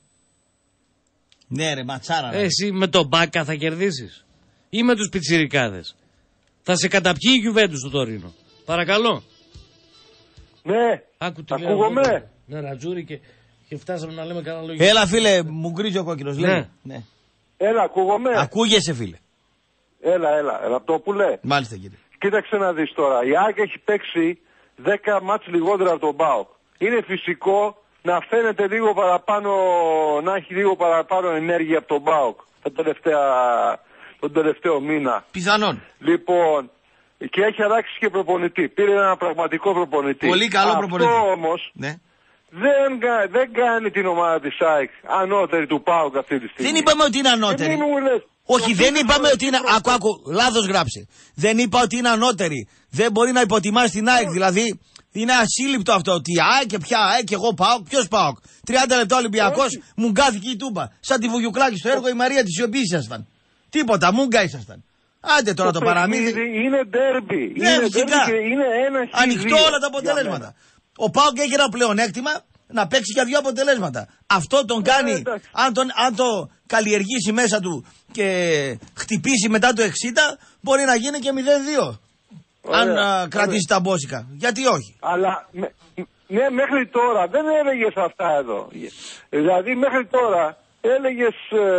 Ναι ρε, ματσάρα. Εσύ με τον Μπάκα θα κερδίσεις ή με τους πιτσιρικάδες? Θα σε καταπιεί η Γιουβέντους στο Τωρίνο. Παρακαλώ. Ναι, ακούγομαι. Ναι, Ρατζούρι και φτάσαμε να λέμε κανένα λόγιο. Έλα φίλε, μου γκρίζει ο κόκκινος. Ναι. Ναι. Έλα, ακούγομαι. Ακούγεσαι φίλε. Έλα, Ραπτόπουλε. Μάλιστα κύριε. Κοίταξε να δεις τώρα. Η ΑΕΚ έχει παίξει 10 μάτς λιγότερα από τον ΠΑΟΚ. Είναι φυσικό να φαίνεται λίγο παραπάνω, να έχει λίγο παραπάνω ενέργεια από τον ΠΑΟΚ τον τελευταίο μήνα. Πιθανόν. Λοιπόν, και έχει αλλάξει και προπονητή. Πήρε ένα πραγματικό προπονητή. Πολύ καλό προπονητή. Αυτό όμως ναι. δεν κάνει την ομάδα της ΑΕΚ ανώτερη του ΠΑΟΚ αυτή τη στιγμή. Δεν είπαμε ότι είναι ανώτερη. Όχι, δεν είπαμε ότι είναι. Άκου, λάθος γράψε. Δεν είπα ότι είναι ανώτερη. Δεν μπορεί να υποτιμάσει την ΑΕΚ. Δηλαδή, είναι ασύλληπτο αυτό. Ότι η ΑΕΚ και πια ΑΕΚ και εγώ ΠΑΟΚ. Ποιος ΠΑΟΚ? 30 λεπτά Ολυμπιακός, μουγκάθηκε η τούμπα. Σαν τη Βουγιουκλάκη στο έργο η Μαρία της Σιωπής ήσασταν. Τίποτα, μούγκα ήσασταν. Άντε τώρα το παραμύθι. Είναι ντέρμπι. Ναι, φυσικά. Είναι ανοιχτό όλα τα αποτελέσματα. Ο ΠΑΟΚ έχει ένα πλεονέκτημα να παίξει για 2 αποτελέσματα. Αυτό τον κάνει, αν το καλλιεργήσει μέσα του και χτυπήσει μετά το 60, μπορεί να γίνει και 0-2. Αν κρατήσει τα μπόσικα. Γιατί όχι. Αλλά ναι, μέχρι τώρα δεν έλεγες αυτά εδώ. Δηλαδή μέχρι τώρα έλεγες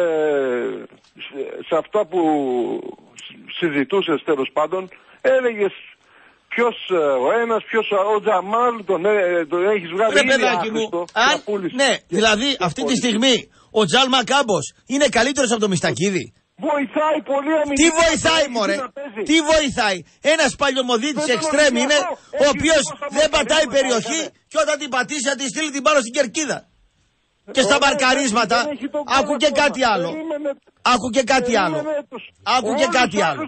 σε αυτά που συζητούσες τέλος πάντων, έλεγες ποιος ο ένας, ποιος ο Τζαμάλ, τον έχεις βγάλει ήδη άχρηστο. Ναι, δηλαδή αυτή τη στιγμή ο Τζάλμα Κάμπος είναι καλύτερος από το Μιστακίδη. Βοηθάει πολύ αμυντικά. Τι βοηθάει μωρέ, τι βοηθάει? Ένας παλιωμοδίτης εξτρέμ είναι, ο οποίος δεν πατάει περιοχή και όταν την πατήσει θα τη στείλει την πάνω στην κερκίδα. Και στα μαρκαρίσματα, άκου και κάτι άλλο. Άκου και κάτι άλλο. Άκου και κάτι άλλο.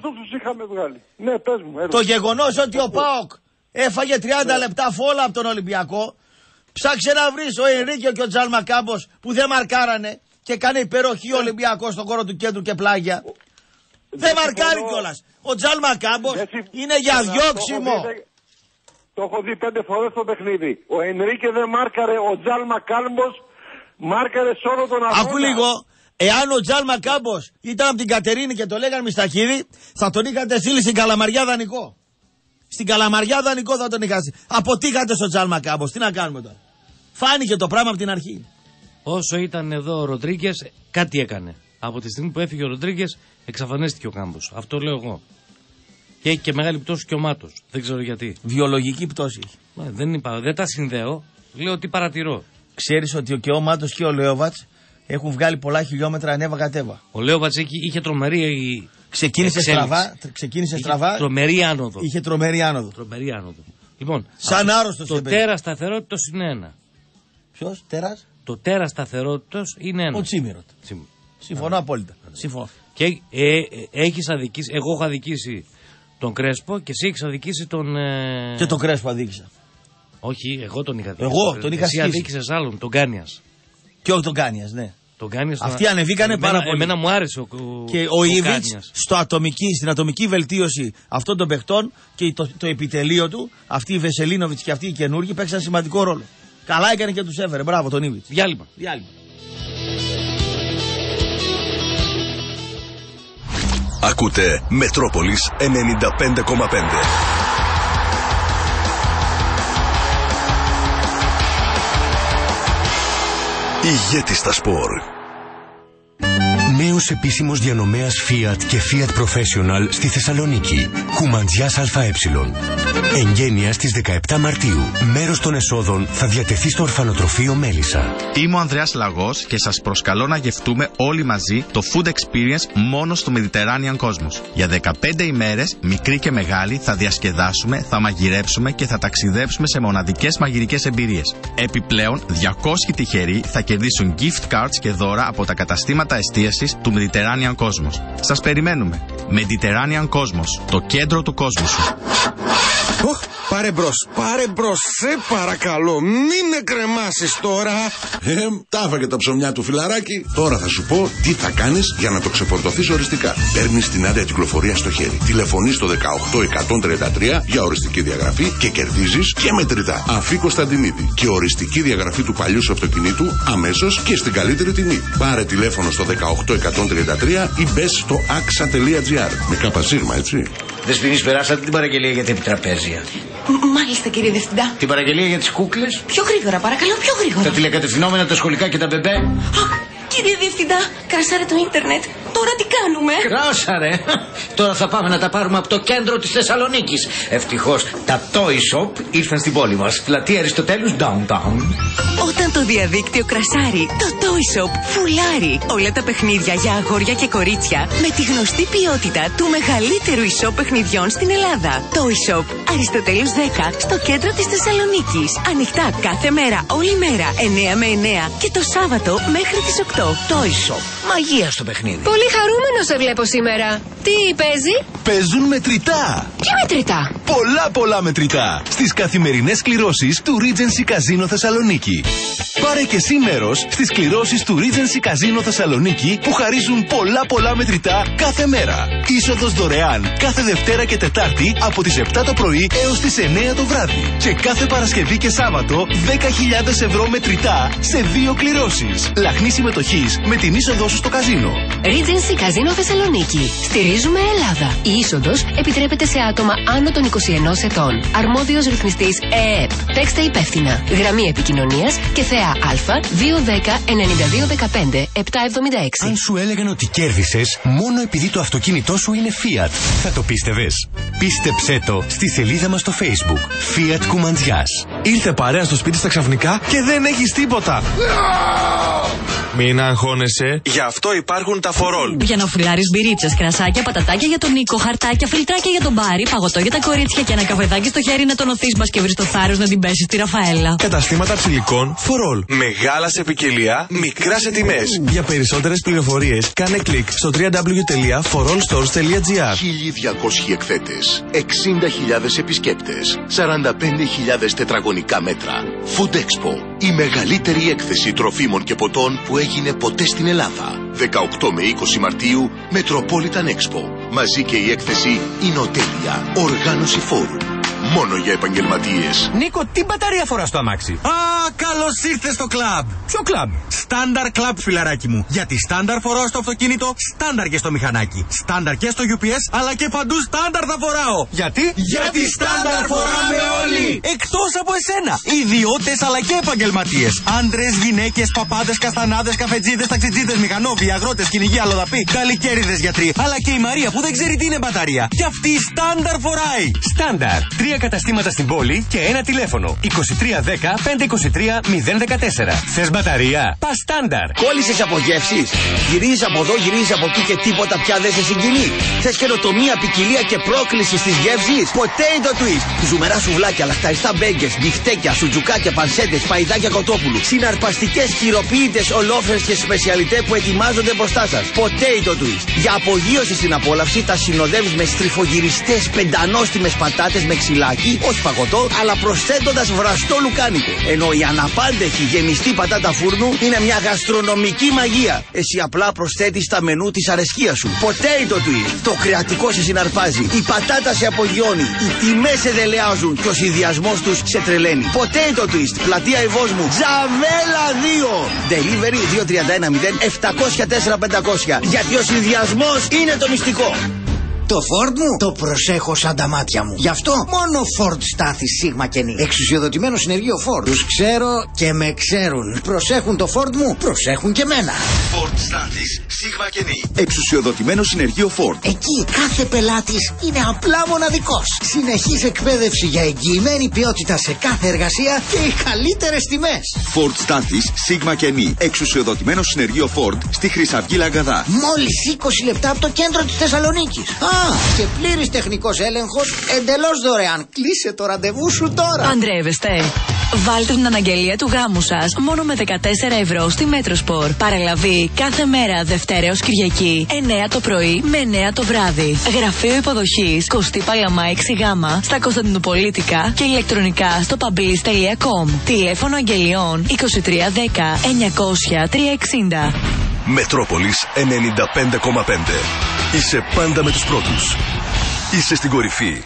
Το γεγονός ότι ο ΠΑΟΚ έφαγε 30 λεπτά φόλα από τον Ολυμπιακό, ψάξε να βρεις ο Ενρίκιο και ο Τζάλμα Κάμπος που δεν μαρκάρανε και κάνει υπεροχή ο Ολυμπιακός στον χώρο του κέντρου και πλάγια. Δεν μαρκάρει κιόλας. Ο Τζάλμα Κάμπος είναι για διώξιμο. Το έχω δει 5 φορές το παιχνίδι. Ο Ενρίκε δεν μάρκαρε, ο Τζάλμα Κάμπος μάρκαρε σε όλο τον αγώνα. Άκου λίγο. Εάν ο Τζάλμα Κάμπος ήταν από την Κατερίνη και το λέγανε Μιστακίδη, θα τον είχατε στείλει στην Καλαμαριά δανεικό. Στην Καλαμαριά δανεικό θα τον είχατε. Αποτύχατε στο Τζάλμα Κάμπος. Τι να κάνουμε τώρα. Φάνηκε το πράγμα από την αρχή. Όσο ήταν εδώ ο Ροντρίγκες, κάτι έκανε. Από τη στιγμή που έφυγε ο Ροντρίγκες, εξαφανίστηκε ο Κάμπος. Αυτό λέω εγώ. Και έχει και μεγάλη πτώση και ο Μάτος. Δεν ξέρω γιατί. Βιολογική πτώση έχει. Δεν τα συνδέω. Λέω ότι παρατηρώ. Ξέρεις ότι και ο Μάτος και ο Λέοβατς έχουν βγάλει πολλά χιλιόμετρα ανέβα-κατέβα. Ο Λέοβατς είχε τρομερή. Ξεκίνησε στραβά. Τρομερή άνοδο. Είχε τρομερή άνοδο. Λοιπόν, σαν άρρωστος. Το τέρας σταθερότητος είναι ένα. Ποιος, τέρας? Το τέρας σταθερότητος είναι ένα. Ο Τσίμηροτ. Συμφωνώ απόλυτα. Συμφωνώ. Και έχεις αδικήσει, εγώ έχω αδικήσει τον Κρέσπο και εσύ έχεις αδικήσει τον. Και τον Κρέσπο αδίκησα. Όχι, εγώ τον είχα αδικήσει. Εγώ τον είχα σκίσει. Εσύ αδίκησες άλλον, τον Κάνιας. Και όχι τον Κάνιας, ναι. Αυτοί ανεβήκανε πάρα πολύ. Εμένα μου άρεσε και ο Ήβιτς στην ατομική βελτίωση αυτών των παιχτών και το επιτελείο του, αυτοί οι Βεσελίνοβιτς και αυτοί οι καινούργοι παίξαν σημαντικό ρόλο. Καλά έκανε και τους έφερε. Μπράβο τον Ήβιτς. Διάλειμμα. Ακούτε Μετρόπολης 95,5. Ηγέτης στα σπορ. Νέος επίσημος διανομέας Fiat και Fiat Professional στη Θεσσαλονίκη. Κουμαντζιάς ΑΕ. Εγγένεια στις 17 Μαρτίου. Μέρος των εσόδων θα διατεθεί στο ορφανοτροφείο Μέλισσα. Είμαι ο Ανδρέας Λαγός και σας προσκαλώ να γευτούμε όλοι μαζί το Food Experience μόνο στο Mediterranean Cosmos. Για 15 ημέρες, μικροί και μεγάλοι, θα διασκεδάσουμε, θα μαγειρέψουμε και θα ταξιδέψουμε σε μοναδικές μαγειρικές εμπειρίες. Επιπλέον, 200 τυχεροί θα κερδίσουν gift cards και δώρα από τα καταστήματα εστίασης του Mediterranean Cosmos. Σας περιμένουμε. Mediterranean Cosmos, το κέντρο του κόσμου σου. Πάρε μπρος, σε παρακαλώ, μην εκρεμάσεις τώρα. Τα έφαγε τα ψωμιά του φιλαράκι. Τώρα θα σου πω τι θα κάνεις για να το ξεφορτωθείς οριστικά. Παίρνεις την άδεια κυκλοφορία στο χέρι. Τηλεφωνείς στο 18133 για οριστική διαγραφή και κερδίζεις και μετρητά. Αφή Κωνσταντινίδη και οριστική διαγραφή του παλιού σου αυτοκινήτου αμέσως και στην καλύτερη τιμή. Πάρε τηλέφωνο στο 18133 ή μπες στο axa.gr. Με καπασίγμα, έτσι. Δεσποινής, περάσατε την παραγγελία για τα επιτραπέζια. Μάλιστα, κύριε Διευθυντά. Την παραγγελία για τις κούκλες. Πιο γρήγορα, παρακαλώ, πιο γρήγορα. Τα τηλεκατευθυνόμενα, τα σχολικά και τα μπεμπέ. Κύριε Διευθυντά, κρασάρε το ίντερνετ. Τώρα τι κάνουμε? Κράσαρε. Τώρα θα πάμε να τα πάρουμε από το κέντρο της Θεσσαλονίκης. Ευτυχώς τα Toy Shop ήρθαν στην πόλη μας. Πλατεία Αριστοτέλους, downtown. Όταν το διαδίκτυο κρασάρει, το Toy Shop φουλάρει. Όλα τα παιχνίδια για αγόρια και κορίτσια με τη γνωστή ποιότητα του μεγαλύτερου e-shop παιχνιδιών στην Ελλάδα. Toy Shop Αριστοτέλους 10 στο κέντρο της Θεσσαλονίκης. Ανοιχτά κάθε μέρα, όλη μέρα, 9 με 9 και το Σάββατο μέχρι τις 8. Toy Shop. Μαγεία στο παιχνίδι. Πολύ χαρούμενο σε βλέπω σήμερα. Τι παίζει? Παίζουν μετρητά. Τι μετρητά? Πολλά μετρητά. Στις καθημερινές κληρώσεις του Regency Casino Θεσσαλονίκη. Πάρε και εσύ μέρος στις κληρώσεις του Regency Casino Θεσσαλονίκη που χαρίζουν πολλά μετρητά κάθε μέρα. Είσοδος δωρεάν κάθε Δευτέρα και Τετάρτη από τις 7 το πρωί έως τις 9 το βράδυ. Και κάθε Παρασκευή και Σάββατο 10.000 ευρώ μετρητά σε 2 κληρώσεις. Λαχνή συμμετοχής με την είσοδό σου στο καζίνο. Regency Casino Θεσσαλονίκη. Στηρίζουμε Ελλάδα. Η είσοδος επιτρέπεται σε άτομα άνω των 21 ετών. Αρμόδιος ρυθμιστής ΕΕΠ. Παίξτε υπεύθυνα. Γραμμή επικοινωνίας και θέα Α 210 9215 776. Αν σου έλεγαν ότι κέρδισες μόνο επειδή το αυτοκίνητό σου είναι Fiat, θα το πίστευες? Πίστεψέ το στη σελίδα μας στο Facebook. Fiat Κουμαντζιάς. Ήρθε παρέα στο σπίτι στα ξαφνικά και δεν έχεις τίποτα. Μην αγχώνεσαι, γι' αυτό υπάρχουν τα φορόλ. Για να φουλάρεις μπυρίτσες, κρασάκια, πατατάκια για τον Νίκο, χαρτάκια, φιλτράκια για τον Μπάρι, παγωτό για τα κορίτσια και ένα καφεδάκι στο χέρι να τον οθείς μπας και βρεις το θάρρος να την πέσεις στη Ραφαέλα. Καταστήματα ψηλικών φορόλ. Μεγάλα σε ποικιλία, μικρά σε τιμές. Για περισσότερες πληροφορίες, κάνε κλικ στο www.forallstores.gr. 1.200 εκθέτες, 60.000 επισκέπτες, 45.000 τετραγωνικά μέτρα. Food Expo, η μεγαλύτερη έκθεση τροφίμων και ποτών που έγινε ποτέ στην Ελλάδα. 18 με 20 Μαρτίου, Metropolitan Expo. Μαζί και η έκθεση Ινοτέλεια, οργάνωση φόρου. Μόνο για επαγγελματίες. Νίκο, τι μπαταρία φοράς στο αμάξι? Καλώς ήρθες στο κλαμπ. Ποιο κλαμπ? Στάνταρ κλαμπ, φιλαράκι μου. Γιατί στάνταρ φοράω στο αυτοκίνητο, στάνταρ και στο μηχανάκι. Στάνταρ και στο UPS, αλλά και παντού στάνταρ θα φοράω. Γιατί? Γιατί στάνταρ φοράμε όλοι. Εκτός από εσένα. Ιδιώτες αλλά και επαγγελματίες. Άντρες, γυναίκες, παπάδες, καστανάδες, καφετζίδες, ταξιτζίδες, μηχανόβοι, αγρότες, κυνηγοί, αλλοδαποί, καλικέριδες γιατροί. Αλλά και η Μαρία που δεν ξέρει τι είναι μπαταρία. Και αυτή στάνταρ φοράει. Στάνταρ. 3 καταστήματα στην πόλη και ένα τηλέφωνο. 2310 523 014. Θες μπαταρία? Πας στάνταρ. Κόλλησες από γεύσεις. Γυρίζεις από εδώ, γυρίζεις από εκεί και τίποτα πια δεν σε συγκινεί. Θες καινοτομία, ποικιλία και πρόκληση στις γεύσεις? Potato Twist. Ζουμερά σουβλάκια, λαχταριστά μπέγκες, μπιφτέκια, σουτζουκάκια, πανσέτες, παϊδάκια κοτόπουλου. Συναρπαστικές, χειροποίητες, ολόφρες και σπεσιαλιτέ που ετοιμάζονται μπροστά σας. Potato Twist. Για απογείωση στην απόλαυση τα συνοδεύεις με στριφογυριστές πεντανόστιμες πατάτες με ξυλάκι, όχι παγωτό, αλλά προσθέτοντας βραστό λουκάνικο. Ενώ η αναπάντεχη γεμιστή πατάτα φούρνου είναι μια γαστρονομική μαγεία. Εσύ απλά προσθέτεις τα μενού της αρεσκίας σου. Potato Twist. Το κρεατικό σε συναρπάζει. Η πατάτα σε απογειώνει. Οι τιμές σε δελεάζουν και ο συνδυασμός τους σε τρελαίνει. Potato Twist. Πλατεία Ευόσμου. Τζαβέλα 2. Delivery 2310 704 500. Γιατί ο συνδυασμός είναι το μυστικό. Το Ford μου το προσέχω σαν τα μάτια μου. Γι' αυτό μόνο Ford Στάθης Σίγμα και Νι. Εξουσιοδοτημένο συνεργείο Ford. Τους ξέρω και με ξέρουν. Προσέχουν το Ford μου, προσέχουν και μένα. Ford Στάθης Σίγμα και Νι. Εξουσιοδοτημένο συνεργείο Ford. Εκεί κάθε πελάτης είναι απλά μοναδικός. Συνεχής εκπαίδευση για εγγυημένη ποιότητα σε κάθε εργασία και οι καλύτερες τιμές. Ford Στάθης Σίγμα και Νι. Εξουσιοδοτημένο συνεργείο Ford στη Χρυσαυγή Λαγκαδά. Μόλις 20 λεπτά από το κέντρο της Θεσσαλονίκης. Και πλήρης τεχνικός έλεγχος εντελώς δωρεάν. Κλείσε το ραντεβού σου τώρα. Παντρεύεστε? Βάλτε την αναγγελία του γάμου σας μόνο με 14 ευρώ στη Μέτροσπορ. Παραλαβή κάθε μέρα Δευτέρα έως Κυριακή 9 το πρωί με 9 το βράδυ. Γραφείο υποδοχής Κωστή Παλαμά 6Γ στα Κωνσταντινοπολίτικα και ηλεκτρονικά στο pablis.com. Τηλέφωνο αγγελιών 2310 900 360. Μετρόπολης 95,5. Είσαι πάντα με τους πρώτους. Είσαι στην κορυφή.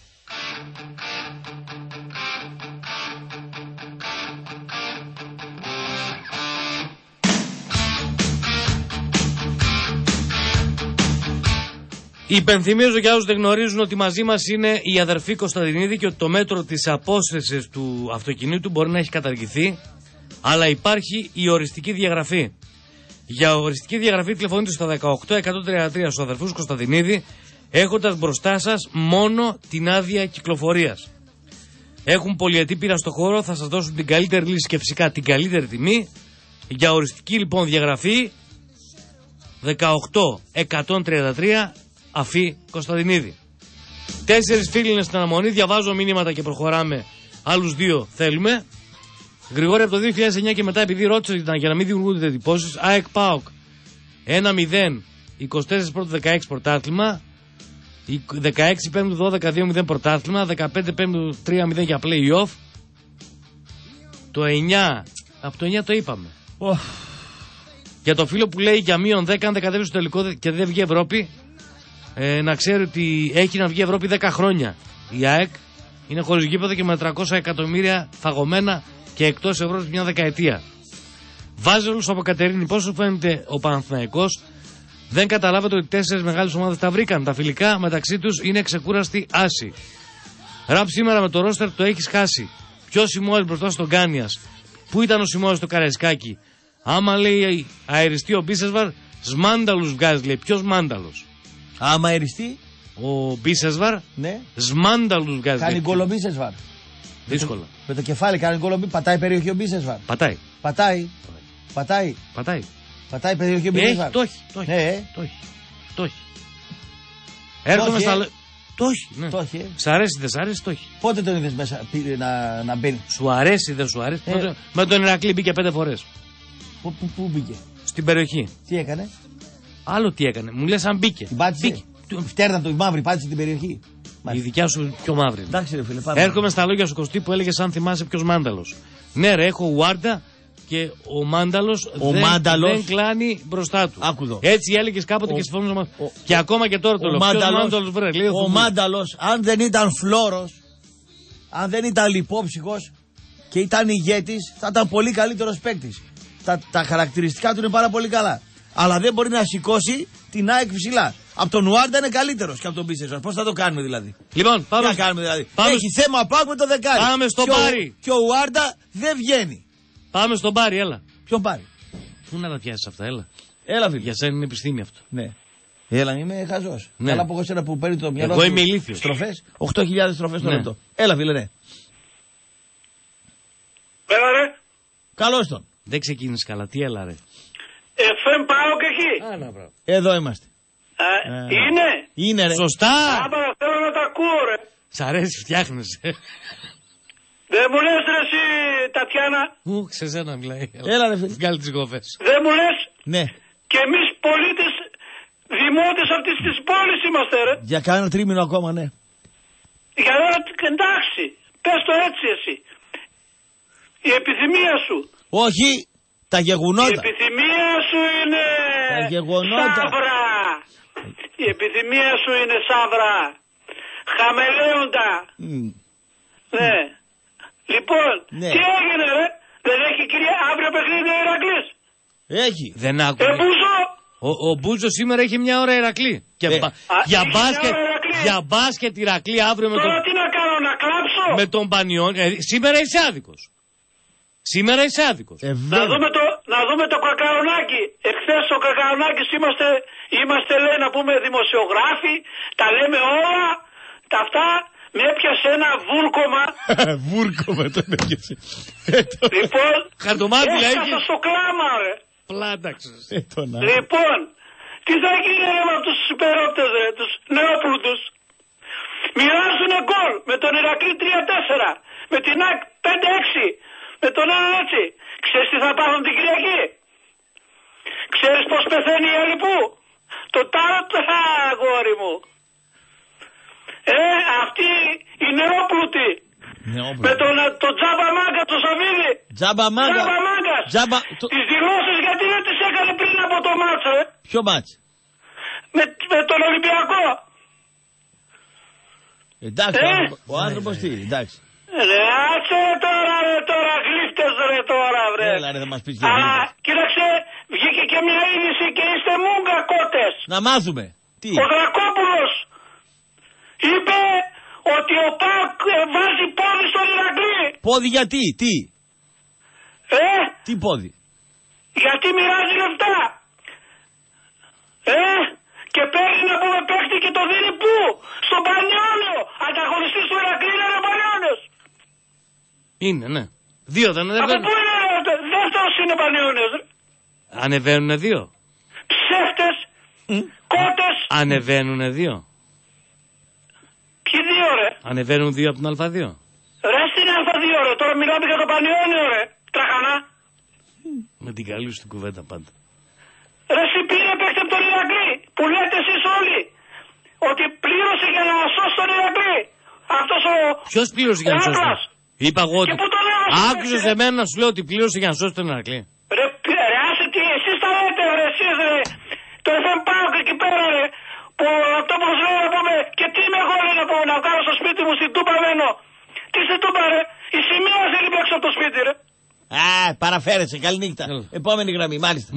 Υπενθυμίζω για όσους δεν γνωρίζουν ότι μαζί μας είναι η αδερφή Κωνσταντινίδη και ότι το μέτρο της απόστασης του αυτοκινήτου μπορεί να έχει καταργηθεί, αλλά υπάρχει η οριστική διαγραφή. Για οριστική διαγραφή τηλεφωνείτε στο 18133 στους αδερφούς Κωνσταντινίδη, έχοντας μπροστά σας μόνο την άδεια κυκλοφορίας. Έχουν πολυετή πείρα στο χώρο, θα σας δώσουν την καλύτερη λύση και φυσικά την καλύτερη τιμή. Για οριστική λοιπόν διαγραφή 18133 Αφή Κωνσταντινίδη. 4 φίλοι είναι στην αναμονή, διαβάζω μήνυματα και προχωράμε. Άλλους 2 θέλουμε. Γρηγόρη, από το 2009 και μετά, επειδή ρώτησα για να μην δημιουργούνται εντυπώσεις, ΑΕΚ ΠΑΟΚ 1-0, 24 πρώτου 16 πρωτάθλημα, 16 πέμπτου 12 2-0 πρωτάθλημα, 15 πέμπτου 3-0 για play-off. Το 9, από το 9 το είπαμε. Για το φίλο που λέει για μείον 10, αν δεν κατέβει στο τελικό και δεν βγει Ευρώπη, να ξέρει ότι έχει να βγει Ευρώπη 10 χρόνια. Η ΑΕΚ είναι χωρίς γήπεδο και με 300 εκατομμύρια φαγωμένα και εκτός Ευρώπης μια δεκαετία. Βάζελος από Κατερίνη, πώς σου φαίνεται ο Παναθηναϊκός? Δεν καταλάβατε ότι 4 μεγάλες ομάδες τα βρήκαν. Τα φιλικά μεταξύ τους είναι ξεκούραστη άση. Ραπ σήμερα με το ρόστερ το έχεις χάσει. Ποιος Σιμώης μπροστά στον Κάνιας? Πού ήταν ο Σιμώης στο Καραϊσκάκι? Άμα λέει αεριστεί ο Μπίσεσβαρ, σμάνταλους βγάζει, λέει. Ποιος μάνταλος? Άμα αεριστεί ο Μπίσεσβαρ, ναι. Σμάνταλους βγάζει. Κάνει γκολ ο Μπίσεσβαρ. Δύσκολα. Με το κεφάλι κάνει γκολ. Πατάει περιοχή ο Μπίσεσβαρ. Πατάει. Πατάει περιοχή ο Μπίσεσβαρ. Το έχει. Το έχει. Έρχομαι στα. Το έχει. Ναι. Σ' αρέσει, δεν σ' αρέσει, το έχει. Πότε τον είδες μέσα να μπαίνει? Σου αρέσει, δεν σου αρέσει? Με τον Ηρακλή μπήκε 5 φορές. Πού μπήκε? Στην περιοχή. Τι έκανε? Άλλο τι έκανε. Μου λες αν μπήκε. Την πάτησε. Φτέρνα το μαύρη, πάτησε την περιοχή. Η δικιά σου πιο μαύρη. Εντάξει, ρε φίλε, πάμε. Έρχομαι στα λόγια σου Κωστή που έλεγε αν θυμάσαι ποιος μάνταλος. Ναι, ρε, έχω Ουάρντα και ο μάνταλος δεν κλάνει μπροστά του. Άκουδο. Έτσι έλεγε κάποτε και συμφωνούσαμε. Και ακόμα και τώρα το λέω. Ο μάνταλος, αν δεν ήταν φλόρος, αν δεν ήταν λιπόψυχος και ήταν ηγέτης, θα ήταν πολύ καλύτερος παίκτης. Τα χαρακτηριστικά του είναι πάρα πολύ καλά. Αλλά δεν μπορεί να σηκώσει την ΑΕΚ ψηλά. Από τον Ουάρντα είναι καλύτερος και από τον Μπίσεσβαρ. Πώς θα το κάνουμε δηλαδή? Λοιπόν, πάμε. Τι να κάνουμε δηλαδή? Έχει θέμα Πάοκ με το δεκάρι. Πάμε στο Μπάρι. Και ο Ουάρντα δεν βγαίνει. Πάμε στον Μπάρι, έλα. Ποιον Μπάρι? Πού να τα πιάσεις αυτά, έλα. Έλα, φίλε. Για σένα είναι επιστήμη αυτό. Ναι. Έλα, είμαι χαζός. Ναι. Καλά από εσένα που παίρνει το μυαλό. Εγώ είμαι ηλίθιος. Στροφές. 8.000 στροφές το λεπτό. Έλα, φίλε, ναι. Έλα, ρε. Καλώς τον. Δεν ξεκίνησε καλά, τι έλα, ρε. FM ΠΑΟΚ εκεί. Εδώ είμαστε. Είναι ρε. Σωστά. Άμα θέλω να τα ακούω, ρε. Σ' αρέσει, φτιάχνεσαι. Δεν μου λες, ρε, εσύ, Τατιάνα. Σε σένα μιλάει. Έλα, ρε φίλε. Βγάλει τις γόφες. Δεν μου λες. Ναι. Και εμείς πολίτες, δημότες αυτής της πόλης είμαστε, ρε. Για κάνα τρίμηνο ακόμα, ναι. Για να, εντάξει, πες το έτσι εσύ. Η επιθυμία σου. Όχι, τα γεγονότα. Η επιθυμία σου είναι σαύρα. Η επιθυμία σου είναι σαύρα. Χαμελέοντα. Ναι. Λοιπόν, ναι. Τι έγινε, ρε? Δεν έχει κυρία αύριο παιχνίδι ο Ηρακλής? Έχει. Δεν άκουγε. Εμπούζο. Ο Μπούτζος σήμερα έχει μια ώρα Ηρακλή. Και για μπάσκετ Ηρακλή αύριο με τον... Τώρα τι να κάνω, να κλάψω. Με τον Πανιόν. Σήμερα είσαι άδικος. Σήμερα είσαι άδικος. Να δούμε το Κακαρονάκι. Εχθές ο Κακαρονάκης είμαστε λέει να πούμε δημοσιογράφοι. Τα λέμε όλα. Τα αυτά με έπιασε ένα βούρκομα. Βούρκομα τον έπιασε. Λοιπόν, χαρτομάτιλα έσκασα στο κλάμα ρε. Πλάταξες. Λοιπόν, τι θα γίνει ρε με αυτούς τους υπερόπτες ρε, τους νεόπλουτους. Μοιράζουνε γκολ με τον Ηρακλή 3-4, με την ΑΕΚ 5-6, με τον έναν έτσι. Ξέρεις τι θα πάθουν την Κυριακή. Ξέρεις πως πεθαίνει η Αλυπού. Το τάρο αγόρι μου. Αυτοί οι νεόπλουτοι. Με τον Τζάμπα Μάγκα, τον Σαββίδη. Τζάμπα Μάγκα. Τις δηλώσεις γιατί δεν τις έκανε πριν από το μάτς ρε. Ποιο μάτς? Με τον Ολυμπιακό. Εντάξει, ο άνθρωπος τι, εντάξει. Ρε άτσε τώρα γλύφτες ρε τώρα βρε. Έλα ρε θα μας πεις και αλλά κοίταξε βγήκε και μια είδηση και είστε μούγκα κότες. Να μάθουμε. Τι? Ο Δρακόπουλος είπε ότι ο ΠΑΟΚ βάζει πόδι στον Ηρακλή. Πόδι γιατί, τι? Τι πόδι? Γιατί μοιράζει λεφτά. Και παίρνει να πούμε παίχτη και το δίνει πού? Στον Πανιόνιο. Ανταγωνιστής του Ηρακλή είναι ο Πανιόνιος. Είναι, ναι. Δύο δεν ανεβαίνουν. Από πού είναι δεύτερος είναι ο Πανιόνιος. Ανεβαίνουνε δύο. Ψεύτες, κότες. Ανεβαίνουνε δύο. Ποιοι δύο ρε? Ανεβαίνουν δύο από την Α2. Ρε στην Α2 ρε. Τώρα μιλάμε για το Πανιόνιο ρε. Τραχανά. Με την καλή σου την κουβέντα πάντα. Ρε εσύ πήρε παίχτη από τον Ηρακλή. Που λέτε εσείς όλοι. Ότι πλήρωσε για να σώσει τον Ηρακλή. Αυτός ο... Ποιος πλήρωσε για να σώσει? Είπα εγώ ότι... Άκουσες εμένα να σου λέω ότι πλήρωσε για να σώσει τον Ηρακλή. Ρε άσε τι εσείς τα λέτε ρε εσείς ρε. Το FM πάω και εκεί πέρα ρε. Που αυτό που σας λέω να πούμε. Και τι είμαι εγώ λέει να πω. Να κάνω στο σπίτι μου στην Τούπα μένω. Τι στην Τούπα ρε. Η σημεία δεν λείπει έξω από το σπίτι ρε. Παραφέρεσαι. Καληνύχτα. Επόμενη γραμμή μάλιστα.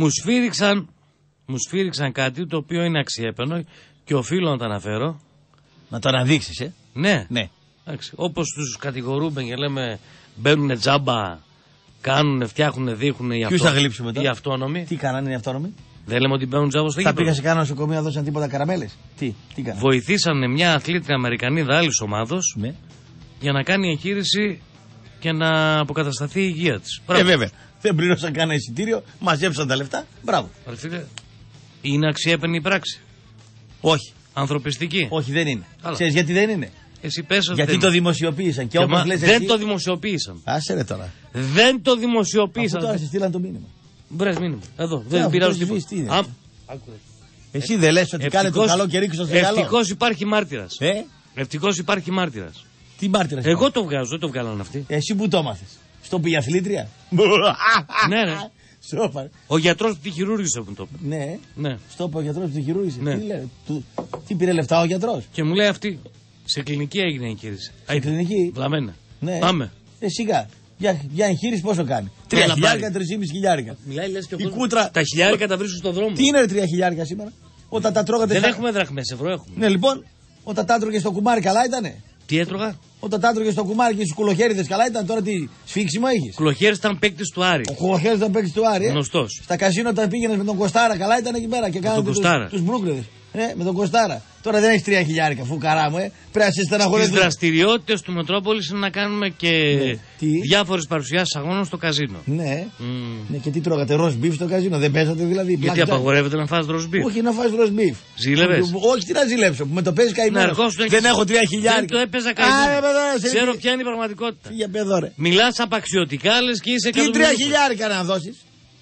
Μου σφύριξαν κάτι το οποίο είναι αξιέπαινο και οφείλω να το αναφέρω. Να το αναδείξεις, Ναι. Όπως τους κατηγορούμε και λέμε μπαίνουνε τζάμπα, κάνουνε, φτιάχνουνε, δείχνουνε οι αυτόνομοι. Τι κάνανε οι αυτόνομοι? Δεν λέμε ότι μπαίνουν τζάμπα στο γήπεδο. Θα πήγα σε κανένα νοσοκομείο να δώσαν τίποτα καραμέλες. Τι κάνανε? Βοηθήσανε μια αθλήτρια Αμερικανίδα άλλης ομάδος για να κάνει εγχείρηση και να αποκατασταθεί η υγεία της. Βέβαια. Δεν πλήρωσαν κανένα εισιτήριο, μαζέψαν τα λεφτά. Μπράβο. Είναι αξιέπαινη η πράξη? Όχι. Ανθρωπιστική? Όχι, δεν είναι. Ξέρεις γιατί δεν είναι? Εσύ πες ότι γιατί το δημοσιοποίησαν. Και όπως λες δεν εσύ... το δημοσιοποίησαν. Άσε ρε τώρα. Δεν το δημοσιοποίησαν. Αφού τώρα σε στείλαν το μήνυμα. Μπρες μήνυμα. Εδώ. Δεν πειράζω τίποτα. Εσύ δεν λες ότι κάνε το καλό και ρίξω στο καλό? Ευτυχώς υπάρχει μάρτυρας. Ευτυχώς υπάρχει μάρτυρας. Τι μάρτυρας? Εγώ το βγάζω, δεν το βγάλαν αυτοί. Εσύ που το μάθες? Στο πήγε αθλήτρια? Ναι, ναι. Ο γιατρός που τη χειρούργησε που το είπε. Ναι. Στο είπε ο γιατρός που τη χειρούργησε. Ναι. Τι πήρε λεφτά ο γιατρός? Και μου λέει αυτή. Σε κλινική έγινε η εγχείρηση. Σε κλινική? Βλαμμένα. Ναι. Πάμε. Σιγά. Για εγχείρηση πόσο κάνει? 3.000, 3.500. Μιλάει λες και ο κούτρα. Τα χιλιάρικα τα βρίσκουν στον δρόμο. Τι είναι 3.000 σήμερα? Όταν τα τρώγατε. Δεν έχουμε δραχμές, ευρώ έχουμε. Ναι, λοιπόν, όταν τα τρώγε στο κουμάρι, καλά ήτανε? Τι έτρωγα? Όταν τα τρώγε στο κουμάρι και στου κουλοχέριδες, καλά ήταν? Τώρα τι σφίξιμο έχεις? Κουλοχέριδες ήταν παίκτης του Άρη. Ο κουλοχέριδες ήταν παίκτης του Άρη. Γνωστός. Στα καζίνο όταν πήγαινες με τον Κωστάρα, καλά ήταν εκεί πέρα και κάνατε τους μπρούκλεδες. Με τον Κωστάρα. Τώρα δεν έχει 3.000 φουκαρά μου, Πρέπει να σε στεναχωρηθούν. Τις δραστηριότητες του Μετρόπολης είναι να κάνουμε και διάφορες παρουσιάσεις αγώνων στο καζίνο. Ναι. Ναι, και τι τρώγατε, ροζ μπιφ στο καζίνο, δεν παίζατε δηλαδή? Γιατί απαγορεύεται να φας ροζ μπιφ? Όχι, να φας ροζ μπιφ. Ζήλευες? Όχι, τι να ζηλέψω, που με το παίζει καημένο. Δεν έχω 3.000. Δεν το έπαιζα καημένο. Ξέρω ποια είναι η πραγματικότητα. Μιλάς απαξιωτικά, λες και είσαι καλό. Τι 3.000 να δώσεις?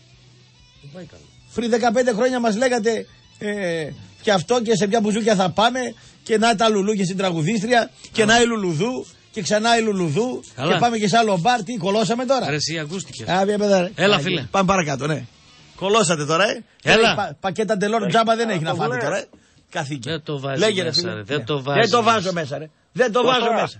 Πριν 15 χρόνια μας λέγατε και αυτό και σε ποια μπουζούκια θα πάμε και να τα λουλού και στην τραγουδίστρια και να η Λουλουδού και ξανά η Λουλουδού και πάμε και σε άλλο μπαρ. Τι κολώσαμε τώρα? Ρε εσύ ακούστηκες. Έλα φίλε. Πάμε παρακάτω, ναι. Κολώσατε τώρα, Έλα. Πακέτα ντελών τζάμπα δεν έχει να φάτε τώρα, Καθήκη. Δεν το βάζω μέσα, ρε. Δεν το βάζω μέσα, ρε. Δεν το βάζω μέσα.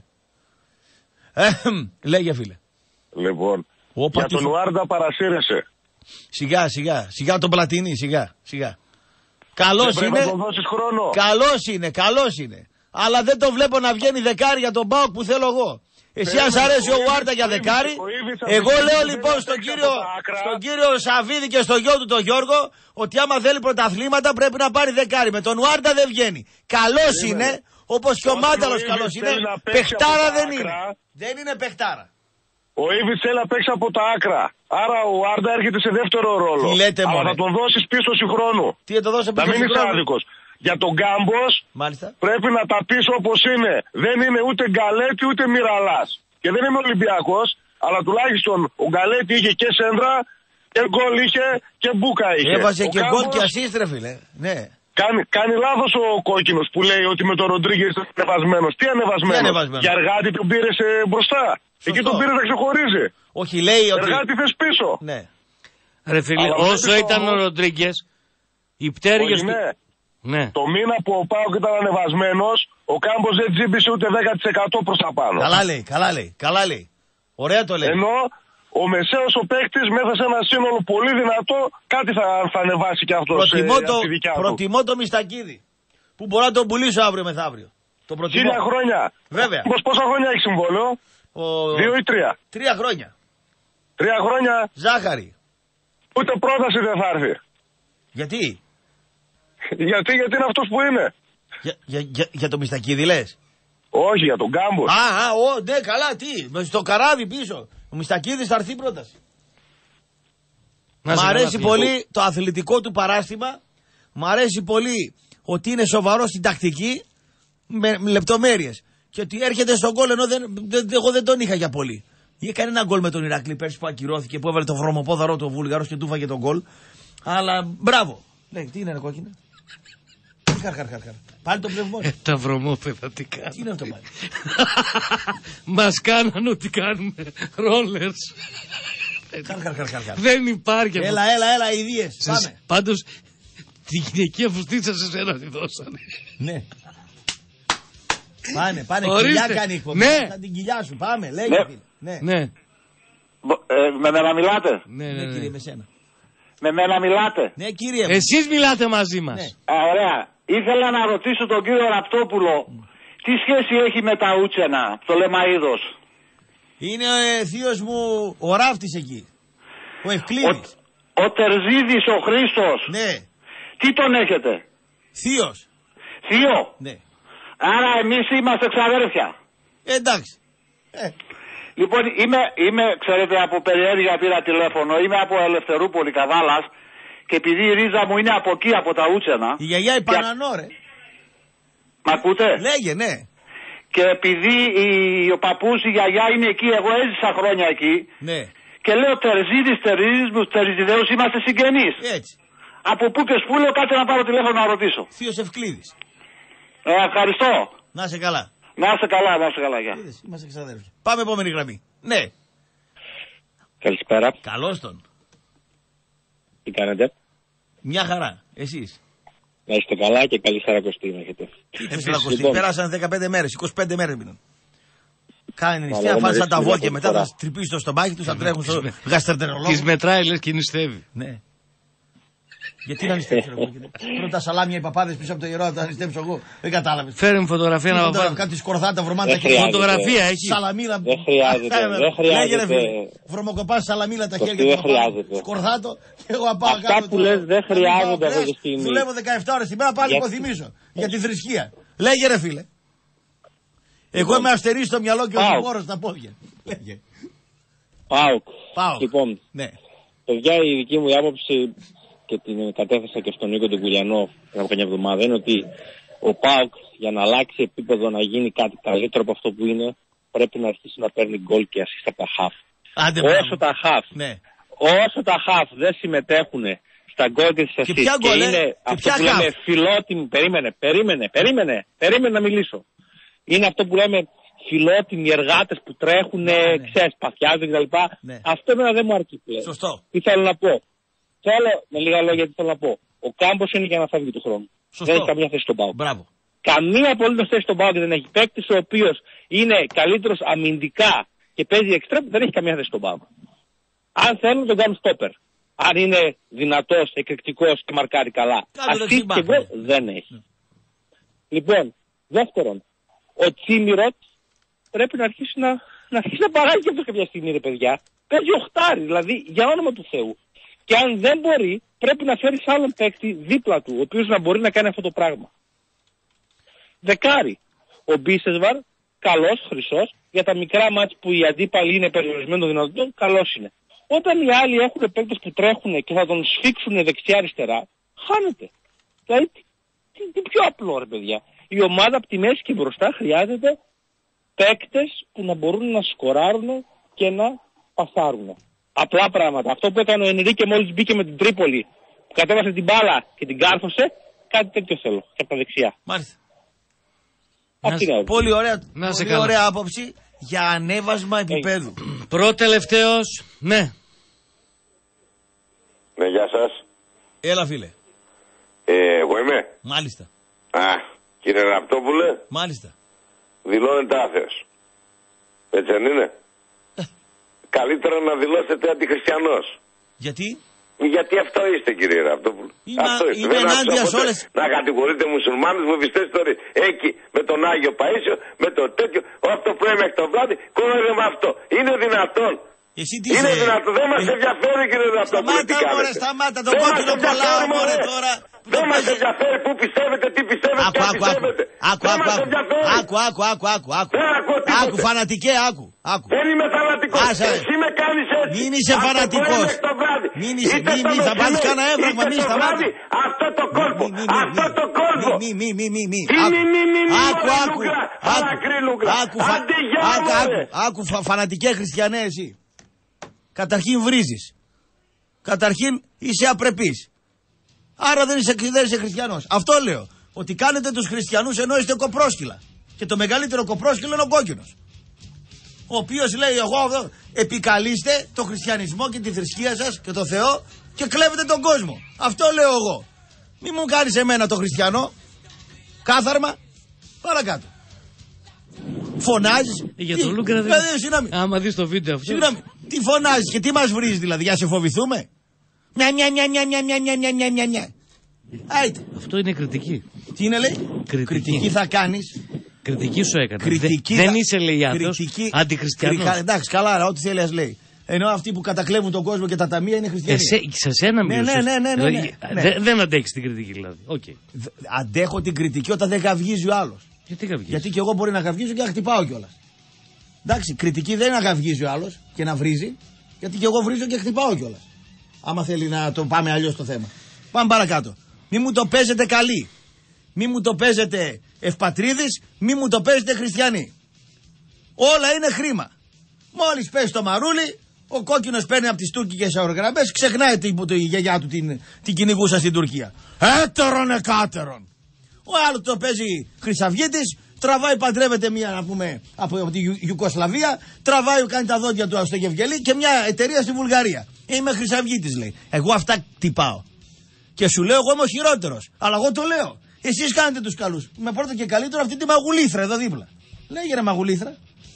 Λέγε φίλε. Λοιπόν, για τον Ουάρντα παρασύρεσαι. Σιγά τον Πλατινί, σιγά. Καλός είναι. Καλός είναι. Αλλά δεν το βλέπω να βγαίνει δεκάρι για τον ΠΑΟΚ που θέλω εγώ. Εσύ αν σ' αρέσει ο Ουάρτα για δεκάρι, εγώ λέω λοιπόν στον κύριο Σαββίδη και στο γιο του τον Γιώργο ότι άμα θέλει πρωταθλήματα πρέπει να πάρει δεκάρι. Με τον Ουάρτα δεν βγαίνει. Καλός είναι, όπως και ο Μάνταλος καλός είναι. Παιχτάρα δεν είναι. Δεν είναι παιχτάρα. Ο Ήβιτς θέλει να παίξει από τα άκρα. Άρα ο Ουάρτα έρχεται σε δεύτερο ρόλο. Τι λέτε, αλλά θα τον δώσεις πίσω συγχρόνου. Τι θα το δώσει πίσω συγχρόνου. Να μην είσαι άδικος. Για τον Γκάμπος πρέπει να τα πεις όπως είναι. Δεν είναι ούτε Γκαλέτη ούτε Μιραλάς. Και δεν είμαι Ολυμπιακός, αλλά τουλάχιστον ο Γκαλέτη είχε και σέντρα και γκολ είχε και μπούκα είχε. Έβαζε και γκολ και ασίστ, ρε φίλε. Ναι. Κάνει λάθος ο κόκκινος που λέει ότι με τον Ροντρίγκες είναι ανεβασμένος. Τι ανεβασμένος? Για Εργάτη τον πήρε μπροστά. Σωστό. Εκεί τον πήρε να ξεχωρίζει. Όχι, λέει ότι. Εργάτη θες πίσω. Ναι. Ρε φίλε, όσο ήταν ο Ροντρίγκες, οι πτέρυγες του. Ναι. Το μήνα που ο ΠΑΟΚ ήταν ανεβασμένος, ο Κάμπος δεν τζίμπησε ούτε 10% προς τα πάνω. Καλά λέει. Ωραία το λέει. Ενώ ο μεσαίος ο παίκτης μέσα σε ένα σύνολο πολύ δυνατό, κάτι θα ανεβάσει και αυτός. Προτιμώ το Μιστακίδη, που μπορώ να τον πουλήσω αύριο μεθαύριο. 1000 χρόνια. Βέβαια. Πόσα χρόνια έχει συμβόλαιο? 2 ή 3? 3 χρόνια. 3 χρόνια. Ζάχαρη. Ούτε πρόταση δεν θα έρθει. Γιατί? Γιατί είναι αυτός που είναι. Για το Μιστακίδη λες? Όχι, για τον Γκάμπο. Ναι, καλά, τι. Στο καράβι πίσω. Ο Μιστακίδης θα έρθει πρώτα. Μ' αρέσει πολύ το αθλητικό του παράστημα. Μ' αρέσει πολύ ότι είναι σοβαρό στην τακτική με λεπτομέρειες. Και ότι έρχεται στον γκολ ενώ εγώ δεν τον είχα για πολύ. Έκανε ένα γκολ με τον Ηρακλή πέρσι που ακυρώθηκε, που έβαλε το βρωμοπόδαρο του Βούλγαρος και του φάγε τον γκολ. Αλλά μπράβο. Λέει, τι είναι ένα κόκκινο? Χαρ. Πάλι το πνευμό. Τα βρωμόπεδα τι κάνουν. Τι είναι αυτό πάλι? Μας κάνανε ότι κάνουμε ρόλερς. Χαρ. Δεν υπάρχει. Έλα, ιδίες. Πάμε. Πάντως τη γυναικεία φουστίτσα σε σένα τη δώσανε. Ναι. Πάνε. Κοιλιά κάνει εκπομπή. Ναι. Θα την κοιλιά σου. Πάμε, λέγε. Ναι. Με μένα μιλάτε? Ναι, κύριε, με σένα. Με μένα μιλάτε? Ναι, κύριε. Εσείς μιλάτε μαζί μας. Ναι. Ωραία. Ήθελα να ρωτήσω τον κύριο Ραπτόπουλο τι σχέση έχει με τα Ούτσενα, το Λεμαΐδος. Είναι θείος μου ο ράφτης εκεί. Ο Ευκλήδης. Ο Τερζίδης ο Χρήστος. Ναι. Τι τον έχετε? Θείος. Θείο. Ναι. Άρα εμείς είμαστε ξαδέρφια. Εντάξει. Λοιπόν, είμαι, ξέρετε, από περιέργεια πήρα τηλέφωνο. Είμαι από Ελευθερούπολη, Καδάλας. Και επειδή η ρίζα μου είναι από εκεί, από τα Ούτσενα. Η γιαγιά η Πανανό, ρε. Μ' ακούτε? Λέγε, ναι. Και επειδή ο παππούς, η γιαγιά είναι εκεί, εγώ έζησα χρόνια εκεί. Ναι. Και λέω Τερζιδέους είμαστε συγγενείς. Έτσι. Από πού και σπού λέω κάτσε να πάρω τηλέφωνο να ρωτήσω. Θείος Ευκλήδης. Ευχαριστώ. Να είσαι καλά. Να είστε καλά, γεια. Είμαστε ξαδέρφια. Πάμε επόμενη γραμμή. Ναι. Καλησπέρα. Καλώς τον. Τι κάνετε? Μια χαρά. Εσείς? Να είστε καλά και καλή Σαρακοστή να έχετε. Τι Σαρακοστή? Πέρασαν 15 μέρες, 25 μέρες μείνουν. Κάνει νηστεία, φάνε τα βόδια μετά, θα τρυπήσει το στομάχι τους, θα τρέχουν στο γαστερντερολόγο. Τις μετράει, λες και νηστεύει. Ναι. Γιατί να νηστέψω εγώ? Πρώτα σαλάμια οι παπάδες πίσω από το ιερό, θα τα νηστέψω εγώ. Δεν κατάλαβες. Φέρε μου φωτογραφία να βάλω. Κάτι σκορδάτα βρωμάτα και φωτογραφία έχει. Σαλαμίλα. Δεν χρειάζεται. Βρωμοκοπάς σαλαμίλα τα χέρια. Δεν χρειάζεται. Σκορδάτο και εγώ απάω κάτω. Αυτά που λες δεν χρειάζονται αυτή τη στιγμή. Δουλεύω 17 ώρες την μέρα, πάλι υποθυμίσω για τη θρησκεία. Λέγε ρε φίλε. Εγώ είμαι αστερή στο μυαλό και ο χώρος στα πόδια. Λέγε. ΠΑΟΚ. Λοιπόν, παιδιά, η δική μου άποψη και την κατέθεσα και στον Νίκο τον Κουλιανό πριν από μια εβδομάδα είναι ότι ο ΠΑΟΚ για να αλλάξει επίπεδο, να γίνει κάτι καλύτερο από αυτό που είναι, πρέπει να αρχίσει να παίρνει γκολ και ασίστ από τα χαφ. Όσο τα χαφ δεν συμμετέχουν στα γκολ και στις ασίστ και είναι αυτό που λέμε φιλότιμοι, περίμενε να μιλήσω. Είναι αυτό που λέμε φιλότιμοι εργάτες που τρέχουν, ξέρεις, παθιάζουν κτλ. Αυτό εμένα δεν μου αρκεί πλέον. Σωστό. Τι θέλω να πω? Με λίγα λόγια τι θέλω να πω. Ο Κάμπος είναι για να φεύγει του χρόνου. Δεν έχει καμία θέση στον ΠΑΟΚ. Καμία απολύτως θέση στον ΠΑΟΚ δεν έχει. Παίκτης ο οποίος είναι καλύτερος αμυντικά και παίζει εξτρέμ, δεν έχει καμία θέση στον ΠΑΟΚ. Αν θέλουν τον κάνουν στόπερ. αν είναι δυνατός, εκρηκτικός και μαρκάρει καλά. Αυτή και εγώ δεν έχει. Λοιπόν, δεύτερον, ο Τσίμιροτ πρέπει να αρχίσει να παράγει και αυτό κάποια στιγμή, ρε παιδιά. Παίζει οχτάρι, δηλαδή για όνομα του Θεού. Και αν δεν μπορεί, πρέπει να φέρει άλλον παίκτη δίπλα του, ο οποίος να μπορεί να κάνει αυτό το πράγμα. Δεκάρι, ο Μπίσεσβαρ, καλός, χρυσός, για τα μικρά μάτς που οι αντίπαλοι είναι περιορισμένοι δυνατόν, καλός είναι. Όταν οι άλλοι έχουν παίκτες που τρέχουν και θα τον σφίξουν δεξιά-αριστερά, χάνεται. Δηλαδή, τι πιο απλό, ρε παιδιά. Η ομάδα από τη μέση και μπροστά χρειάζεται παίκτες που να μπορούν να σκοράρουν και να πασάρουν. Απλά πράγματα. Αυτό που έκανε ο Ενρίκε μόλις μπήκε με την Τρίπολη, που κατέβασε την μπάλα και την κάρφωσε, κάτι τέτοιο θέλω. Και από τα δεξιά. Μάλιστα. Πολύ ωραία άποψη για ανέβασμα επίπεδου. Προτελευταίος, ναι. Ναι, γεια σας. Έλα, φίλε. Εγώ είμαι. Μάλιστα. Κύριε Ραπτόπουλε. Μάλιστα. Δηλώνεται άθεος. Έτσι δεν είναι? Καλύτερα να δηλώσετε αντιχριστιανός. Γιατί? Γιατί αυτό είστε, κύριε Ραπτόπουλε. Είμαι ενάντια σε όλες. Να κατηγορείτε μουσουλμάνους, βουβιστές ιστορίες. Εκεί με τον Άγιο Παΐσιο, με το τέτοιο, από το πρωί μέχρι το βράδυ, κόβεται με αυτό. Είναι δυνατόν? Είναι δυνατόν, δεν μας ενδιαφέρει, κύριε Ραπτόπουλε. Σταμάτα, τον κόκκινο κολλάω, μωρέ τώρα. Δεν μας ενδιαφέρει πού πιστεύετε, τι πιστεύετε, ποια πιστεύετε. Άκου, φανατικέ, άκου. Δεν είμαι φανατικός. Εσύ με κάνεις έτσι. Μην είσαι φανατικός. Μην θα πάρεις κανένα έβραγμα, μην σταμάτη. Αυτό το κόλπο. Αυτό το κόλπο. Άκου, φανατικέ χριστιανέ εσύ. Καταρχήν βρίζεις. Καταρχήν είσαι απρεπής. Άρα δεν είσαι χριστιανός. Αυτό λέω. Ότι κάνετε τους χριστιανούς ενώ είστε κοπρόσκυλα. Και το μεγαλύτερο κοπρόσκυλο είναι ο κόκκινος. Ο οποίος λέει εγώ επικαλείστε το χριστιανισμό και τη θρησκεία σας και το Θεό και κλέβετε τον κόσμο. Αυτό λέω εγώ. Μη μου κάνεις εμένα το χριστιανό. Κάθαρμα. Παρακάτω. Φωνάζεις. Για τον Λούκα δεν... Άμα δεις το βίντεο αυτό. Συγγνώμη. Τι φωνάζεις και τι μας βρίζεις δηλαδή, για να σε φοβηθούμε? Μια. Αυτό είναι κριτική. Τι είναι, λέει? Κριτική θα κάνεις. Κριτική σου έκανε. Δεν είσαι, λέει, άθεος, αντιχριστιανός. Εντάξει, καλά, ό,τι θέλει ας λέει. Ενώ αυτοί που κατακλέβουν τον κόσμο και τα ταμεία είναι χριστιανοί. Σε σένα μιλούσες. Ναι. Δεν αντέχεις την κριτική δηλαδή. Αντέχω την κριτική όταν δεν γαυγίζει ο άλλος. Γιατί και εγώ μπορεί να γαυγίζω και να χτυπάω κιόλας. Εντάξει, κριτική δεν είναι να γαυγίζει ο άλλος και να βρίζει. Γιατί και εγώ βρίζω και χτυπάω κιόλας. Άμα θέλει να το πάμε αλλιώς το θέμα. Πάμε παρακάτω. Μη μου το παίζετε καλοί. Μη μου το παίζετε ευπατρίδες. Μη μου το παίζετε χριστιανοί. Όλα είναι χρήμα. Μόλις πέσει το μαρούλι, ο κόκκινος παίρνει από τις τουρκικές αερογραμμές, ξεχνάει η γιαγιά του την κυνηγούσα στην Τουρκία. Έτερον εκάτερον. Ο άλλος το παίζει χρυσαυγίτης, τραβάει, παντρεύεται μία να πούμε από τη Ιουκοσλαβία, τραβάει, κάνει τα δόντια του στο Γευγελί και μια εταιρεία στη Βουλγαρία. Είμαι χρυσαυγίτης, λέει. Εγώ αυτά τυπάω. Και σου λέω, εγώ είμαι ο χειρότερος. Αλλά εγώ το λέω. Εσείς κάνετε τους καλούς. Με πρώτο και καλύτερο αυτή τη μαγουλήθρα εδώ δίπλα. Λέγε ρε μαγουλήθρα.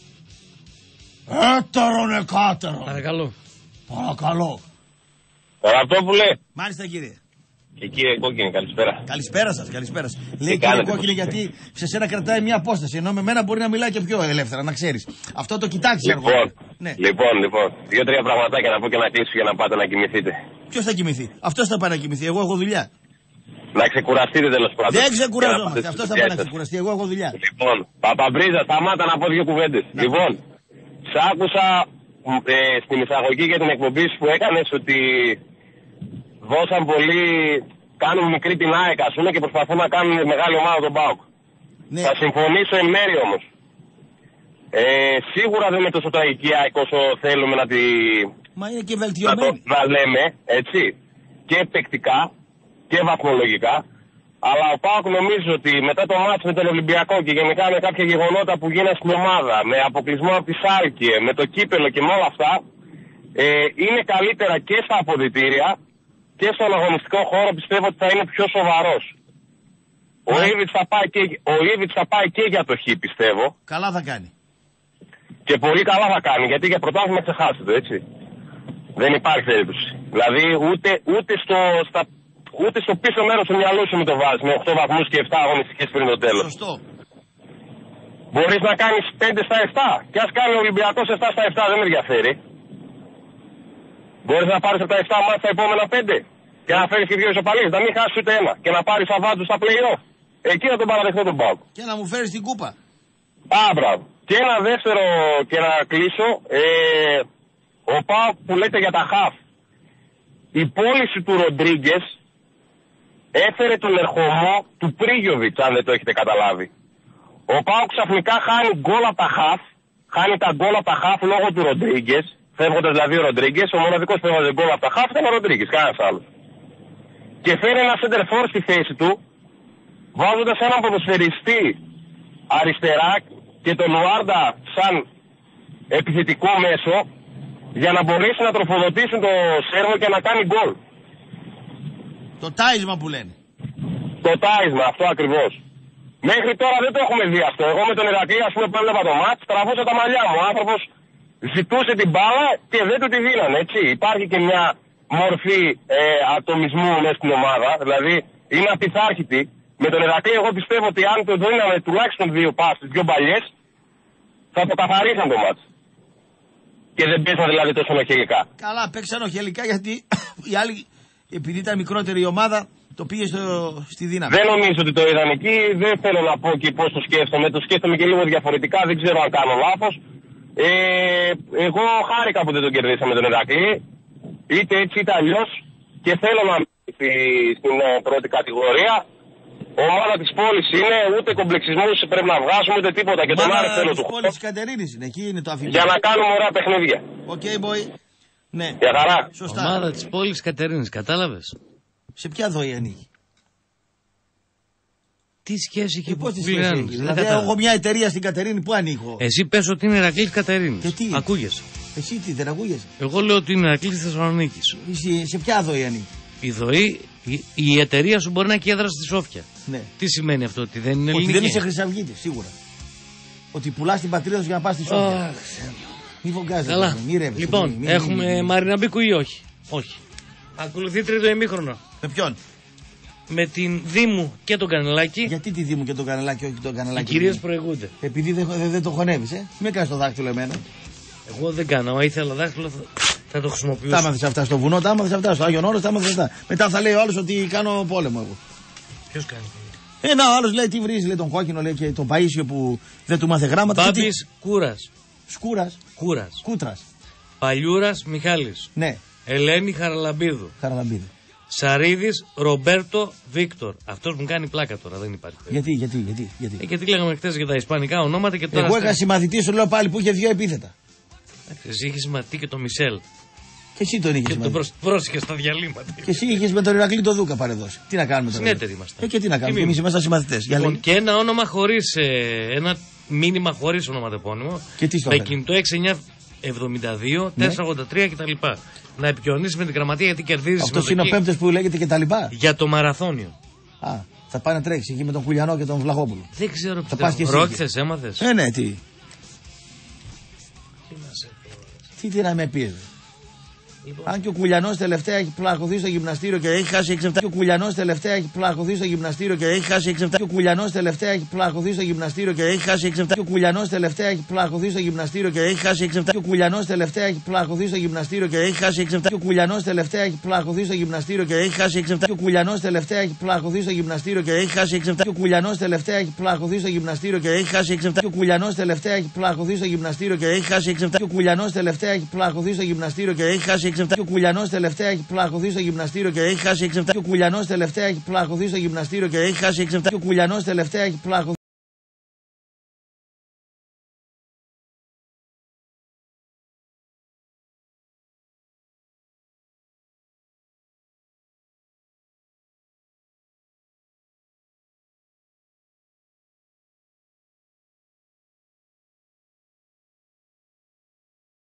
Έτερον εκάτερον. Παρακαλώ. Ραπτόπουλε. Μάλιστα, κύριε. Και κύριε Κόκκινη, καλησπέρα. Καλησπέρα σας. Λέει κύριε Κόκκινη, γιατί σε σένα κρατάει μια απόσταση. Ενώ με μένα μπορεί να μιλάει και πιο ελεύθερα, να ξέρεις. Αυτό το κοιτάξεις. Λοιπόν, 2-3 πραγματάκια να πω και να κλείσω για να πάτε να κοιμηθείτε. Ποιος θα κοιμηθεί? Αυτός θα πάει να κοιμηθεί. Εγώ έχω δουλειά. Να ξεκουραστείτε τέλος πάντων. Δεν ξεκουραζόμαστε. Αυτός θα πάει να ξεκουραστεί. Εγώ έχω δουλειά. Λοιπόν, Παπαμπρίζα, σταμάτα να πω 2 κουβέντες. Λοιπόν, σ' άκουσα στην εισαγωγή για την εκπομπή που έκανες ότι δώσαν πολύ, κάνουν μικρή την ΑΕΚ ας πούμε και προσπαθούν να κάνουν μεγάλη ομάδα τον ΠΑΟΚ. Ναι. Θα συμφωνήσω εν μέρει όμως. Σίγουρα δεν είναι τόσο τραγική ΑΕΚ όσο θέλουμε να τη... Μα είναι και βελτιωμένη. Να λέμε, έτσι, και παικτικά και βαθμολογικά. Αλλά ο ΠΑΟΚ νομίζω ότι μετά το μάτς με τον Ολυμπιακό και γενικά με κάποια γεγονότα που γίνανε στην ομάδα, με αποκλεισμό από τη Σάλκιε, με το κύπελο και με όλα αυτά, είναι καλύτερα και στα αποδυτήρια και στον αγωνιστικό χώρο. Πιστεύω ότι θα είναι πιο σοβαρός. Ο Ήβιτς θα πάει και για το Χ, πιστεύω. Καλά θα κάνει. Και πολύ καλά θα κάνει, γιατί για πρωτάθλημα ξεχάσετε, έτσι. Δεν υπάρχει περίπτωση. Δηλαδή ούτε στο πίσω μέρος του μυαλού σου με το βάζεις με 8 βαθμούς και 7 αγωνιστικές πριν το τέλος. Σωστό. Μπορείς να κάνεις 5 στα 7. Και ας κάνει ο Ολυμπιακός 7 στα 7, δεν με ενδιαφέρει. Μπορείς να πάρεις από τα 7 μάτια τα επόμενα 5 και να φέρεις και 2 ισοπαλίες. Να μην χάσεις ούτε ένα και να πάρεις αβάντου στα play-off. Εκεί να τον παραδεχτώ τον ΠΑΟΚ. Και να μου φέρεις την κούπα. Μπράβο. Και ένα δεύτερο και να κλείσω. Ο ΠΑΟΚ που λέτε για τα χαφ. Η πώληση του Ροντρίγκες έφερε τον ερχομό του Πρίγιοβιτς, αν δεν το έχετε καταλάβει. Ο ΠΑΟΚ ξαφνικά χάνει γκολ από τα χαφ. Χάνει τα γκολ από τα χαφ λόγω του Ροντρίγκες. Φεύγοντας δηλαδή ο Ροντρίγκες, ο μοναδικός που έβαζε γκολ από τα χαφ ήταν ο Ροντρίγκες, κανένας άλλος. Και φέρει ένα center for στη θέση του, βάζοντας έναν ποδοσφαιριστή αριστερά και τον Λουάρντα σαν επιθετικό μέσο, για να μπορέσει να τροφοδοτήσουν το Σέρβο και να κάνει γκολ. Το τάισμα που λένε. Το τάισμα, αυτό ακριβώς. Μέχρι τώρα δεν το έχουμε δει αυτό. Εγώ με τον Ηρακλή, ας πούμε, που έβλεπα το μάτς, τραβούσα τα μαλλιά μου. Ο άνθρωπος ζητούσε την μπάλα και δεν του τη δίνανε, έτσι. Υπάρχει και μια μορφή ατομισμού μέσα στην ομάδα. Δηλαδή είναι απειθάρχητη. Με τον Ηρακλή, εγώ πιστεύω ότι αν το δίνανε τουλάχιστον 2 πάσες, 2 μπαλιές, θα το καθαρίσαν το μάτς. Και δεν παίξαν δηλαδή τόσο οχελικά. Καλά, παίξαν οχελικά γιατί οι άλλοι, επειδή ήταν μικρότερη η ομάδα, το πήγε στη δύναμη. Δεν νομίζω ότι το είδαν εκεί. Δεν θέλω να πω και πώς το σκέφτομαι. Το σκέφτομαι και λίγο διαφορετικά. Δεν ξέρω αν κάνω λάθος. Εγώ χάρηκα που δεν τον κερδίσαμε τον Ηρακλή. Είτε έτσι είτε αλλιώς. Και θέλω να μείνει στην πρώτη κατηγορία. Ομάδα της πόλης είναι, ούτε κομπλεξισμούς πρέπει να βγάζουμε, ούτε τίποτα. Και τον Άρη θέλω του πόλης της Κατερίνης είναι, εκεί είναι το αφημί. Για να κάνουμε ωραία παιχνίδια. Οκ, boy. Ναι. Για χαρά. Σωστά. Ομάδα της πόλης της Κατερίνης, κατάλαβες. Σε ποια δοή ανήκει. Τι σχέση έχει που πληρώνει. Δηλαδή, έχω μια εταιρεία στην Κατερίνη, πού ανήκω. Εσύ πες ότι είναι Ηρακλής Κατερίνης. Και τι. Ακούγεσαι. Εσύ τι, δεν ακούγεσαι. Εγώ λέω ότι είναι Ηρακλής Θεσσαλονίκης. Σε ποια δοή ανήκει. Η δοή, η εταιρεία σου μπορεί να έχει έδρα στη Σόφια. Ναι. Τι σημαίνει αυτό, ότι δεν είναι ελληνική. Ότι δεν είσαι Χρυσαυγίτης, σίγουρα. Ότι πουλάς την πατρίδα σου για να πας στη Σόφια. Μη φογκάζεσαι. Καλά. Λοιπόν, έχουμε Μαριναμπίκου ή όχι. Όχι. Ακολουθεί τρίτο ημίχρονο. Με ποιον? Με την Δήμου και τον Κανελάκη. Γιατί τη Δήμου και τον Κανελάκη, όχι τον Κανελάκη. Οι κυρίες προηγούνται. Επειδή δεν το χωνεύεις, Μην κάνεις το δάχτυλο εμένα. Εγώ δεν κάνω. Αν ήθελα δάχτυλο θα το χρησιμοποιήσω. Τα μάθες αυτά στο βουνό, τα μάθες αυτά στο Άγιον Όρος, τα μάθες αυτά. Μετά θα λέει ο άλλος ότι κάνω πόλεμο εγώ. Ποιος κάνει? Ο άλλος λέει τι βρίζει, λέει τον κόκκινο, λέει και τον Παΐσιο που δεν του μάθε γράμματα. Μπάμπης Κούρας. Σκούρας. Κούρας. Κούτρας. Παλιούρας Μιχάλης. Ναι. Ελένη Χαραλαμπίδου. Σαρίδης Ρομπέρτο Βίκτορ. Αυτός μου κάνει πλάκα τώρα, δεν υπάρχει. Γιατί λέγαμε χτες για τα ισπανικά ονόματα και τώρα. Εγώ είχα συμμαθητή, σου λέω πάλι, που είχε 2 επίθετα. Εσύ είχες συμμαθητή και το Μισελ. Και εσύ τον είχες. Και τον πρόσεχες στα διαλύματα. Και εσύ είχες με τον Ηρακλή το Δούκα παρεδώσει. Τι να κάνουμε τώρα. Συνέτεροι είμαστε. Και τι να κάνουμε. Εμείς είμαστε συμμαθητές. Λοιπόν, και ένα όνομα χωρίς. Ένα μήνυμα χωρίς ονοματεπώνυμο. Και τι στο με κινητό 6972, 483 κτλ. Να επικοινωνήσει με την γραμματεία γιατί κερδίζει. Αυτό είναι ο πέμπτος που λέγεται και τα λοιπά. Για το μαραθώνιο. Θα πάει να τρέξει εκεί με τον Κουλιανό και τον Βλαχόπουλο. Δεν ξέρω ποιο. Ρόκθες, έμαθες. Ναι, τι. Τι να με πει. Λοιπόν. Αν και ο Κουλιανός τελευταία έχει πλακωθεί στο γυμναστήριο και έχει χάσει 6-7. Και ο Κουλιανός τελευταία έχει πλακωθεί στο γυμναστήριο και έχει χάσει 6-7. Και ο Κουλιανός τελευταία έχει πλακωθεί στο γυμναστήριο και έχει χάσει 6-7. Και ο Κουλιανός τελευταία έχει πλακωθεί στο γυμναστήριο και έχει χάσει 6-7. Και ο Κουλιανός τελευταία έχει πλακωθεί στο γυμναστήριο και έχει χάσει 6-7. Και ο Κουλιανός τελευταία έχει πλακωθεί στο γυμναστήριο και έχει χάσει 6-7. Και ο Κουλιανός τελευταία έχει πλακωθεί στο γυμναστήριο και έχει χάσει 6-7. Και ο Κουλιανός τελευταία έχει πλακωθεί στο γυμναστήριο και έχει χάσει 6-7. Και ο Κουλιανός τελευταία έχει πλακωθεί στο γυμναστήριο και έχει χάσει 6-7. Και ο Κουλιανός τελευταία έχει πλακωθεί στο γυμναστήριο και έχει χάσει 6-7. Και ο Κουλιανός τελευταία έχει πλακωθεί στο γυμναστήριο και έχει χάσει 6-7. Και ο Κουλιανός τελευταία έχει πλακωθεί στο γυμναστήριο και έχει χάσει 6-7. Και ο Κουλιανός τελευταία έχει πλακωθεί.